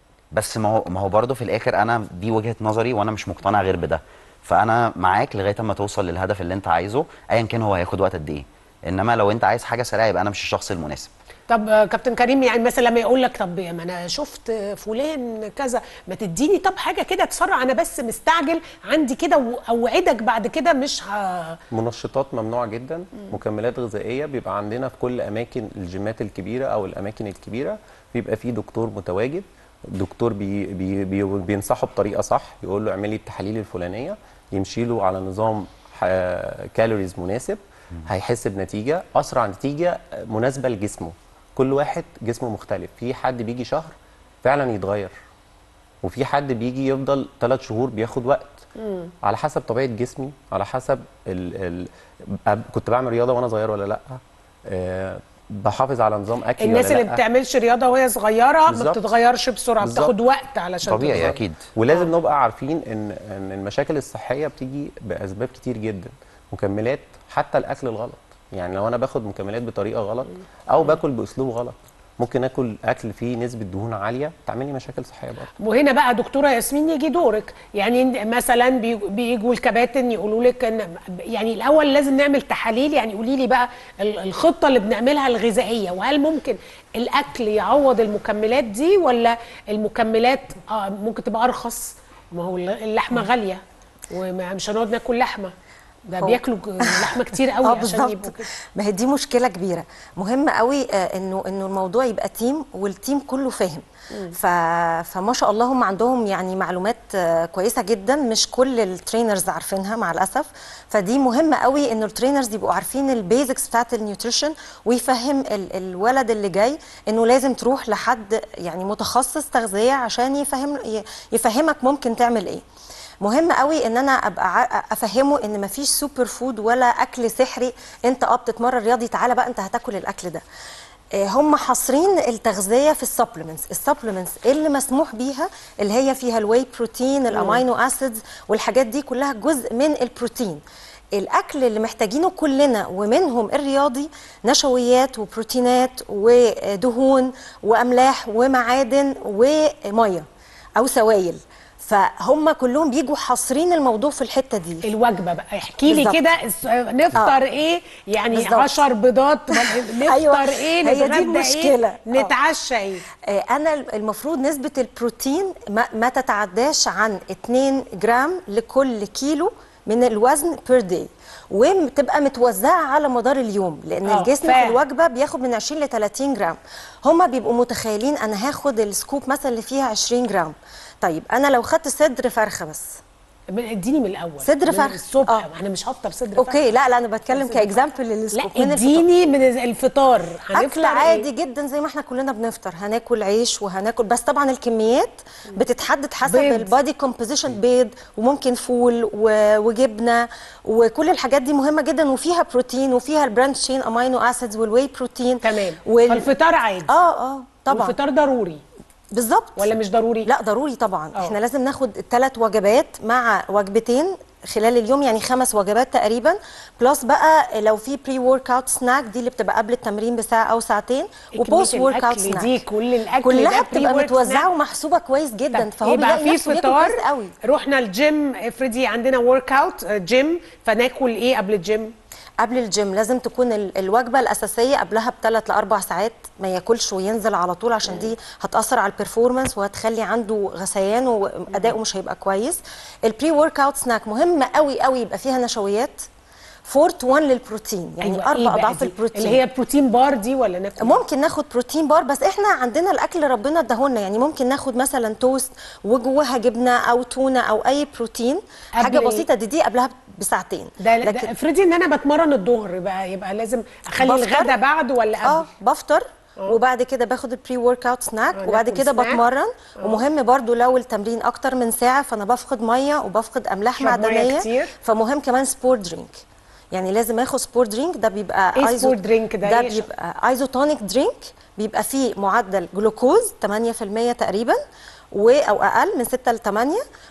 بس ما هو برضه في الاخر انا دي وجهه نظري، وانا مش مقتنع غير بده، فانا معاك لغايه اما توصل للهدف اللي انت عايزه، ايا كان هو هياخد وقت قد ايه. انما لو انت عايز حاجه سريعه، يبقى انا مش الشخص المناسب. طب كابتن كريم، يعني مثلا لما يقول لك طب ما انا شفت فلان كذا، ما تديني طب حاجه كده تسرع، انا بس مستعجل عندي كده، واوعدك بعد كده مش منشطات ممنوعه جدا. مكملات غذائيه بيبقى عندنا في كل اماكن الجيمات الكبيره او الاماكن الكبيره، بيبقى في دكتور متواجد، دكتور بينصحه بطريقه صح، يقول له اعملي التحاليل الفلانيه، يمشي له على نظام كالوريز مناسب، هيحس بنتيجه، اسرع نتيجه مناسبه لجسمه. كل واحد جسمه مختلف، في حد بيجي شهر فعلا يتغير، وفي حد بيجي يفضل 3 شهور بياخد وقت، على حسب طبيعه جسمي، على حسب كنت بعمل رياضه وانا صغير ولا لا، بحافظ على نظام اكلي الناس ولا لا. اللي بتعملش رياضه وهي صغيره ما بتتغيرش بسرعه، بتاخد وقت علشان طبيعي اكيد. ولازم نبقى عارفين ان المشاكل الصحيه بتيجي باسباب كتير جدا. مكملات، حتى الاكل الغلط، يعني لو انا باخد مكملات بطريقه غلط او باكل باسلوب غلط، ممكن اكل اكل فيه نسبه دهون عاليه تعمل لي مشاكل صحيه برضه. وهنا بقى دكتوره ياسمين يجي دورك، يعني مثلا بيجوا الكباتن يقولوا لك ان يعني الاول لازم نعمل تحاليل، يعني قولي لي بقى الخطه اللي بنعملها الغذائيه، وهل ممكن الاكل يعوض المكملات دي، ولا المكملات ممكن تبقى ارخص؟ ما هو اللحمه غاليه ومش هنقعد ناكل لحمه. ده بياكلوا لحمه كتير قوي عشان يبقوا كده. ما هي دي مشكله كبيره. مهم قوي انه الموضوع يبقى تيم والتيم كله فاهم. فما شاء الله هم عندهم يعني معلومات كويسه جدا، مش كل الترينرز عارفينها مع الاسف. فدي مهمه قوي انه الترينرز يبقوا عارفين البيزكس بتاعت النيوتريشن، ويفهم الولد اللي جاي انه لازم تروح لحد يعني متخصص تغذيه عشان يفهمك ممكن تعمل ايه. مهم قوي ان انا ابقى افهمه ان مفيش سوبر فود ولا اكل سحري، انت بتتمرن رياضي تعالى بقى انت هتاكل الاكل ده. هم حاصرين التغذيه في السبلمنتس اللي مسموح بيها، اللي هي فيها الواي بروتين، الامينو اسيدز، والحاجات دي كلها جزء من البروتين. الاكل اللي محتاجينه كلنا ومنهم الرياضي نشويات وبروتينات ودهون واملاح ومعادن وميه او سوائل. فهم كلهم بيجوا حاصرين الموضوع في الحته دي. الوجبه بقى احكي لي كده نفطر ايه يعني بالزبط. 10 بيضات نفطر أيوة. ايه نتغدى ايه نتعشى ايه. انا المفروض نسبه البروتين ما تتعداش عن 2 جرام لكل كيلو من الوزن بير داي، وتبقى متوزعه على مدار اليوم، لان الجسم في الوجبه بياخد من 20 ل 30 جرام. هم بيبقوا متخيلين انا هاخد السكوب مثلا اللي فيها 20 جرام. طيب انا لو خدت صدر فرخه بس، اديني من الاول صدر فرخه الصبح. انا مش هفطر صدر فرخه. اوكي لا انا بتكلم كاكزامبل للسكوب. لا اديني من الفطار. اكل عادي جدا زي ما احنا كلنا بنفطر، هناكل عيش وهناكل، بس طبعا الكميات بتتحدد حسب البادي كومبوزيشن. بيض وممكن فول وجبنه وكل الحاجات دي مهمه جدا، وفيها بروتين وفيها البرانش تشين امينو اسيدز والواي بروتين. تمام. فالفطار عادي. طبعا الفطار ضروري بالظبط ولا مش ضروري؟ لا ضروري طبعا. احنا لازم ناخد 3 وجبات مع وجبتين خلال اليوم، يعني 5 وجبات تقريبا، بلس بقى لو في بري ورك اوت سناك دي اللي بتبقى قبل التمرين بساعه او ساعتين، وبوست ورك اوت سناك دي كل الاكل كلها بتبقى متوزعه ومحسوبه كويس جدا. فهو يبقى في فطار. رحنا الجيم افرضي عندنا ورك اوت جيم، فناكل ايه قبل الجيم؟ قبل الجيم لازم تكون الوجبه الاساسيه قبلها ب3 ل4 ساعات، ما ياكلش وينزل على طول، عشان دي هتاثر على البرفورمانس وهتخلي عنده غثيان واداؤه مش هيبقى كويس. البري ورك اوت سناك مهم قوي قوي يبقى فيها نشويات 4 to 1 للبروتين، يعني 4 اضعاف البروتين. اللي هي بروتين بار دي ولا ناكل؟ ممكن ناخد بروتين بار، بس احنا عندنا الاكل ربنا اداهولنا، يعني ممكن ناخد مثلا توست وجواها جبنه او تونه او اي بروتين، حاجه بسيطه. دي قبلها بساعتين. لكن افرضي ان انا بتمرن الظهر بقى، يبقى لازم اخلي الغدا بعد ولا قبل؟ بفطر وبعد كده باخد البري ورك اوت سناك وبعد كده بتمرن. ومهم برضو لو التمرين اكتر من ساعه فانا بفقد ميه وبفقد املاح معدنيه، فمهم كمان سبورت درينك. يعني لازم اخد سبورت درينك. ده بيبقى ايه سبورت درينك ده بيبقى ايزوتونيك درينك، بيبقى فيه معدل جلوكوز 8% تقريبا او اقل من 6 ل 8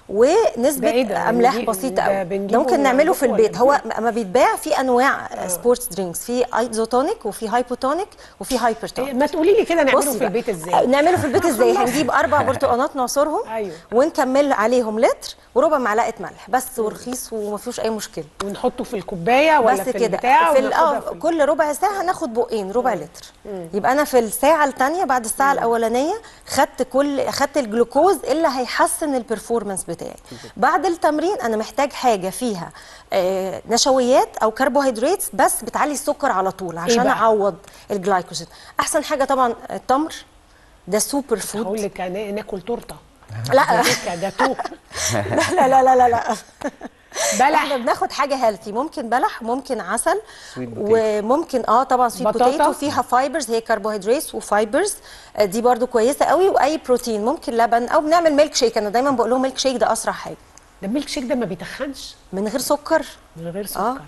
ونسبه املاح بسيطه قوي. ده ممكن نعمله في البيت. هو اما بيتباع في انواع سبورتس درينكس، في ايزوتونيك وفي هايبوتونيك وفي هايبرتونيك. ما تقولي لي كده نعمله في البيت ازاي؟ نعمله في البيت ازاي؟ هنجيب 4 برتقانات نعصرهم ونكمل عليهم لتر وربع معلقه ملح بس، ورخيص وما فيهوش اي مشكله. ونحطه في الكوبايه ولا في البتاع؟ في كل ربع ساعه هناخد بقين ربع لتر. يبقى انا في الساعه الثانيه بعد الساعه الاولانيه خدت الجلوكوز اللي هيحسن البرفورمانس بتاعي. بعد التمرين انا محتاج حاجه فيها نشويات او كربوهيدرات بس بتعلي السكر على طول عشان اعوض الجلايكوجين. احسن حاجه طبعا التمر، ده سوبر فود. هقول لك ناكل تورته. لا جاتوه. لا لا لا لا لا بلح. احنا بناخد حاجه هيلثي، ممكن بلح، ممكن عسل، وممكن طبعا سويت بوتيتو فيها فايبرز، هي كربوهيدرات وفايبرز، دي برضو كويسه قوي. واي بروتين، ممكن لبن او بنعمل ميلك شيك. انا دايما بقول لهم ميلك شيك ده اسرع حاجه. ده الميلك شيك ده ما بيتخنش؟ من غير سكر. من غير سكر.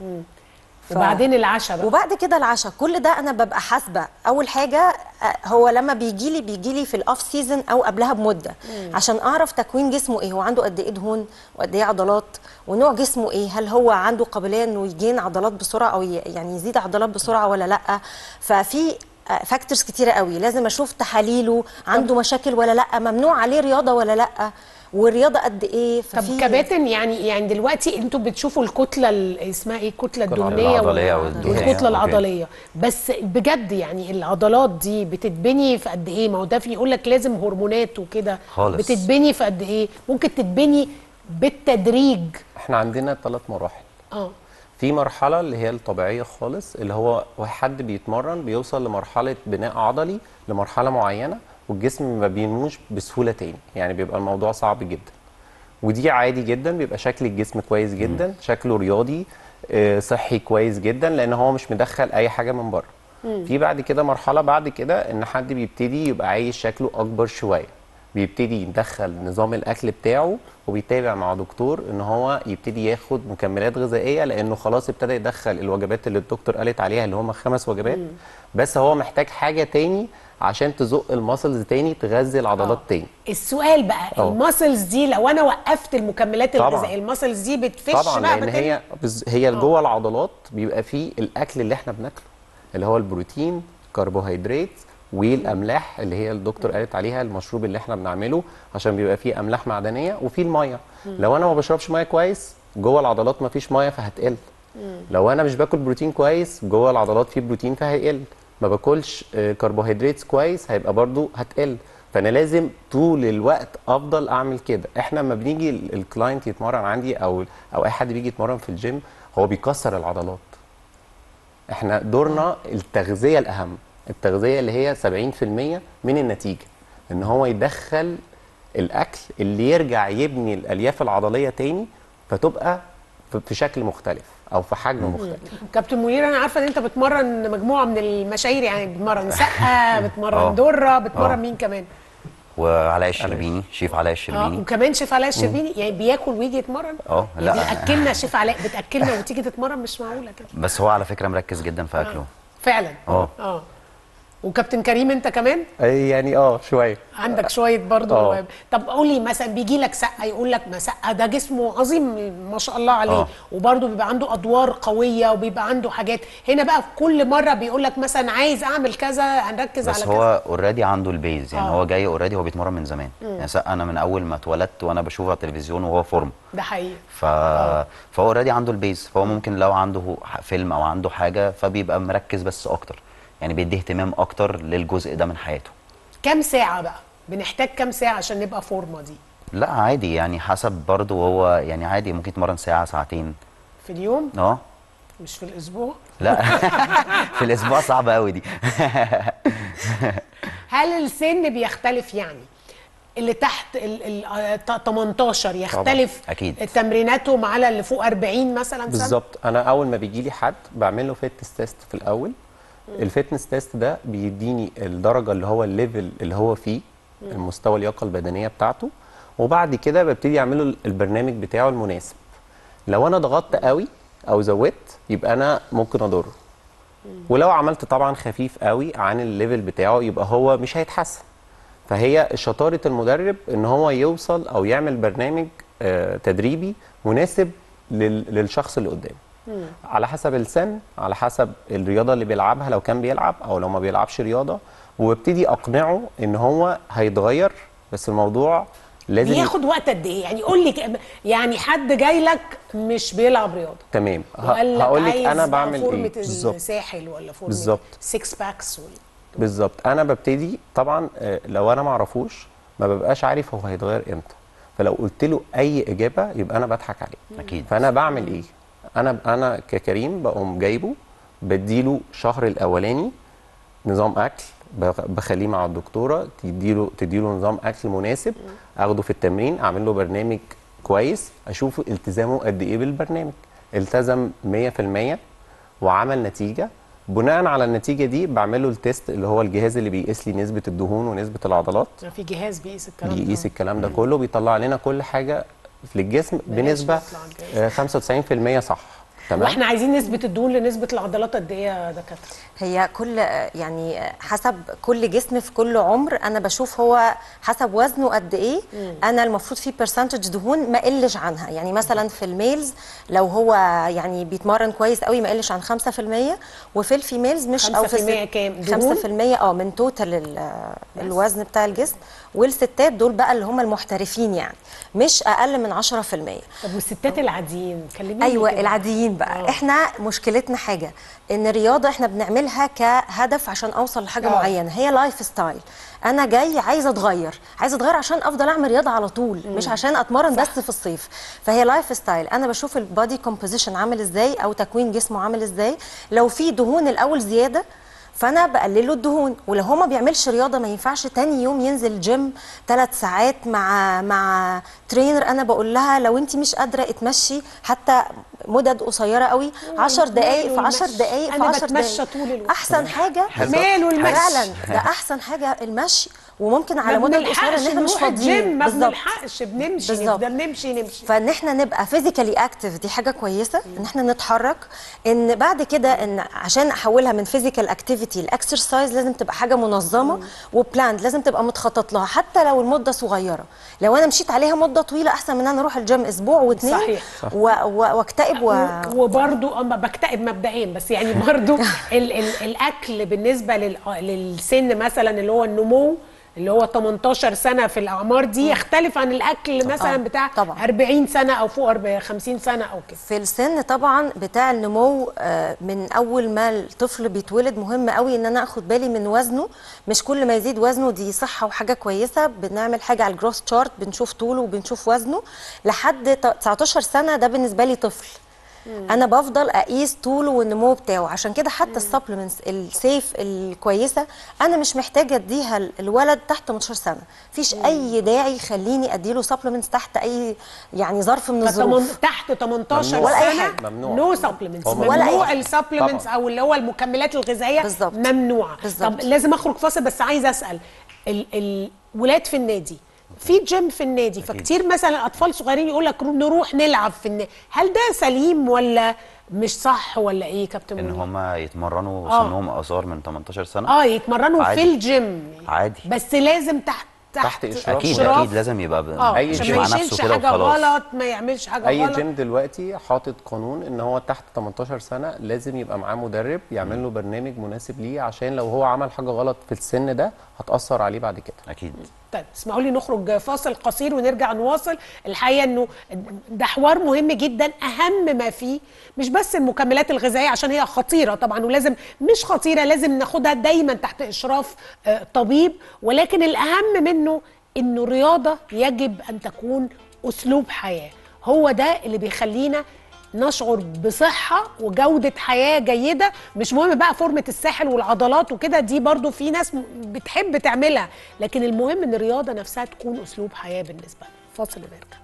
وبعدين العشاء بقى. وبعد كده العشاء. كل ده انا ببقى حاسبه. اول حاجه هو لما بيجي لي في الاوف سيزون او قبلها بمده، عشان اعرف تكوين جسمه ايه، هو عنده قد ايه دهون وقد ايه عضلات ونوع جسمه ايه، هل هو عنده قابليه انه يجين عضلات بسرعه او يعني يزيد عضلات بسرعه ولا لا. ففي فاكتورز كتيره قوي لازم اشوف تحاليله، عنده مشاكل ولا لا، ممنوع عليه رياضه ولا لا، والرياضه قد ايه. طب كباتن يعني دلوقتي انتوا بتشوفوا الكتله اسمها ايه، الكتله الدهنيه والكتله العضليه، بس بجد يعني العضلات دي بتتبني في قد ايه؟ ما هو ده يقول لك لازم هرمونات وكده، بتتبني في قد ايه؟ ممكن تتبني بالتدريج. احنا عندنا 3 مراحل. في مرحله اللي هي الطبيعيه خالص، اللي هو حد بيتمرن بيوصل لمرحله بناء عضلي لمرحله معينه والجسم ما بينموش بسهوله تاني، يعني بيبقى الموضوع صعب جدا. ودي عادي جدا، بيبقى شكل الجسم كويس جدا، شكله رياضي صحي كويس جدا، لان هو مش مدخل اي حاجه من بره. في بعد كده مرحله بعد كده ان حد بيبتدي يبقى عايز شكله اكبر شويه، بيبتدي يدخل نظام الاكل بتاعه وبيتابع مع دكتور ان هو يبتدي ياخد مكملات غذائيه، لانه خلاص ابتدى يدخل الوجبات اللي الدكتور قالت عليها اللي هم 5 وجبات. بس هو محتاج حاجه تاني عشان تزق الماسلز تاني، تغذي العضلات تاني. السؤال بقى الماسلز دي لو انا وقفت المكملات الغذائيه الماسلز دي بتفش طبعا بقى لان هي جوه العضلات بيبقى فيه الاكل اللي احنا بناكله اللي هو البروتين، كربوهيدرات، والاملاح اللي هي الدكتور قالت عليها المشروب اللي احنا بنعمله عشان بيبقى فيه املاح معدنيه، وفيه الميه. لو انا ما بشربش ميه كويس جوه العضلات ما فيش ميه فهتقل. لو انا مش باكل بروتين كويس جوه العضلات فيه بروتين فهيقل. ما باكلش كربوهيدرات كويس هيبقى برضو هتقل. فانا لازم طول الوقت افضل اعمل كده. احنا لما بنيجي الكلاينت يتمرن عندي او اي حد بيجي يتمرن في الجيم هو بيكسر العضلات. احنا دورنا التغذيه الاهم، التغذيه اللي هي 70% من النتيجه، ان هو يدخل الاكل اللي يرجع يبني الالياف العضليه تاني فتبقى في شكل مختلف او في حجم مختلف. كابتن منير انا عارفه ان انت بتمرن مجموعه من المشاهير، يعني بتمرن سقا، بتمرن دره، بتمرن مين كمان؟ وعلاء الشربيني، شيف علاء الشربيني. وكمان شيف علاء الشربيني يعني بياكل ويجي يتمرن؟ لا بياكلنا شيف علاء، بتاكلنا وتيجي تتمرن؟ مش معقوله كده. بس هو على فكره مركز جدا في اكله. فعلا. وكابتن كريم انت كمان؟ يعني شويه عندك شويه برضو. طب قولي مثلا بيجي لك سقا يقول لك ما سقا ده جسمه عظيم ما شاء الله عليه، وبرضو بيبقى عنده ادوار قويه وبيبقى عنده حاجات. هنا بقى في كل مره بيقول لك مثلا عايز اعمل كذا، هنركز على كذا. بس هو اوريدي عنده البيز، يعني هو جاي اوريدي، هو بيتمرن من زمان. يعني سقا انا من اول ما اتولدت وانا بشوفه على التلفزيون وهو فورم. ده حقيقي. فهو اوريدي عنده البيز، فهو ممكن لو عنده فيلم او عنده حاجه فبيبقى مركز بس اكتر، يعني بيدي اهتمام اكتر للجزء ده من حياته. كام ساعه بقى بنحتاج كام ساعه عشان نبقى فورمه دي؟ لا عادي، يعني حسب برضه هو، يعني عادي ممكن يتمرن ساعه ساعتين في اليوم. مش في الاسبوع. لا في الاسبوع صعبه قوي دي. هل السن بيختلف؟ يعني اللي تحت ال 18 يختلف أكيد. تمريناتهم على اللي فوق 40 مثلا سنه؟ بالظبط. انا اول ما بيجي لي حد بعمل له فيتنس تيست في الاول. الفيتنس تيست ده بيديني الدرجه اللي هو الليفل اللي هو فيه، المستوى اللياقه البدنيه بتاعته، وبعد كده ببتدي اعمل له البرنامج بتاعه المناسب. لو انا ضغطت قوي او زودت يبقى انا ممكن اضره، ولو عملت طبعا خفيف قوي عن الليفل بتاعه يبقى هو مش هيتحسن. فهي شطاره المدرب ان هو يوصل او يعمل برنامج تدريبي مناسب للشخص اللي قدامه، على حسب السن، على حسب الرياضه اللي بيلعبها لو كان بيلعب او لو ما بيلعبش رياضه، وابتدي اقنعه ان هو هيتغير. بس الموضوع لازم بياخد وقت قد ايه؟ يعني قول لي، يعني حد جاي لك مش بيلعب رياضه تمام، هقول لك انا بعمل فورمة الساحل ولا فورمه 6 باكس بالظبط. انا ببتدي طبعا لو انا ما اعرفوش ما ببقاش عارف هو هيتغير امتى، فلو قلت له اي اجابه يبقى انا بضحك عليه. اكيد. فانا بعمل ايه؟ انا ككريم بقوم جايبه بديله شهر الاولاني نظام اكل، بخليه مع الدكتوره تديله نظام اكل مناسب، اخده في التمرين، اعمل له برنامج كويس، اشوف التزامه قد ايه بالبرنامج. التزم 100% وعمل نتيجه، بناء على النتيجه دي بعمل له التيست اللي هو الجهاز اللي بيقيس لي نسبه الدهون ونسبه العضلات. في جهاز بيقيس الكلام ده، بيقيس الكلام ده كله، بيطلع لنا كل حاجه للجسم بنسبه 95% صح. تمام. واحنا عايزين نسبه الدهون لنسبه العضلات قد ايه يا دكاتره؟ هي كل يعني حسب كل جسم في كل عمر، انا بشوف هو حسب وزنه قد ايه. انا المفروض في برسنتج دهون ما قلش عنها، يعني مثلا في الميلز لو هو يعني بيتمرن كويس قوي ما قلش عن 5%، وفي الفيميلز مش 5% كام؟ 5% من توتال الوزن بتاع الجسم. والستات دول بقى اللي هم المحترفين يعني مش اقل من 10%. طب والستات العاديين كلميني. ايوه كده. العاديين التمرين بقى احنا مشكلتنا حاجه ان الرياضه احنا بنعملها كهدف عشان اوصل لحاجه معينه، هي لايف ستايل. انا جاي عايزه اتغير عشان افضل اعمل رياضه على طول، مش عشان اتمرن بس في الصيف. فهي لايف ستايل. انا بشوف البادي كومبوزيشن عامل ازاي او تكوين جسمه عامل ازاي. لو في دهون الاول زياده فانا بقلله الدهون، ولو هو ما بيعملش رياضه ما ينفعش تاني يوم ينزل جيم 3 ساعات مع ترينر. انا بقول لها لو انت مش قادره اتمشي حتى مدد قصيره قوي 10 دقائق في 10 دقائق في 10 دقائق طول الوقت. احسن حاجه ماله المشي فعلا، ده احسن حاجه المشي. وممكن على مدى قصيره ان احنا مش فاضيين ما بنلحقش بنمشي نفضل نمشي فان احنا نبقى فيزيكالي اكتف دي حاجه كويسه، ان احنا نتحرك. ان بعد كده ان عشان احولها من فيزيكال اكتيفيتي لاكسرسايز لازم تبقى حاجه منظمه وبلاند، لازم تبقى متخطط لها حتى لو المده صغيره. لو انا مشيت عليها مده طويله احسن من ان انا اروح الجيم اسبوع واثنين صحيح واكتئب وبرده بكتئب مبدئيا. بس يعني برده الاكل بالنسبه للسن مثلا اللي هو النمو اللي هو 18 سنه في الاعمار دي يختلف عن الاكل مثلا بتاع طبعا 40 سنه او فوق 50 سنه او كده. في السن طبعا بتاع النمو من اول ما الطفل بيتولد مهم قوي ان انا اخد بالي من وزنه. مش كل ما يزيد وزنه دي صحه وحاجه كويسه. بنعمل حاجه على الجروث تشارت، بنشوف طوله وبنشوف وزنه لحد 19 سنه. ده بالنسبه لي طفل. انا بفضل اقيس طوله والنمو بتاعه. عشان كده حتى السبلمنتس السيف الكويسه انا مش محتاجه اديها الولد تحت 18 سنه. مفيش اي داعي يخليني اديله سبلمنتس تحت اي يعني ظرف من الظروف. تحت 18 ولا سنه نو سبلمنتس. ممنوع السبلمنتس او اللي هو المكملات الغذائيه ممنوعه. طب لازم اخرج فاصل بس عايزه اسال الولاد في النادي في جيم في النادي فكتير مثلا اطفال صغيرين يقول لك نروح نلعب في النادي. هل ده سليم ولا مش صح ولا ايه كابتن؟ ان هم يتمرنوا سنهم اصغر من 18 سنه يتمرنوا عادي. في الجيم عادي بس لازم تحت اشراف. اكيد لازم يبقى اي جيم مع نفسه كده حاجه غلط ما يعملش حاجه اي غلط. جيم دلوقتي حاطط قانون ان هو تحت 18 سنه لازم يبقى معاه مدرب يعمل له برنامج مناسب ليه، عشان لو هو عمل حاجه غلط في السن ده هتاثر عليه بعد كده. اكيد. طيب اسمحوا لي نخرج فاصل قصير ونرجع نواصل. الحقيقه انه ده حوار مهم جدا. اهم ما فيه مش بس المكملات الغذائيه عشان هي خطيره طبعا ولازم مش خطيره لازم ناخدها دايما تحت اشراف طبيب، ولكن الاهم منه انه الرياضه يجب ان تكون اسلوب حياه. هو ده اللي بيخلينا نشعر بصحة وجودة حياة جيدة. مش مهم بقى فورمة الساحل والعضلات وكده، دي برضو في ناس بتحب تعملها، لكن المهم ان الرياضة نفسها تكون اسلوب حياة بالنسبة لنا. فاصل ونرجع.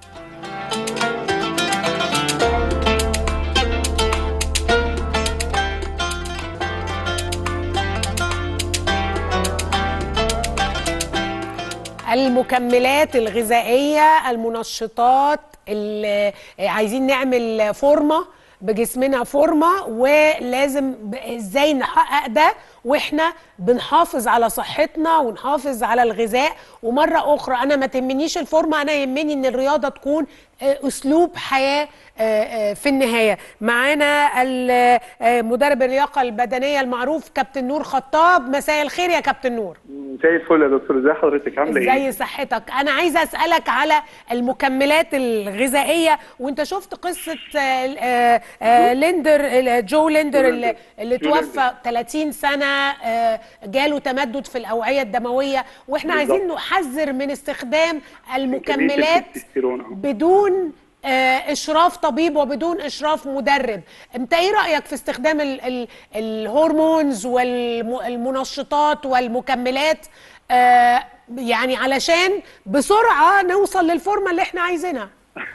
المكملات الغذائية، المنشطات، اللي عايزين نعمل فورمة بجسمنا فورمة، ولازم ازاي نحقق ده واحنا بنحافظ على صحتنا ونحافظ على الغذاء. ومرة اخرى انا ما تهمنيش الفورمة، انا يهمني ان الرياضة تكون اسلوب حياة في النهاية. معانا مدرب اللياقة البدنية المعروف كابتن نور خطاب. مساء الخير يا كابتن نور. زي الفل يا دكتور، ازي حضرتك؟ عامله ايه؟ ازي صحتك؟ انا عايزه اسالك على المكملات الغذائيه، وانت شفت قصه جو ليندر اللي توفى 30 سنه، جاله تمدد في الاوعيه الدمويه، واحنا عايزين نحذر من استخدام المكملات بدون اشراف طبيب وبدون اشراف مدرب. انت ايه رايك في استخدام الهرمونز والمنشطات والمكملات يعني علشان بسرعه نوصل للفورمه اللي احنا عايزينها؟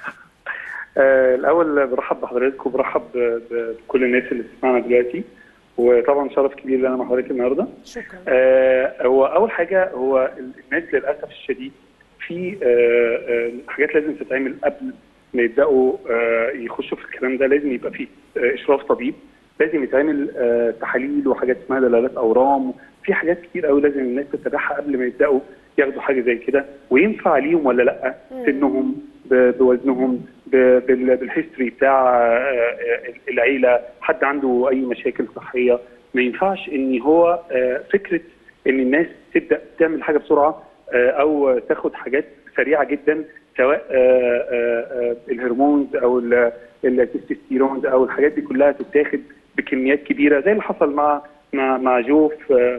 الاول برحب بحضرتك وبرحب بكل الناس اللي بتسمعنا دلوقتي، وطبعا شرف كبير لي انا مع حضرتك النهارده. شكرا. هو اول حاجه هو الناس للاسف الشديد في حاجات لازم تتعمل قبل ما يبداوا يخشوا في الكلام ده. لازم يبقى فيه اشراف طبيب، لازم يتعمل تحاليل وحاجات اسمها دلالات اورام. في حاجات كتير قوي لازم الناس تتابعها قبل ما يبداوا ياخدوا حاجه زي كده، وينفع ليهم ولا لا، سنهم بوزنهم بالهيستوري بتاع العيله، حد عنده اي مشاكل صحيه. ما ينفعش ان هو فكره ان الناس تبدا تعمل حاجه بسرعه او تاخد حاجات سريعه جدا سواء الهرمونز او التستوستيرونز او الحاجات دي كلها تتاخد بكميات كبيره، زي اللي حصل مع جوف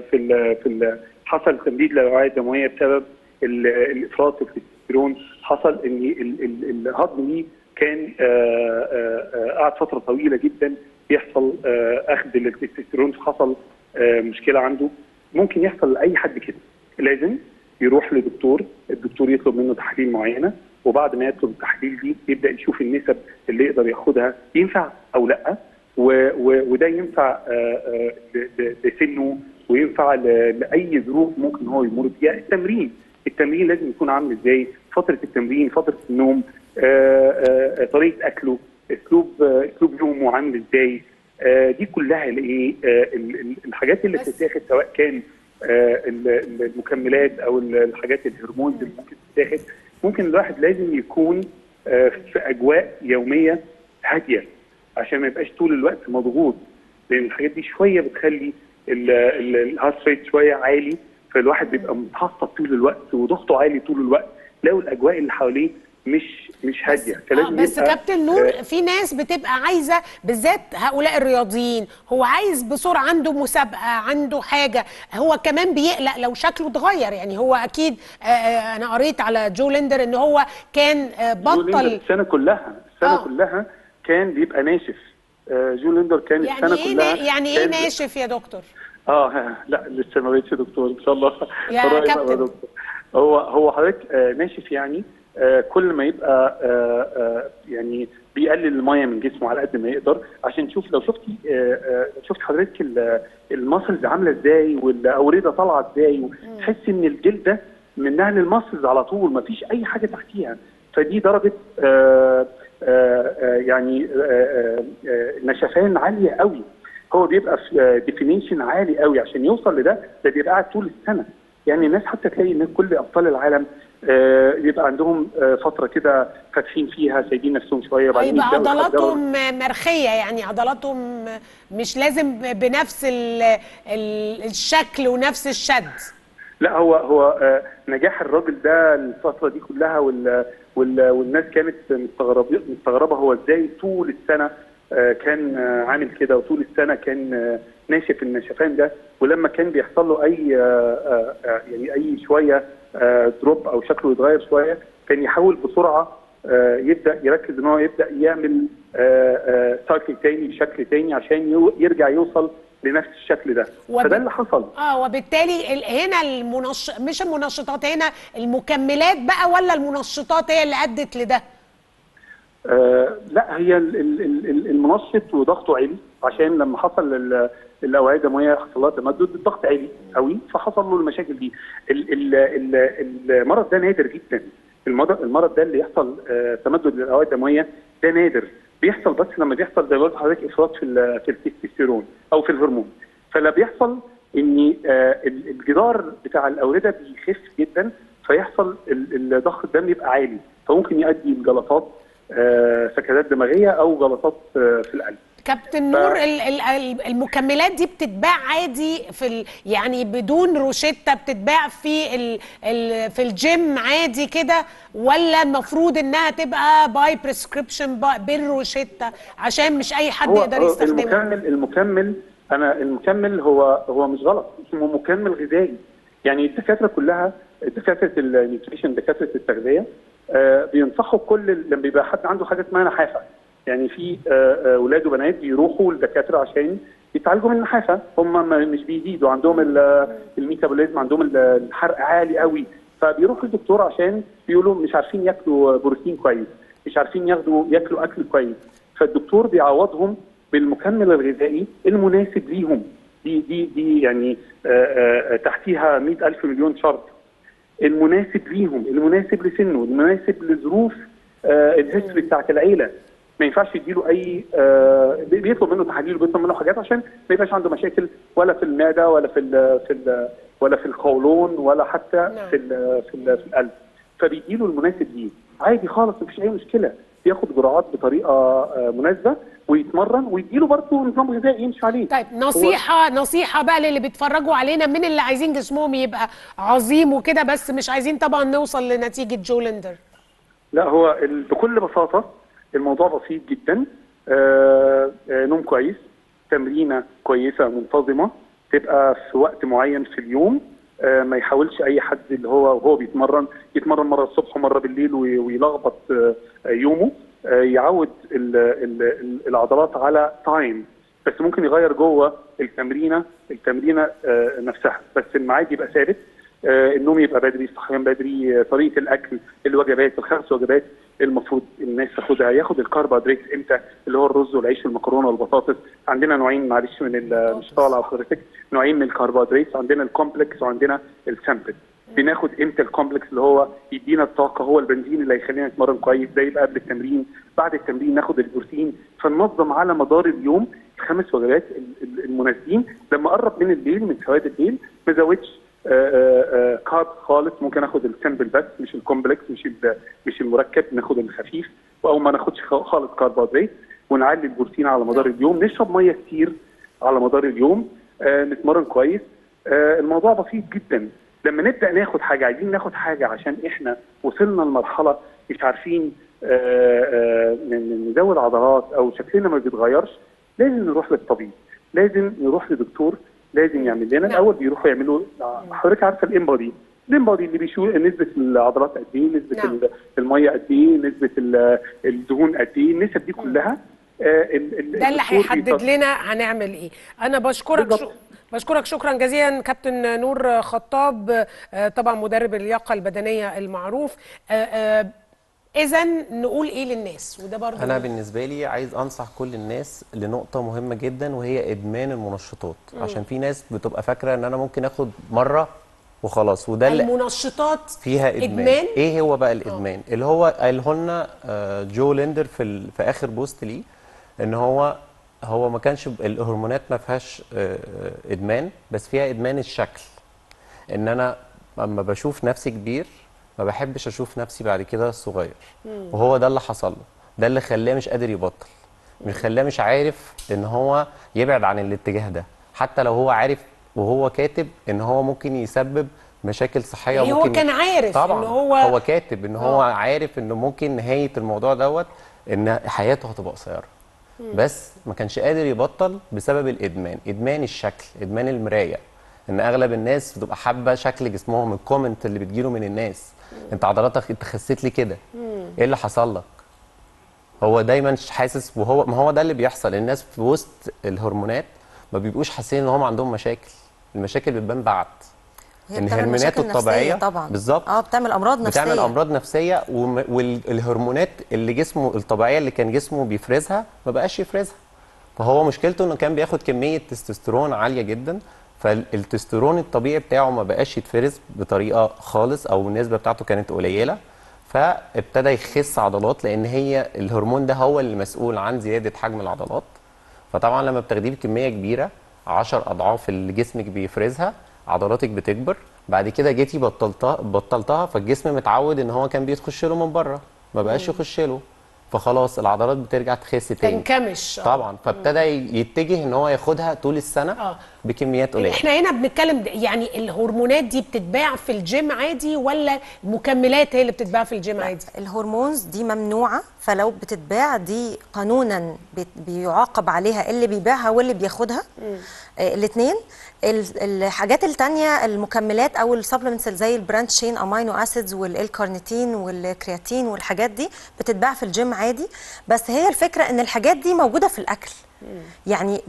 حصل تمديد للاوعيه الدمويه بسبب الافراط في التستوستيرون. حصل ان الهضم دي كان قعد فتره طويله جدا بيحصل اخذ التستوستيرون، حصل مشكله عنده. ممكن يحصل لاي حد كده، لازم يروح لدكتور، الدكتور يطلب منه تحاليل معينه، وبعد ما يطلب التحاليل دي يبدا يشوف النسب اللي يقدر ياخدها ينفع او لا، وده ينفع لسنه وينفع لاي ظروف ممكن هو يمر بيها. التمرين لازم يكون عامل ازاي، فتره التمرين، فتره النوم، طريقه اكله، اسلوب يومه عامل ازاي، دي كلها الايه الحاجات اللي بتتاخد، سواء كان المكملات او الحاجات الهرمون اللي ممكن تتاخد. ممكن الواحد لازم يكون في اجواء يوميه هاديه عشان ما يبقاش طول الوقت مضغوط، لان الحاجات دي شويه بتخلي الهارت ريت شويه عالي، فالواحد بيبقى متعصب طول الوقت وضغطه عالي طول الوقت لو الاجواء اللي حواليه مش هاديه. فلازم بس كابتن نور، في ناس بتبقى عايزه، بالذات هؤلاء الرياضيين، هو عايز بسرعه، عنده مسابقه، عنده حاجه، هو كمان بيقلق لو شكله اتغير. يعني هو اكيد انا قريت على جو ليندر ان هو كان بطل السنه كلها كان بيبقى ناشف. جو ليندر كان يعني السنه كلها يعني ايه ناشف يا دكتور؟ لا لسه ما بقتش دكتور ان شاء الله يا كابتن. هو حضرتك ناشف، يعني كل ما يبقى يعني بيقلل الميه من جسمه على قد ما يقدر، عشان لو شفت حضرتك الماسلز عامله ازاي والاورده طالعه ازاي، وتحس ان الجلد ده منها للماسلز على طول، ما فيش اي حاجه تحتيها. فدي درجه يعني نشفان عاليه قوي. هو بيبقى في ديفينيشن عالي قوي عشان يوصل لده، ده بيبقى قاعد طول السنه. يعني الناس حتى تلاقي ان كل ابطال العالم يبقى عندهم فتره كده فاتحين فيها، سايبين نفسهم شويه، بعدين يبقى عضلاتهم مرخيه، يعني عضلاتهم مش لازم بنفس الشكل ونفس الشد. لا، هو نجاح الراجل ده الفتره دي كلها والناس كانت مستغربه هو ازاي طول السنه كان عامل كده، وطول السنه كان ناشف النشفان ده. ولما كان بيحصل له اي شويه دروب او شكله يتغير شويه، كان يحاول بسرعه يبدا يركز ان هو يبدا يعمل سايكل تاني بشكل تاني عشان يرجع يوصل لنفس الشكل ده. فده اللي حصل. وبالتالي هنا مش المنشطات، هنا المكملات بقى، ولا المنشطات هي اللي ادت لده؟ لا، هي المنشط وضغطه عالي، عشان لما حصل الاوعيه الدمويه حصل لها تمدد، الضغط عالي قوي فحصل له المشاكل دي. المرض ده نادر جدا. المرض ده اللي يحصل تمدد للاوعيه الدمويه ده نادر، بيحصل بس لما بيحصل زي ما قلت لحضرتك افراط في التستوستيرون او في الهرمون. فلا بيحصل ان الجدار بتاع الاورده بيخف جدا، فيحصل ضغط الدم يبقى عالي، فممكن يؤدي لجلطات، سكتات دماغيه او جلطات في القلب. كابتن نور، المكملات دي بتتباع عادي يعني بدون روشتة، بتتباع في الجيم عادي كده، ولا المفروض انها تبقى باي بريسكريبشن بالروشتة عشان مش اي حد يقدر يستخدمها؟ المكمل هو مش غلط، اسمه مكمل غذائي. يعني الدكاتره كلها، دكاتره النيوتريشن، دكاتره التغذيه بينصحوا لما بيبقى حد عنده حاجه اسمها نحافه. يعني في اولاد وبنات بيروحوا للدكاتره عشان يتعالجوا من النحافه، هم مش بيزيدوا، عندهم الميتابوليزم، عندهم الحرق عالي قوي، فبيروحوا للدكتور عشان بيقولوا مش عارفين ياكلوا بروتين كويس، مش عارفين ياكلوا اكل كويس، فالدكتور بيعوضهم بالمكمل الغذائي المناسب ليهم. دي يعني تحتيها 100,000 مليون شرط. المناسب ليهم، المناسب لسنه، المناسب لظروف الهيستوري بتاعت العيله. ما ينفعش يديله اي بيطلب منه تحاليل وبيطلب منه حاجات عشان ما يبقاش عنده مشاكل ولا في المعده ولا في القولون ولا حتى في القلب. فبيديله المناسب ليه عادي خالص، مفيش اي مشكله. ياخد جرعات بطريقه مناسبه ويتمرن، ويديله برضه نظام غذائي يمشي عليه. طيب، نصيحه بقى للي بيتفرجوا علينا، من اللي عايزين جسمهم يبقى عظيم وكده، بس مش عايزين طبعا نوصل لنتيجه جو ليندر. لا هو بكل بساطه الموضوع بسيط جدا. نوم كويس، تمرينه كويسه منتظمه، تبقى في وقت معين في اليوم. ما يحاولش اي حد اللي هو بيتمرن يتمرن مره الصبح ومره بالليل ويلخبط يومه. يعود العضلات على تايم، بس ممكن يغير جوه التمرينه نفسها، بس الميعاد يبقى ثابت. النوم يبقى بدري، الصحيان بدري، طريقه الاكل، الوجبات، ال5 وجبات المفروض الناس تاخدها. ياخد الكربوهيدرات امتى؟ اللي هو الرز والعيش والمكرونه والبطاطس. عندنا نوعين، معلش مش طالع على حضرتك، نوعين من الكربوهيدرات، عندنا الكومبلكس وعندنا السامبل. بناخد امتى الكومبلكس اللي هو يدينا الطاقه، هو البنزين اللي هيخلينا نتمرن كويس، ده يبقى قبل التمرين. بعد التمرين ناخد البروتين. فننظم على مدار اليوم ال5 وجبات المناسبين. لما قرب من الليل، من سواد الليل، ما زودش كارب خالص. ممكن اخد السامبل بس، مش الكومبلكس، مش المركب، ناخد الخفيف. او ما ناخدش خالص كربوهيدرات، ونعلي البروتين على مدار اليوم. نشرب ميه كتير على مدار اليوم. نتمرن كويس. الموضوع بسيط جدا. لما نبدا ناخد حاجه، عايزين ناخد حاجه عشان احنا وصلنا لمرحله مش عارفين نزود عضلات او شكلنا ما بيتغيرش، لازم نروح للطبيب، لازم نروح لدكتور، لازم يعمل لنا. الاول بيروحوا يعملوا، حضرتك عارفه الانبادي اللي بيشوف نسبه العضلات قد ايه، نسبه الميه قد ايه، نسبه الدهون قد ايه، النسب دي كلها. ده اللي هيحدد لنا هنعمل ايه. انا بشكرك شكرا جزيلا كابتن نور خطاب، طبعا مدرب اللياقه البدنيه المعروف. اذا نقول ايه للناس؟ وده برضه انا بالنسبه لي عايز انصح كل الناس لنقطه مهمه جدا، وهي ادمان المنشطات. عشان في ناس بتبقى فاكره ان انا ممكن اخد مره وخلاص، وده المنشطات فيها ادمان. ايه هو بقى الادمان؟ اللي هو قاله لنا جو ليندر في اخر بوست ليه، ان هو ما كانش الهرمونات ما فيهاش ادمان، بس فيها ادمان الشكل. ان انا اما بشوف نفسي كبير ما بحبش اشوف نفسي بعد كده صغير. وهو ده اللي حصل له، ده اللي خلاه مش قادر يبطل، خلاه مش عارف ان هو يبعد عن الاتجاه ده، حتى لو هو عارف وهو كاتب ان هو ممكن يسبب مشاكل صحيه. يعني هو كان عارف طبعا ان هو كاتب ان هو عارف انه ممكن نهايه الموضوع دوت ان حياته هتبقى قصيره، بس ما كانش قادر يبطل بسبب الادمان. ادمان الشكل، ادمان المرايه، ان اغلب الناس بتبقى حابه شكل جسمهم. الكومنت اللي بتجيله من الناس، انت عضلاتك، انت خسيت لي كده، ايه اللي حصل لك؟ هو دايما حاسس، ما هو ده اللي بيحصل. الناس في وسط الهرمونات ما بيبقوش حاسين ان هم عندهم مشاكل. المشاكل بتبان بعد ان هرموناته الطبيعيه طبعا بالظبط بتعمل امراض نفسيه، والهرمونات اللي جسمه الطبيعيه اللي كان جسمه بيفرزها ما بقاش يفرزها. فهو مشكلته انه كان بياخد كميه تستوستيرون عاليه جدا، فالتستوستيرون الطبيعي بتاعه ما بقاش يتفرز بطريقه خالص، او النسبه بتاعته كانت قليله، فابتدى يخس عضلات، لان هي الهرمون ده هو اللي مسؤول عن زياده حجم العضلات. فطبعا لما بتاخديه بكميه كبيره 10 اضعاف اللي جسمك بيفرزها، عضلاتك بتكبر. بعد كده جيتي بطلتها، فالجسم متعود ان هو كان بيخش له من بره، ما بقاش يخش له، فخلاص العضلات بترجع تخس تاني، تنكمش طبعا. فابتدى يتجه ان هو ياخدها طول السنه بكميات قليله. احنا هنا بنتكلم يعني الهرمونات دي بتتباع في الجيم عادي، ولا المكملات هي اللي بتتباع في الجيم عادي؟ الهرمونز دي ممنوعه، فلو بتتباع دي قانونا بيعاقب عليها اللي بيبيعها واللي بياخدها. الاثنين. الحاجات التانية، المكملات او السبلمنتس زي البرانش شين امينو اسيدز والكارنيتين والكرياتين والحاجات دي بتتباع في الجيم عادي. بس هي الفكره ان الحاجات دي موجوده في الاكل يعني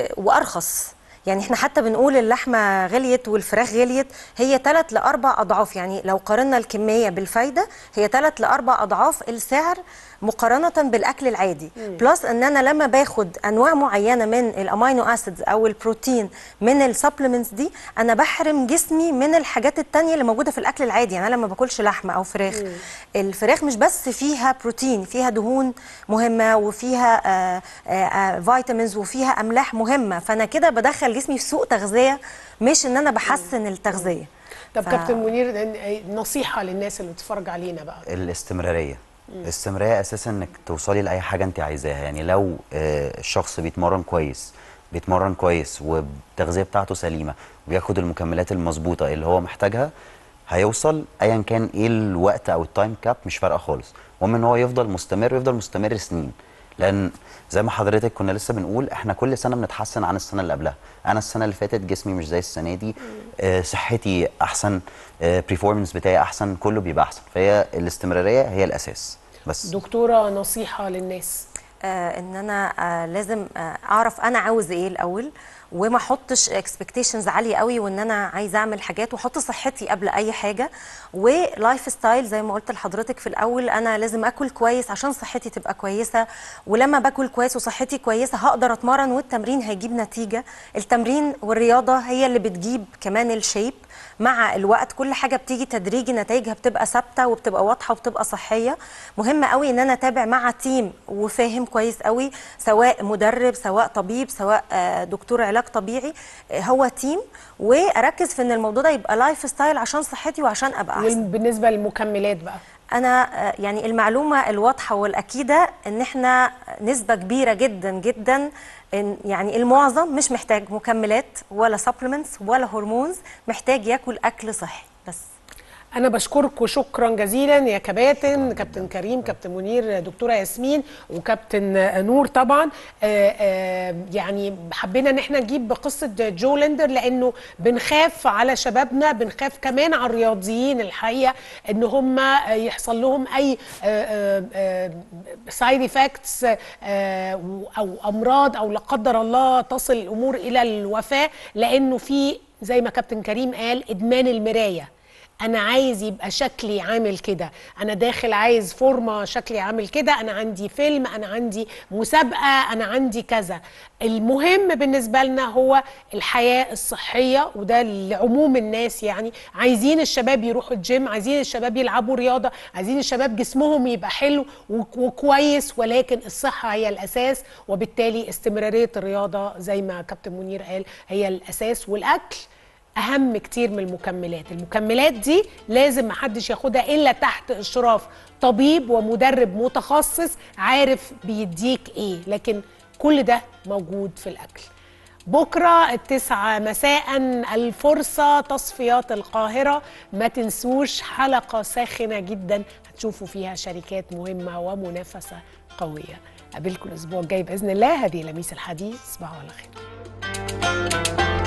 وارخص. يعني احنا حتى بنقول اللحمه غليت والفراخ غليت، هي 3 ل 4 اضعاف. يعني لو قارنا الكميه بالفايده هي 3 ل 4 اضعاف السعر مقارنه بالاكل العادي. بلس ان انا لما باخد انواع معينه من الامينو اسيدز او البروتين من السبلمنتس دي، انا بحرم جسمي من الحاجات التانية اللي موجوده في الاكل العادي. يعني انا لما باكلش لحمه او فراخ، الفراخ مش بس فيها بروتين، فيها دهون مهمه، وفيها فيتامينز، وفيها املاح مهمه. فانا كده بدخل جسمي في سوء تغذيه، مش ان انا بحسن التغذيه. طب كابتن منير، نصيحه للناس اللي بتتفرج علينا بقى. الاستمراريه اساسا انك توصلي لاي حاجه انت عايزاها. يعني لو الشخص بيتمرن كويس والتغذيه بتاعته سليمه، وياخد المكملات المظبوطه اللي هو محتاجها، هيوصل ايا كان ايه الوقت او التايم كاب، مش فارقه خالص. المهم ان هو يفضل مستمر سنين، لان زي ما حضرتك كنا لسه بنقول احنا كل سنه بنتحسن عن السنه اللي قبلها. انا السنه اللي فاتت جسمي مش زي السنه دي، صحتي احسن، بريفورمانس بتاعي احسن، كله بيبقى احسن. فهي الاستمراريه هي الاساس. بس دكتوره نصيحه للناس. ان انا لازم اعرف انا عاوز ايه الاول، وما احطش اكسبكتيشنز عاليه قوي، وان انا عايزه اعمل حاجات واحط صحتي قبل اي حاجه. ولايف ستايل زي ما قلت لحضرتك في الاول، انا لازم اكل كويس عشان صحتي تبقى كويسه، ولما باكل كويس وصحتي كويسه هقدر اتمرن، والتمرين هيجيب نتيجه. التمرين والرياضه هي اللي بتجيب كمان الشيب مع الوقت. كل حاجه بتيجي تدريجي، نتائجها بتبقى ثابته وبتبقى واضحه وبتبقى صحيه. مهم قوي ان انا اتابع مع تيم وفاهم كويس قوي، سواء مدرب سواء طبيب سواء دكتور علاج طبيعي، هو تيم، واركز في ان الموضوع ده يبقى لايف ستايل عشان صحتي وعشان ابقى احسن. بالنسبه للمكملات بقى، انا يعني المعلومه الواضحه والاكيده ان احنا نسبه كبيره جدا جدا، يعني المعظم مش محتاج مكملات ولا سبلمنتس ولا هرمونز، محتاج ياكل اكل صحي بس. أنا بشكركم شكرا جزيلا يا كباتن، كابتن كريم، كابتن منير، دكتورة ياسمين، وكابتن نور طبعا. يعني حبينا ان احنا نجيب قصة جو ليندر لأنه بنخاف على شبابنا، بنخاف كمان على الرياضيين الحقيقة ان هم يحصل لهم أي سايد افكتس أو أمراض، أو لا قدر الله تصل الأمور إلى الوفاة، لأنه في زي ما كابتن كريم قال إدمان المراية. أنا عايز يبقى شكلي عامل كده، أنا داخل عايز فورمة شكلي عامل كده، أنا عندي فيلم، أنا عندي مسابقة، أنا عندي كذا. المهم بالنسبة لنا هو الحياة الصحية، وده لعموم الناس. يعني عايزين الشباب يروحوا الجيم، عايزين الشباب يلعبوا رياضة، عايزين الشباب جسمهم يبقى حلو وكويس، ولكن الصحة هي الأساس، وبالتالي استمرارية الرياضة زي ما كابتن منير قال هي الأساس، والأكل أهم كتير من المكملات. المكملات دي لازم محدش ياخدها إلا تحت إشراف طبيب ومدرب متخصص عارف بيديك إيه، لكن كل ده موجود في الأكل. بكرة 9 مساء الفرصة، تصفيات القاهرة، ما تنسوش حلقة ساخنة جدا هتشوفوا فيها شركات مهمة ومنافسة قوية. قابلكم الأسبوع الجاي بإذن الله. هذه لميس الحديث، صباحو على خير.